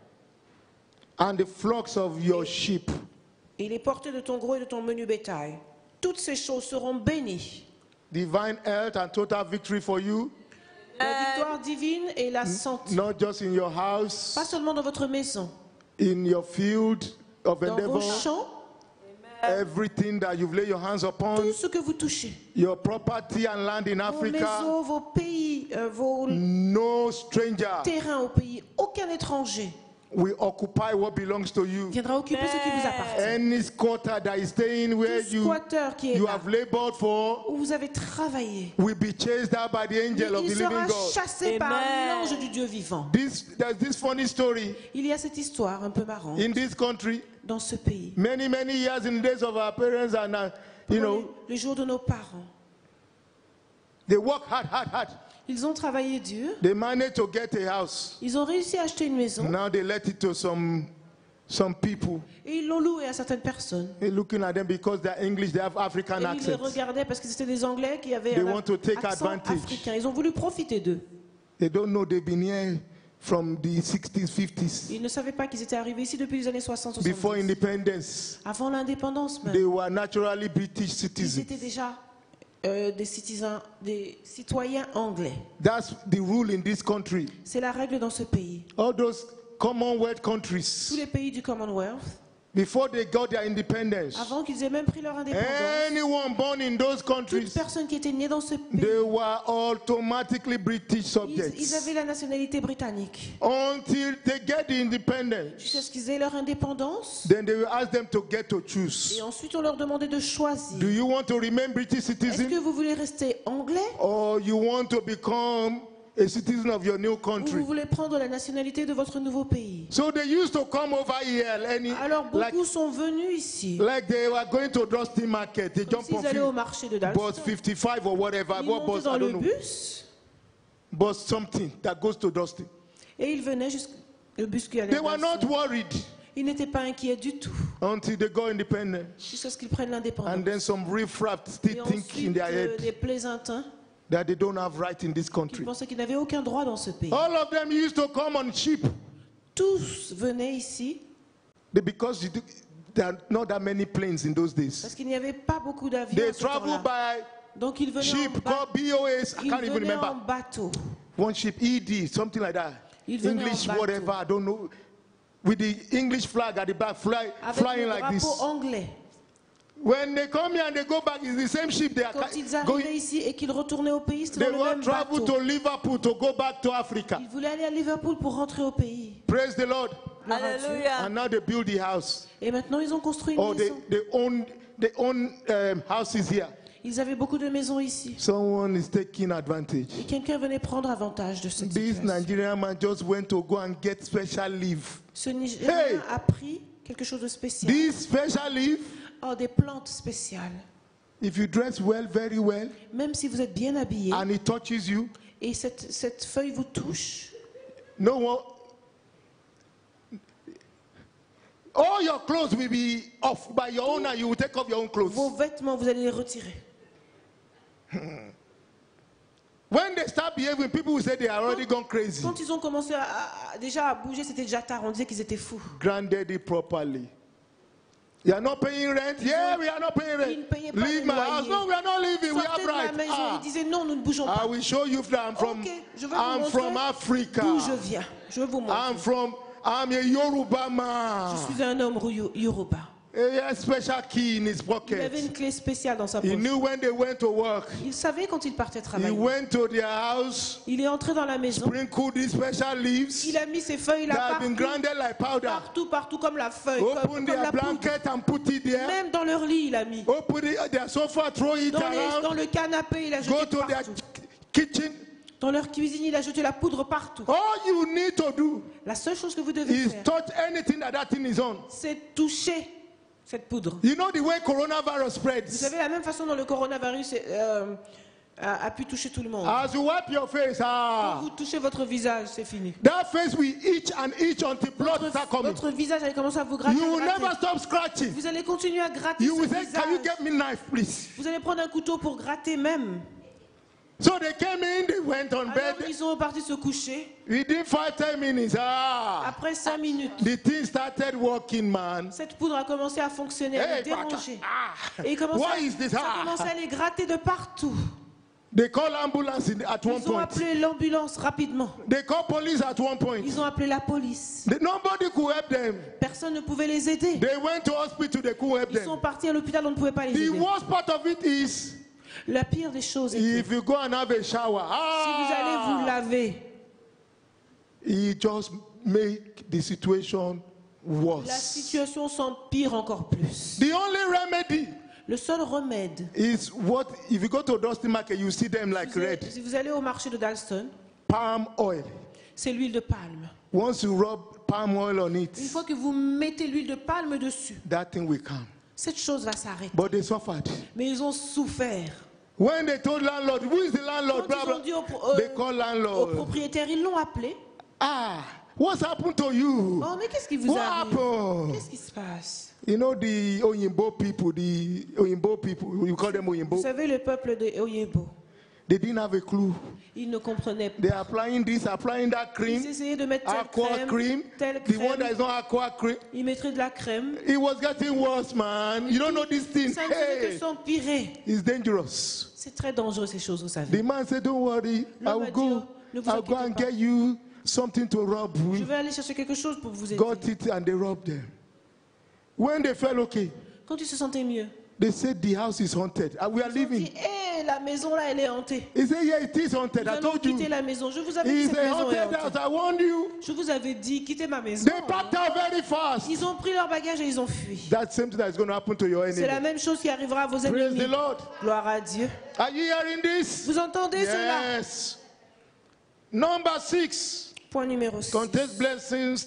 and the flocks of your sheep. Et les portées de ton gros et de ton menu bétail. Toutes ces choses seront bénies. Divine health and total victory for you, La victoire divine et la santé. not just in your house, Pas seulement dans votre maison. in your field of Dans vos endeavor, champs. everything that you've laid your hands upon, Tout ce que vous touchez. your property and land in Vos Africa, maisons, vos pays, euh, vos no stranger terrains au pays. Aucun étranger will occupy what belongs to you. viendra occuper ce qui vous appartient. Any squatter that is staying where Tout you, squatteur qui est you là, have labored for où vous avez travaillé, will be chased out by the angel of il the sera living God. chassé par Amen. l'ange du Dieu vivant. This, there's this funny story Il y a cette histoire un peu marrante in this country. dans ce pays. Many, many years in the days of our parents, and uh, you Pendant know, les, les jours de nos parents, they work hard, hard, hard. ils ont travaillé dur. They managed to get a house. Ils ont réussi à acheter une maison Now they let it to some some people. et ils l'ont louée à certaines personnes. They're looking at them because they're English, they have African Et ils les accents. regardaient parce que c'était des Anglais qui avaient They un want to take accent advantage. africain. Ils ont voulu profiter d'eux. They don't know they've been here from the sixties, fifties. Ils ne savaient pas qu'ils étaient arrivés ici depuis les années soixante Before soixante-dix. independence, Avant l'indépendance même. they were naturally British Ils citizens. étaient déjà euh, des citoyens, des citoyens anglais. That's the rule in this country. C'est la règle dans ce pays. All those Commonwealth Tous countries, les pays du Commonwealth, before they got their independence, avant qu'ils aient même pris leur indépendance, anyone born in those toute countries, personne qui était née dans ce pays, they were automatically British ils, ils subjects avaient la nationalité britannique. until they get the independence. Jusqu'à ce qu'ils aient leur indépendance. Then they will ask them to get to choose. Et ensuite, on leur demandait de choisir. Do you want to remain British Est-ce citizen que vous voulez rester anglais or you want to become a citizen of your new ou country? vous voulez prendre la nationalité de votre nouveau pays? So they used to come over here, any, Alors, like, beaucoup sont venus ici. like they were going to Dusty Market. They Comme jump on s'ils allaient au few- marché de bus Dalston. fifty-five or whatever. Ils What montaient bus? dans I le don't know. bus Bus something that goes to Dusty. et ils venaient jusqu'au le bus qui allait They à were not Dalston. worried Ils n'étaient pas inquiets du tout until they got independent. jusqu'à ce qu'ils prennent l'indépendance. And then some riffraff Et still think in ensuite, their euh, head des plaisantins that they don't have right in this qui country. pensaient qu'ils n'avaient aucun droit dans ce pays. All of them used to come on sheep. Tous venaient ici They- because you do, there are not that many planes in those days. parce qu'il n'y avait pas beaucoup d'avions They à ce travel temps-là. by Donc ils venaient, en, ship ba- called B O S. I ils can't even venaient en remember. bateau. One ship, E D, something like that. Ils venaient en English, bateau. whatever, I don't know. With the English flag at the back, fly, Avec flying le like drapeau this. anglais. When they come here and they go back, it's the same ship they are Quand ca- ils arrivaient going. ici et qu'ils retournaient au pays, c'était They dans le will même travel bateau. to Liverpool to go back to Africa. Ils voulaient aller à Liverpool pour rentrer au pays. Praise the Lord. Gloire à Dieu. Hallelujah. And now they build the house. Et maintenant, ils ont construit une Or they, maison. they own, they own um, houses here. Ils avaient beaucoup de maisons ici. Someone is taking advantage. Et quelqu'un venait prendre avantage de cette This situation. Nigerian man just went to go and get special leave. Ce Nigérien Hey! a pris quelque chose de spécial. This special leave, Oh, des plantes spéciales. if you dress well, very well, Même si vous êtes bien habillé and it touches you, et cette, cette feuille vous touche, no one, All your clothes will be off by your own, and you will take off your own clothes. Vos vêtements, vous allez les retirer. When they start behaving, people will say they are already gone crazy. Quand ils ont commencé à, à- déjà à bouger, c'était déjà tard. On disait qu'ils étaient fous. Granddaddy properly. You are not paying rent? Yeah, we are not paying Ils ne rent. payaient pas Leave le my loyer. house. No, we are not leaving. We Sortez have de la right. maison. Ah, Ils disaient non, nous ne bougeons I pas. will show you that I'm from, Ok, je vais vous I'm montrer from Africa. D'où je viens. Je vais vous montrer. I'm from, I'm a Yoruba Je man. suis un homme Ru- Yoruba. He had a special key in his Il pocket. avait une clé spéciale dans sa He poche. knew when they went to work. Il savait quand il partait He travailler. went to their house, Il est entré dans la maison. sprinkled these special leaves Il a mis ses feuilles là that have been partout, grounded like powder. partout, partout, comme la feuille, comme, Open comme their la poudre. blanket and put it there. Même dans leur lit, il a mis. Open it, their sofa, throw it Dans, les- dans around. le canapé, il a Go jeté to their partout. kitchen. Dans leur cuisine, il a jeté la poudre partout. All you need to do La seule chose que vous devez is faire, touch anything that that thing is on. c'est toucher cette poudre. You know the way coronavirus Vous spreads. savez, la même façon dont le coronavirus est, euh, a, a pu toucher tout le monde. As you wipe your face, Quand ah, vous touchez votre visage, c'est fini. that face will itch and itch until blood Votre, start coming. votre visage allait commencer à vous gratter. You will gratter. never stop scratching. Vous allez continuer à gratter You ce will say, visage. "Can you get me knife, please?" Vous allez prendre un couteau pour gratter même. So they came in, they went on Alors bed. ils sont partis se coucher. Within five ten minutes, ah, Après cinq minutes, the thing started working, man. cette poudre a commencé à fonctionner, à Hey, les déranger. ah, Et ils commençaient what à- is this? ça Ah. commençait à les gratter de partout. They call ambulance in, at one Ils ont point. appelé l'ambulance rapidement. They call police at one point. Ils ont appelé la police. The- nobody could help them. Personne ne pouvait les aider. They went to hospital, they couldn't help Ils sont them. partis à l'hôpital, on ne pouvait pas les The aider. worst part of it is La pire des choses est que if you go and have a shower, si vous allez vous ah, laver, it just make the situation la worse. situation s'empire encore plus. The only remedy Le seul remède, is what if you go to Dusty Market, you see them like si vous allez- red si vous allez au marché de Dalston, palm oil. c'est l'huile de palme. Once you rub palm oil on it, Une fois que vous mettez l'huile de palme dessus, that thing will come. cette chose va s'arrêter. But they suffered. Mais ils ont souffert. When they told landlord, who is the landlord? Quand Blah, ils blah, ont dit au, pro- euh, they call au landlord. propriétaire, ils l'ont appelé. Ah, what's happened to you? Oh, mais qu'est-ce qui vous What arrive? happened? Qu'est-ce qui se passe? You know the Oyinbo people, the Oyinbo people, you call them Vous Oyinbo. savez, le peuple de Oyebo, They didn't have a clue. ils ne comprenaient pas. They are applying this, applying that Ils cream, essayaient de mettre telle aqua crème, cream, telle the one that crème. is not aqua cream. Ils mettraient de la crème. It was getting worse, man. You don't know this thing. Ça ne faisait que Hey, s'empirer. it's dangerous. C'est très dangereux ces choses, vous savez. The man said, "Don't worry, I L'homme will a go. dit, ne vous I'll go inquiétez and pas. get you something to rub Je with." vais aller chercher quelque chose pour vous aider. Got it and they rubbed them. When they felt okay, Quand ils se sentaient mieux, they said the house is haunted. And we are ils ont leaving. dit, hé, la maison là, elle est hantée. He said, "Yeah, it is haunted. Nous I allons told you." quitter la maison. Je vous avais dit He cette said, maison est "Haunted house. hantée. I warned you." Je vous avais dit, quittez ma maison. They packed out very fast. Ils ont pris leur bagage et ils ont fui. That same thing that is going to happen to your C'est la enemy. même chose qui arrivera à vos Praise ennemis. the Lord. Gloire à Dieu. Are you hearing this? Vous entendez cela? Yes. Number six Point numéro six. contains blessings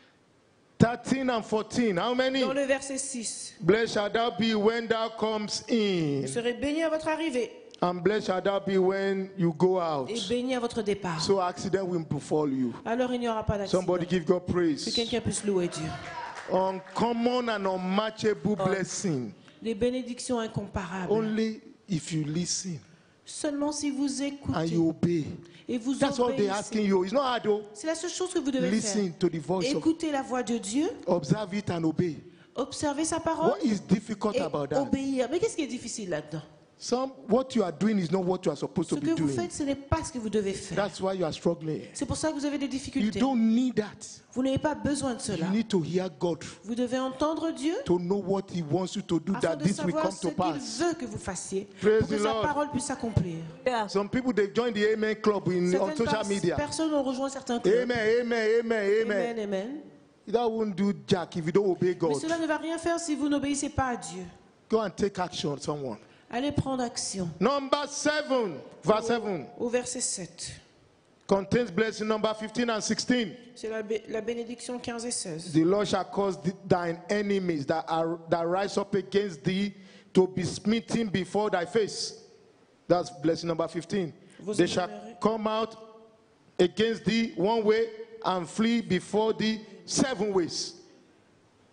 thirteen and fourteen. How many? Dans le verset six. Blessed shall thou be when thou comes in, Vous serez bénis à votre arrivée and blessed shall thou be when you go out. et bénis à votre départ. So accident will befall you. Alors il n'y aura pas d'accident. Somebody give God Que praise. quelqu'un puisse louer Dieu. Uncommon and unmatchable blessing. Des bénédictions incomparables. Only if you listen Seulement si vous and écoutez you obey. et vous That's all they're asking obéissez. you. It's not hard though. C'est la seule chose que vous devez Listen faire. to the voice of. Écoutez la voix de Dieu, Observe it and obey. observez sa parole What is difficult et about that? obéir. Mais qu'est-ce qui est difficile là-dedans? Some what you are doing is not what you are supposed Ce to que be vous doing. faites, ce n'est pas ce que vous devez faire. That's why you are struggling. C'est pour ça que vous avez des You difficultés. don't need that. Vous n'avez pas besoin de You cela. need to hear God Vous devez entendre Dieu to know what He wants you to do, afin that de this will savoir come ce to qu'il pass. veut que vous fassiez Praise pour que the sa Lord. parole puisse s'accomplir. Yeah. Some people they join the Amen Club in, on Certaines social pers- media. personnes ont rejoint certains clubs. Amen, amen, amen, Amen, amen. amen. That won't do jack if you don't obey Mais God. cela ne va rien faire si vous n'obéissez pas à Dieu. Go and take action, someone. Allez prendre action. Number seven, verse seven, Au verset sept. contains blessing number fifteen and sixteen. C'est la, bé- la bénédiction quinze et seize. The Lord shall cause th- thine enemies that are that rise up against thee to be smitten before thy face. That's blessing number fifteen. Vos They shall ennemis. come out against thee one way and flee before thee seven ways.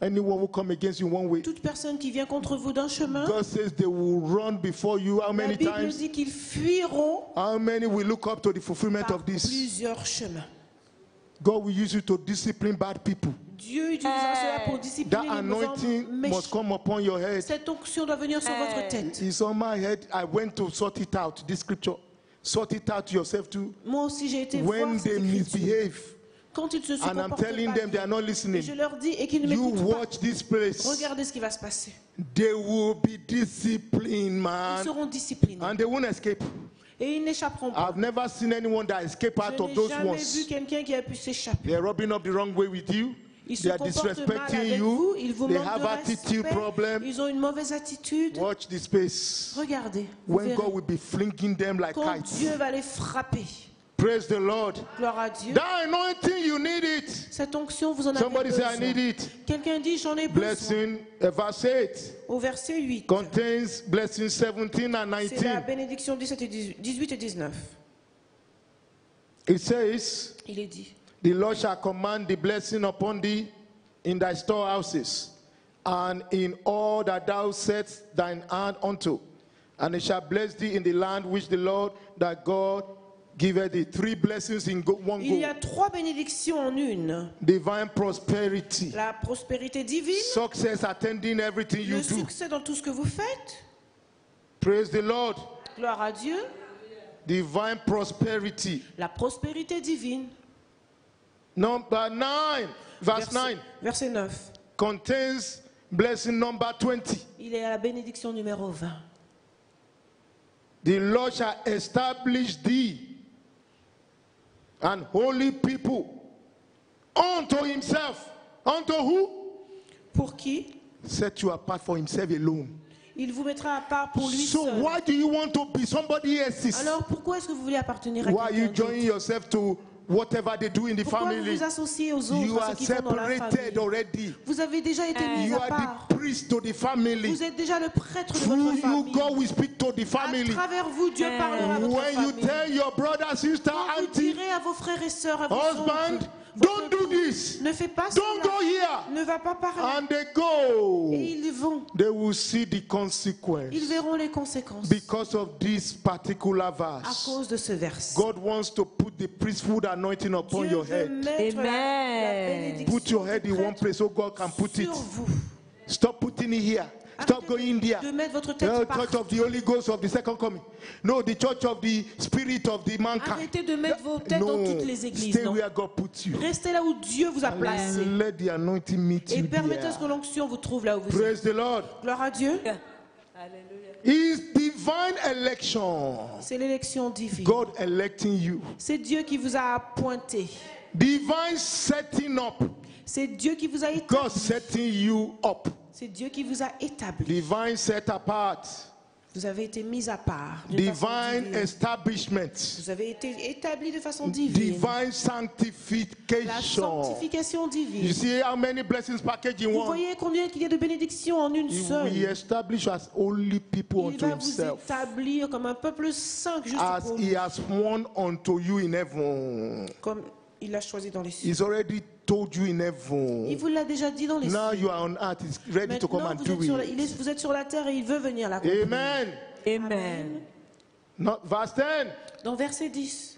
Anyone who come against you one way, Toute personne qui vient contre vous d'un chemin, God says they will run before you. How la many Bible times? dit qu'ils fuiront How many will look up to the fulfillment par of this? plusieurs chemins. God will use you to discipline bad people. Dieu utilisera cela pour discipliner That les mauvais anointing méchants. must come upon your head. Cette onction doit venir sur votre tête. It's on my head. I went to sort it out. This scripture. Sort it out yourself too. Moi aussi, j'ai été When voir cette they écriture. misbehave, Quand ils se se and I'm comportent telling pas them they bien, are not et je listening, leur dis et qu'ils ne you m'écoutent pas, watch this place. regardez ce qui va se passer. They will be disciplined, Ils man, seront disciplinés and they won't escape. et ils n'échapperont pas. I've never seen anyone that escape out Je of n'ai those jamais vu ones. quelqu'un qui a pu s'échapper. They're rubbing up the wrong way with you. Ils se They are comportent mal disrespecting avec vous, you. ils vous They manquent have de attitude respect, problem. ils ont une mauvaise attitude. Watch this space. Regardez, vous When verrez. God will be flinging them like Quand kites. Dieu va les frapper. Praise the Lord. Gloire à Dieu. That anointing, you need it. Cette onction, vous en avez Somebody say, I besoin. need it. Quelqu'un dit, j'en ai besoin. Blessing, uh, verse eight, Au verset huit, contains blessing seventeen and c'est la nineteen. bénédiction dix-sept et dix-huit et dix-neuf. It says, Il est dit, the Lord shall command the blessing upon thee in thy storehouses and in all that thou setst thine hand unto. And it shall bless thee in the land which the Lord thy God giveth thee. Three blessings in go- one il y a go. trois bénédictions en une. Divine prosperity. La prospérité divine, Success attending everything you le do. succès dans tout ce que vous faites. Praise the Lord. Gloire à Dieu. Divine prosperity. La prospérité divine. Number nine, verse Verset, nine, verset neuf. contains blessing number twenty. Il est à la bénédiction numéro vingt. The Lord shall establish thee an holy people unto himself. Unto who? Pour qui? Set you apart for himself alone. Il vous mettra à part pour lui So seul. why do you want to be somebody else's? Alors pourquoi est-ce que vous voulez appartenir à Why are you quelqu'un joining d'autre? yourself to whatever they do in the Pourquoi vous family? vous associez aux autres, You à are ce qu'ils font dans la separated famille? already. Vous avez déjà été mis You à are part. the priest to the family. Vous êtes déjà le prêtre de Through votre you, famille. God will speak to the À family. travers vous, Dieu parlera à votre When you famille. tell your brother, sister, Quand vous auntie, direz à vos frères et sœurs, à vos husband, oncles, don't votre do époux, this, ne fais pas don't go cela, here, ne va pas parler. and they go. Et ils vont, They will see the consequence ils verront les conséquences because of this particular à verse. cause de ce verset. God wants to put the priesthood anointing upon Dieu your veut head. mettre la, la Amen. bénédiction Put your head du in one prêtre place so God can put it. sur vous. Stop putting it here. Stop Arrêtez going there. de mettre votre tête The partout. church of the Holy Ghost of the second coming. No, the church of the spirit of the mankind. Arrêtez de mettre vos têtes No, dans toutes les églises. stay Non. where God puts you. Restez là où Dieu vous a placé. Let the anointing meet Et you permettez à ce que there. l'onction vous trouve là où vous êtes. Praise the Lord. Gloire à Dieu. Is divine election. C'est l'élection divine. God electing you. C'est Dieu qui vous a appointé. Divine setting up. C'est Dieu qui vous a God établi. setting you up. C'est Dieu qui vous a établi. Divine set apart. Vous avez été mis à part. d'une façon Divine divine. establishment. Vous avez été établi de façon divine. Divine La sanctification. sanctification You divine. see how many blessings packaged in Vous one? voyez combien qu'il y a de bénédictions en une He seule. will establish as holy people Il unto va vous himself, établir comme un peuple saint juste as pour he lui. has sworn unto you in heaven. Comme il l'a choisi dans les cieux. He's already told you in Il heaven. vous l'a déjà dit dans les Now cieux. you are on earth. He's ready to come Maintenant, and vous do êtes, sur la, it. il est- vous êtes sur la terre et il veut venir l'accomplir. Amen. Amen. Not, verse ten Dans verset dix,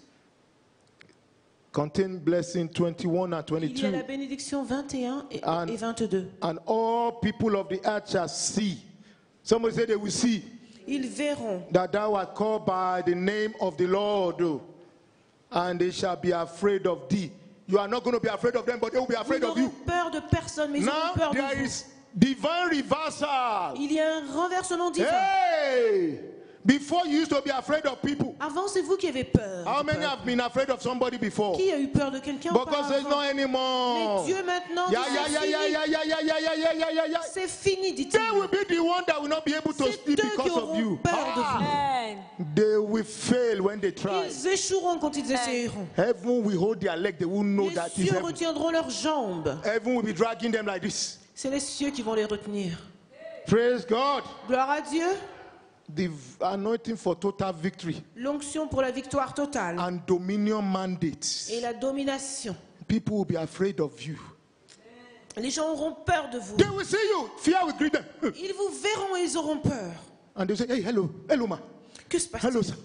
contain blessing twenty-one and il y a twenty-two. la bénédiction vingt et un et, And- et vingt-deux. And all people of the earth shall see. Somebody say they will see Ils verront that thou art called by the name of the Lord, and they shall be afraid of thee. You are not going to be afraid of them, but they will be Vous afraid of n'aurez you. peur de personne, mais ils Now auront peur de there vous. is divine reversal. Il y a un renversement divin. Hey! Before you used to be afraid of people. Avant, c'est vous qui avez peur. How du many peuple. have been afraid of somebody before? Qui a eu peur de quelqu'un Because there's auparavant? not anymore. Mais Dieu maintenant, Yeah, dit, yeah, c'est yeah, yeah, fini. yeah, yeah, yeah, yeah, yeah, yeah, yeah, yeah. C'est fini, dit-il. They will be the one that will not be able to C'est sleep eux qui because of auront you. peur de vous. Amen. They will fail when they try. Ils échoueront quand ils essayeront. Heaven will hold their leg. They will know Les that is cieux heaven. retiendront leurs jambes. Heaven will be dragging them like this. C'est les cieux qui vont les retenir. Praise God. Gloire à Dieu. The anointing for total victory L'onction pour la victoire totale and dominion mandates. et la domination. People will be afraid of you. Les gens auront peur de vous. They will see you. Fear will greet them. Ils vous verront et ils auront peur. And they say, hey, hello, hello, ma. Que se passe-t-il? Hello, sir.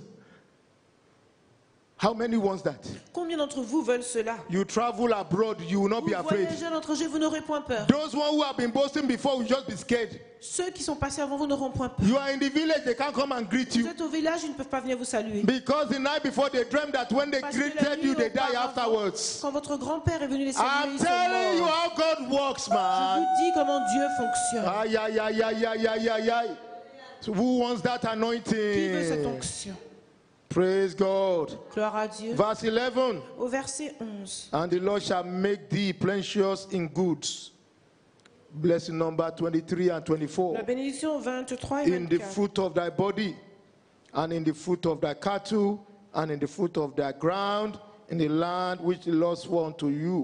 How many wants that? Combien d'entre vous veulent cela? You travel abroad, you will not Vous be afraid. voyagez à l'étranger, vous n'aurez point peur. Those one who have been boasting before will just be scared. Ceux qui sont passés avant vous n'auront point peur. You are in the village, they can't come and greet Vous you. êtes au village, ils ne peuvent pas venir vous saluer. Because the night before they dreamed that when they Parce que la greeted nuit you, they die auparavant, afterwards. quand votre grand-père est venu les saluer, I'm ils sont telling you morts. how God works, Je man. vous dis comment Dieu fonctionne. Aye, aye, aye, aye, aye, aye, aye, aye. So who wants that Qui veut cette anointing? onction? Praise God. Gloire à Dieu. Verse eleven. Au verset onze. And the Lord shall make thee plenteous in goods. Blessing number twenty-three and twenty-four. La bénédiction vingt-trois et In the vingt-quatre. fruit of thy body, and in the fruit of thy cattle, and in the fruit of thy ground, in the land which the Lord swore unto you.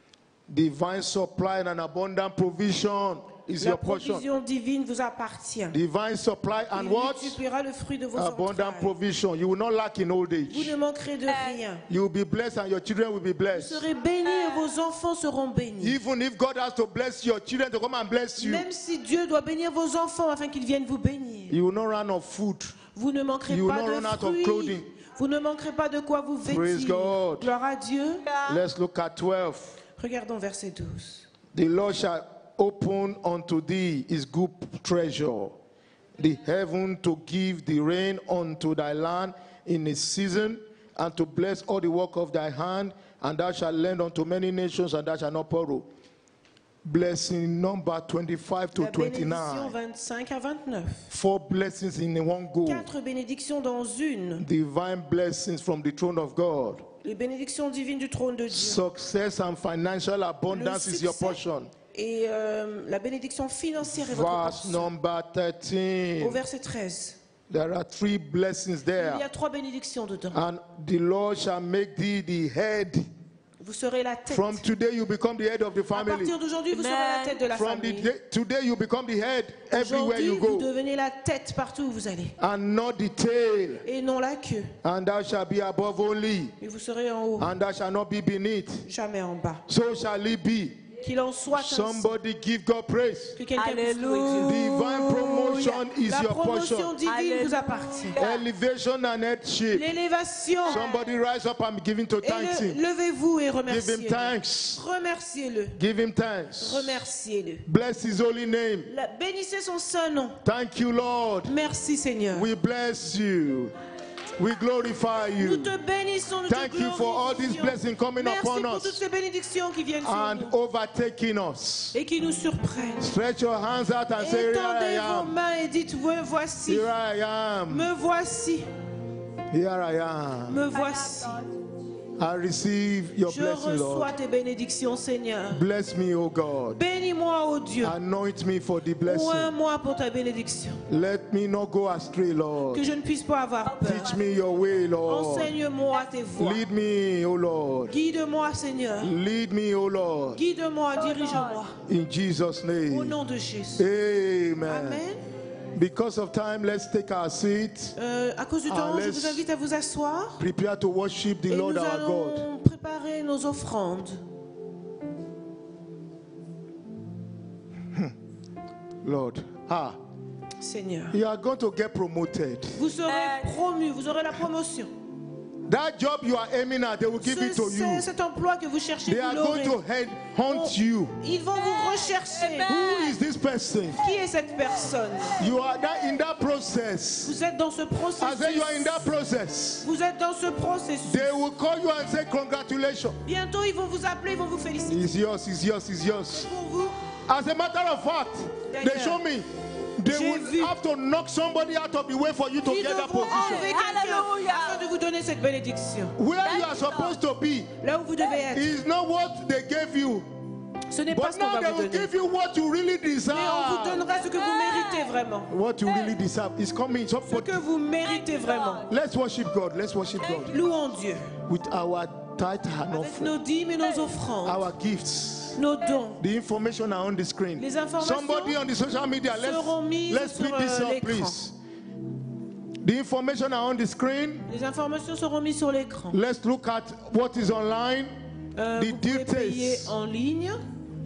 Divine supply and an abundant provision is La your portion. provision divine vous appartient. Divine supply and Il what? multipliera le fruit de vos Abundant entrailles. provision. You will not lack in old Vous age. ne manquerez de rien. You will be blessed and your children will be Vous blessed. serez bénis et vos enfants seront bénis. Even if God has to bless your children to come and bless you, Même si Dieu doit bénir vos enfants afin qu'ils viennent vous bénir, you will not run of food. vous ne manquerez You will pas not run out de of fruits. clothing. Vous ne manquerez pas de quoi vous Praise vêtir. God. Gloire à Dieu. Let's look at twelve. Regardons verset douze. The Lord shall open unto thee his good treasure, the heaven to give the rain unto thy land in its season, and to bless all the work of thy hand, and thou shalt lend unto many nations, and thou shalt not borrow. Blessing number twenty-five to La bénédiction twenty-nine. vingt-cinq à vingt-neuf. Four blessings in one go. Quatre bénédictions dans une. Divine blessings from the throne of God. Les bénédictions divines du trône de Dieu. Success and financial abundance Le is your succès portion. Et euh, la bénédiction financière est votre Verse portion. number Au thirteen. verset treize. There are three blessings Il y there. a trois bénédictions dedans. And the Lord shall make thee the head. Vous serez la tête. From today you become the head of the À family. partir d'aujourd'hui, vous serez la tête de la From the famille. day, today you become the head everywhere Aujourd'hui, you vous go. devenez la tête partout où vous allez. And not the tail. Et non la queue. And thou shalt be above only. Et vous serez en haut, And thou shalt not be beneath. jamais en bas. So shall it be. Qu'il en soit ainsi. Somebody give God praise. Que quelqu'un puisse louer Dieu. Divine promotion is La your promotion portion. divine vous appartient. Elevation and headship. L'élévation. Somebody rise up and give him to Et thanks le- him. levez-vous et Give him remerciez-le. thanks. Remerciez-le. Give him thanks. Remerciez-le. Bless his holy name. La- Bénissez son saint nom. Thank you, Lord. Merci Seigneur. We bless you. We glorify Nous you. te bénissons, nous te Thank you for all these glorifions. blessings coming Merci upon pour toutes us ces bénédictions qui viennent sur and nous overtaking us. et qui nous surprennent. Stretch your hands out and say, Here Étendez I vos am. mains et dites, me voici, Here I am. me voici, Here I am. me voici. I receive your Je blessing, reçois Lord. tes bénédictions, Seigneur. Bless me, O God. Bénis-moi, ô Dieu. Anoint me for the blessing. Oins-moi pour ta bénédiction. Let me not go astray, Lord. Que je ne puisse pas avoir peur. Teach me your way, Lord. Enseigne-moi tes voies. Lead me, O Lord. Guide-moi, Seigneur. Lead me, O Lord. Guide-moi, dirige-moi. In Jesus' Au name. nom de Jésus. Amen. Amen. Because of time, let's take our seat. Euh, à cause du Ah, temps, je laisse- vous invite à vous asseoir. Prepare to worship the Et Lord nous our God. allons préparer nos offrandes. Lord. Ah, Seigneur. you are going to get promoted. Vous serez promu, vous aurez la promotion. That job you are aiming at, they will give it Ce- to c'est- you. Cet emploi que vous cherchez, They vous are going l'aurez. to head hunt you. Ils vont vous rechercher. Who is this person? Qui est cette personne? You are that in that process. Vous êtes dans ce I say you are in processus. that process. Vous êtes dans ce processus. They will call you and say congratulations. Bientôt, ils vont vous appeler, ils vont vous féliciter. It's yours, it's yours, it's yours. Pour vous, As a matter of fact, they show me they J'ai will vu. have to knock somebody out of the way for you to ils get that devront enlever position. quelqu'un afin de vous donner cette bénédiction. Where you are supposed to be Là où vous devez être. is not what they gave you, Ce n'est pas but ce qu'on now va they vous will donner. give you what you really Mais on vous deserve. donnera ce que vous méritez vraiment. What you really deserve is coming. Ce Somebody. que vous méritez vraiment. Let's worship God. Let's worship God Louons Dieu. with our tithe and Avec offering, nos dîmes et nos offrandes. our gifts. Nos dons. The information are on the screen. Les informations Somebody on the social media, seront let's mises let's sur, pick this euh, up, l'écran. please. The information are on the screen. Les informations seront mises sur l'écran. Let's look at what is online. Euh, The vous pouvez payer details. en ligne.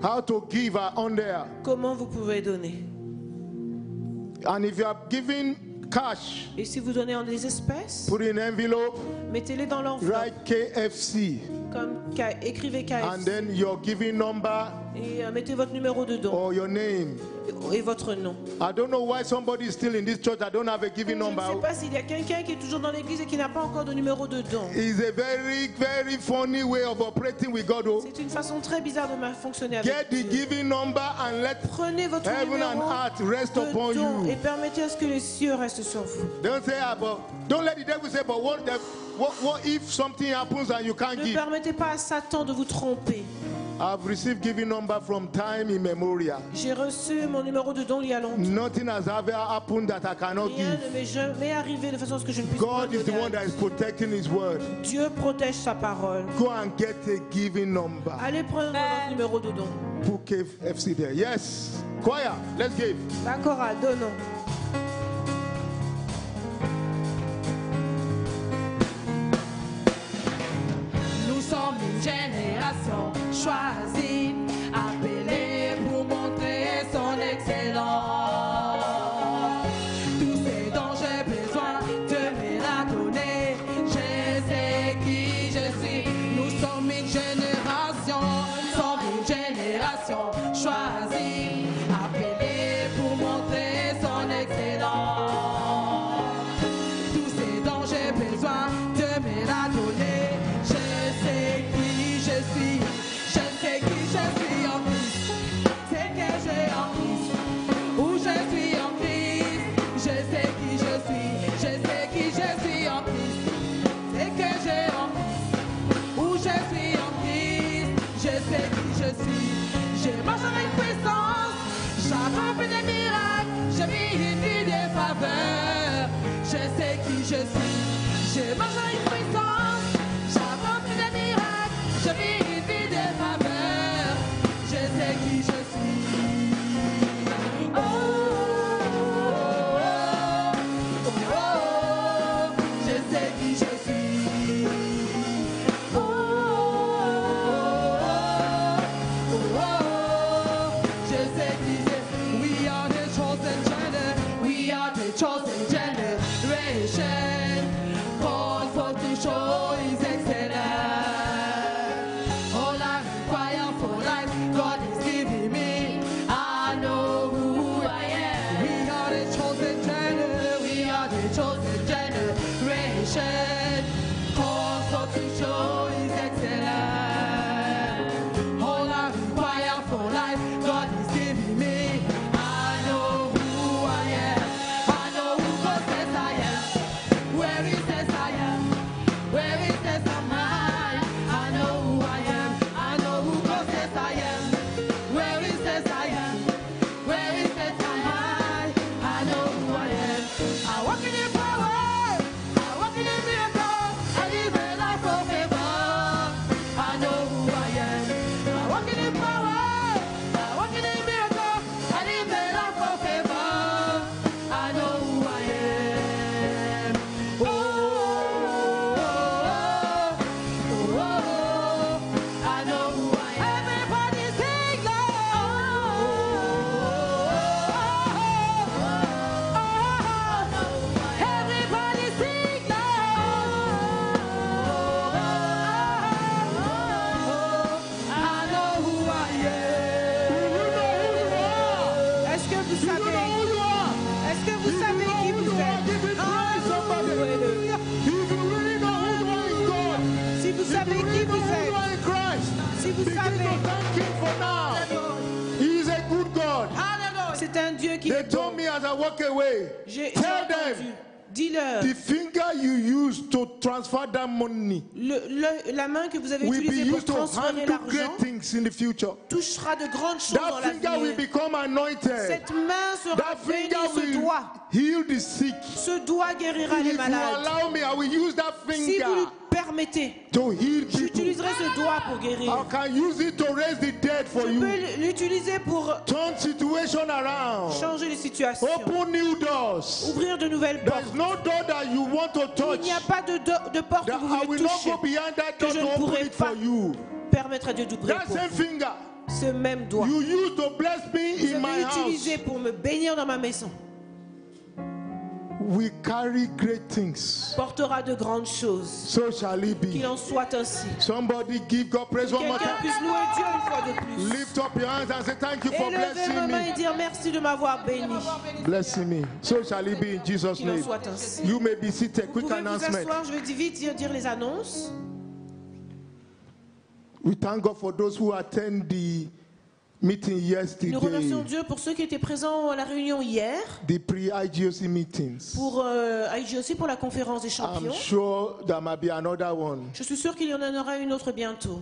How to give are on there. Comment vous pouvez donner. And if you are giving cash, Et si vous donnez en des espèces, put in envelope, mettez-les dans l'enveloppe. write K F C, Comme K- écrivez K and F C. then your giving number Et euh, mettez votre numéro de don. or your name. Et votre nom. I don't know why somebody is still in this church. I don't have a giving Je ne number. sais pas s'il y a quelqu'un qui est toujours dans l'église et qui n'a pas encore de numéro de don. It's a very, very funny way of operating with God. Oh. C'est une façon très bizarre de ma- fonctionner avec Get the Dieu. giving number and let Prenez votre heaven and numéro earth rest de upon don you. et permettez à ce que les cieux restent sur vous. Don't say, ah, but don't let the devil say, but what, the, what, what if something happens and you can't Ne give? permettez pas à Satan de vous tromper. I've received giving number from time immemorial. J'ai reçu mon numéro de don il y a longtemps. Nothing has ever happened that I cannot Rien give. ne m'est jamais arrivé de façon à ce que je ne puisse pas God is the donner à one that is protecting His word. Dieu protège sa parole. Go and get a giving number. Allez prendre votre numéro de don. Put K F C there. Yes. Choir, let's give. La chorale, donnons. Nous sommes une génération choisie, appelée pour montrer son excellence. Tous ces dont j'ai besoin de me la donner. Je sais qui je suis. Nous sommes une génération, nous sommes une génération choisie, appelée pour montrer son excellence. Tous ces dont j'ai besoin de me la donner. Je sais qui je suis, je sais qui je suis en Christ. C'est que j'ai en Christ, où je suis en Christ. Je sais qui je suis, je sais qui je suis en Christ. C'est que j'ai en Christ, où je suis en Christ. Je sais qui je suis, je marche avec puissance, j'accomplis des miracles, je vis une vie de faveur. Je sais qui je suis, je marche avec puissance, j'accomplis des miracles, je vis une vie de faveur. Je sais qui je suis. Oh, oh, oh, oh, oh, je sais qui je suis. Oh, oh, oh, oh, je sais qui je suis. We are the chosen generation. We are the chosen generation. Called for to show His excellence. All I require for life, God is giving me. I know who I am. We are the chosen generation. We are the chosen generation. Called for to show His excellence. All I require for life, God is giving me. I know who I am. I know who God says I am. Where He says I am. Where He says I'm mine. I know who I am. I know who God says I am. Where He says I am. Where He says I'm mine. I know who I am. I walk in His power. I walk in His miracle. I live a life of favor. I know who I am. I walk in His power. I walk in His miracle. I live a life of favor. I know who I am. Oh, oh, oh, oh, oh, I know who I am. Everybody sing, Lord. Everybody sing, Lord. I know who I am. Est-ce que vous savez, est-ce que vous savez qui vous êtes? Hallelujah. If you really know who you are in God, Si vous savez if you qui really know vous who you are êtes, in Christ, si vous begin to savez, thank Him for now. He is a good God. c'est un Dieu qui They est bon. told me as I walk away, J'ai tell j'ai entendu. them Dis-leur, the finger you use to transfer that money le, le- la main que vous avez will be utilisée pour used to transférer handle l'argent great things in the future. touchera de grandes choses dans That finger will l'avenir. become anointed. Cette main sera That bénie, finger ce will doigt. heal the sick. Ce doigt guérira les If you malades. allow me, I will use that Si vous finger le permettez, to heal people. j'utiliserai ce doigt pour guérir. I can use it to raise the dead for Je you. peux l'utiliser pour Turn situation around. changer les situations, Open new doors. ouvrir de nouvelles portes. There's no door that you want to Il touch n'y a pas de, do- de porte that que I vous will voulez not toucher. go behind that que door je to ne open pourrai it for pas you. Permettre à Dieu d'ouvrir That pour same vous. finger ce même doigt. you used to bless me Vous in my avez utilisé house. pour me bénir dans ma maison. We carry great things. Portera de grandes choses. So shall it be. Qu'il en soit ainsi. Somebody give God praise one more Quelqu'un time. puisse louer Dieu une fois de plus. Lift up your hands and say thank you for Et lever blessing ma main et me. dire merci de m'avoir béni. Blessing me. So shall it be in Jesus' Qu'il en name. soit ainsi. You may be seated. Vous Quick pouvez vous announcement. asseoir, je vais vite dire, dire les annonces. We thank God for those who attend the meeting Nous remercions yesterday. Dieu pour ceux qui étaient présents à la réunion hier, The pre-I G O C meetings. pour euh, I G O C pour la conférence des I'm champions. sure there might be another one. Je suis sûre qu'il y en aura une autre bientôt.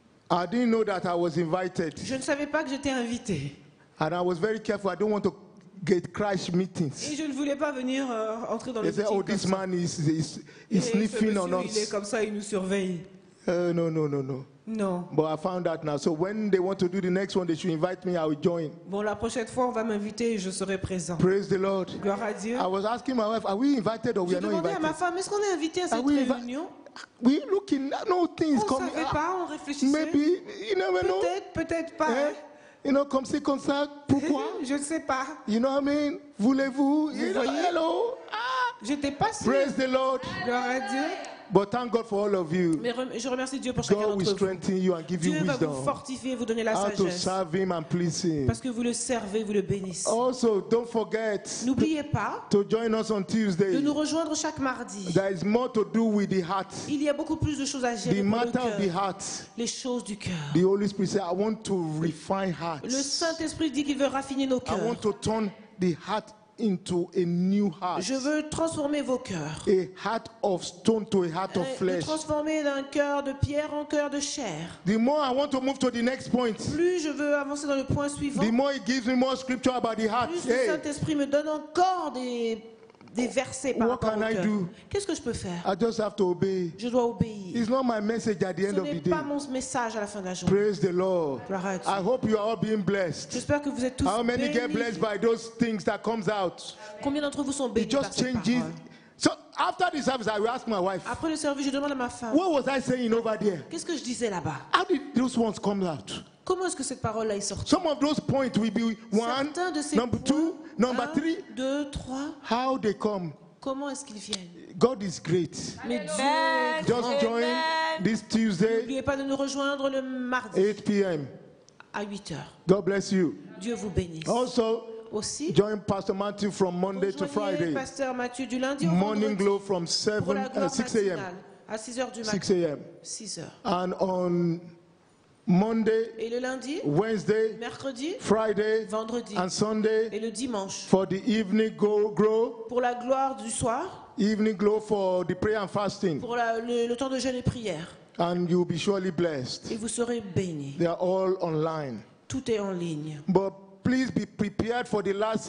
I didn't know that I was invited. Je ne savais pas que j'étais invitée. And I was very careful. I don't want to get crash meetings. Et je ne voulais pas venir euh, entrer dans le They say, meeting oh, comme this ça. man is, is, Et is ce sniffing on monsieur, il est us. comme ça, il nous surveille. Uh, no, no, no, no. Non. But I found out now. So when they want to do the next one, they should invite me. I will join. Bon, la prochaine fois, on va m'inviter et je serai présent. Praise the Lord. Gloire à Dieu. I was asking my wife, are we invited or we J'ai are not demandé à ma invited? femme, est-ce qu'on est invité à cette Are we invi- réunion? We looking, no things On ne coming. savait Ah, pas, on réfléchissait. maybe, you never know. Peut-être, peut-être pas. Eh? hein. You know, comme c'est comme ça. Pourquoi? Je ne sais pas. You know what I mean? Voulez-vous? You know, voyez? hello. Ah. J'étais pas sûre. Praise the Lord. Gloire à Dieu. But thank God for all of you. Mais rem- je remercie Dieu pour chacun God will d'entre vous. strengthen you and give you Dieu va vous wisdom fortifier, vous donner la how to sagesse. serve Him and please Him. Parce que vous le servez, vous le bénissez. Also, don't forget N'oubliez pas to join us on de Tuesday. nous rejoindre chaque mardi. There is more to do with the heart. Il y a beaucoup plus de choses à gérer The pour le matter of the cœur. heart. Les choses du cœur. The Holy Spirit said, I want to refine Le hearts. Saint-Esprit dit qu'il veut raffiner nos I cœurs. want to turn the heart into a new heart. Je veux transformer vos cœurs. A heart of stone to a heart of Euh, Le flesh. transformer d'un cœur de pierre en cœur de chair. The more I want to move to the next point, Plus je veux avancer dans le point suivant, the more it gives me more scripture about the heart. plus le Hey, Saint-Esprit me donne encore des, des versets par What rapport can au I cœur. do? Qu'est-ce que je peux faire? I just have to obey. Je dois obéir. It's not my message at the Ce end of n'est the day. pas mon message à la fin de la journée. Praise the Lord. Gloire à Dieu. I hope you are all being blessed. J'espère que vous êtes tous How many get bénis. blessed by those things that comes out? Combien d'entre vous sont bénis It par just cette changes. parole? So after the service, I will ask my wife, Après le service, je demande à ma femme, what was I saying over there? qu'est-ce que je disais là-bas? How did those ones come out? Comment est-ce que cette parole-là est sortie? Some of those points will be one, Certains de ces number points, two, number un, three. deux, trois, How they come. comment est-ce qu'ils viennent? God is great. Mais Dieu, Just join this Tuesday, n'oubliez pas de nous rejoindre le mardi eight p m à huit heures. God bless you. Dieu vous bénisse. Also, Aussi, join Pastor Matthew from Monday to rejoignez Friday. Pasteur Mathieu du lundi au Morning vendredi glow from pour seven, la uh, gloire six a m matinale à six heures du six matin. a m six heures. And on Monday, Et le lundi, Wednesday, mercredi, Friday, vendredi and Sunday et le dimanche for the evening go, grow, pour la gloire du soir, evening glow for the prayer and fasting. pour la- le, le temps de jeûne et prière. And you'll be surely blessed. Et vous serez bénis. They are all online. Tout est en ligne. But please be prepared for the last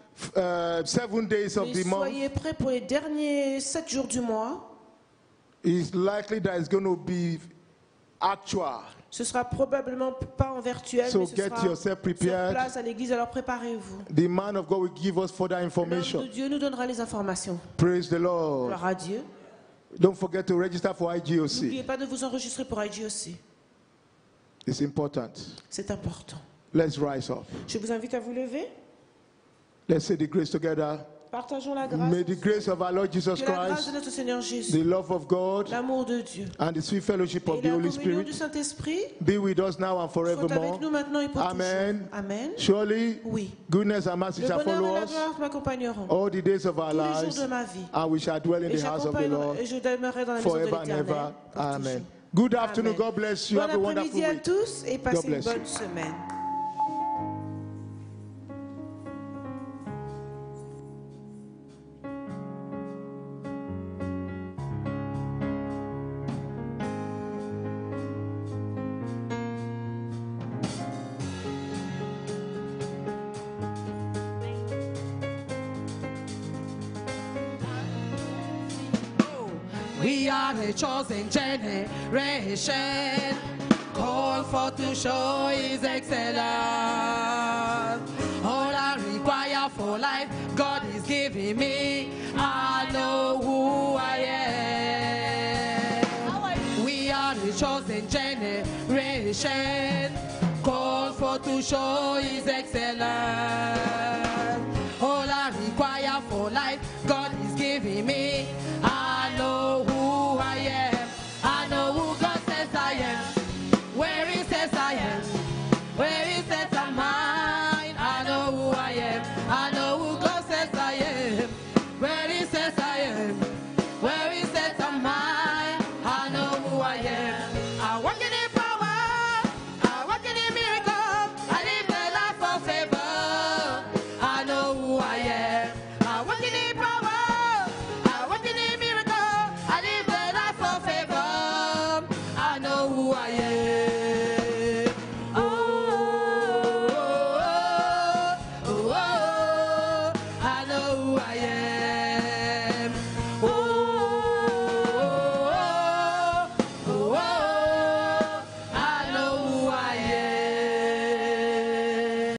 uh, seven days of Mais the month. soyez prêts pour les derniers sept jours du mois. It's likely that it's going to be actual. Ce sera probablement pas en virtuel, So mais ce get sera yourself sur prepared. place à l'église. Alors préparez-vous. The man of God will give us further L'homme information. de Dieu nous donnera les informations. Praise the Lord. Gloire à Dieu. Don't forget to register for I G O C. N'oubliez pas de vous enregistrer pour I G O C. It's important. C'est important. Let's rise up. Je vous invite à vous lever. Let's say the grace together. Partageons la grâce. May the grace of our Lord Jesus Que la grâce de Christ, notre Seigneur the Jésus, love of God, l'amour de Dieu and the sweet fellowship et of the la Holy communion Spirit du Saint-Esprit be with us now and soient avec forevermore. nous maintenant et pour Amen. toujours. Amen. Surely, Oui. goodness and mercy Le shall bonheur follow et la us gloire m'accompagneront all the days of our tous les jours lives, de ma vie. and we shall dwell in Et the house of the Lord j'accompagnerai et je demeurerai dans la maison de forever and ever. l'Éternel. pour Amen. toujours. Good afternoon. Amen. God bless you. Bon Have a wonderful après-midi à week. tous et passez une bless you. bonne semaine. We are the chosen generation, called for to show His excellence. All I require for life, God is giving me. I know who I am. We are the chosen generation, called for to show his excellence.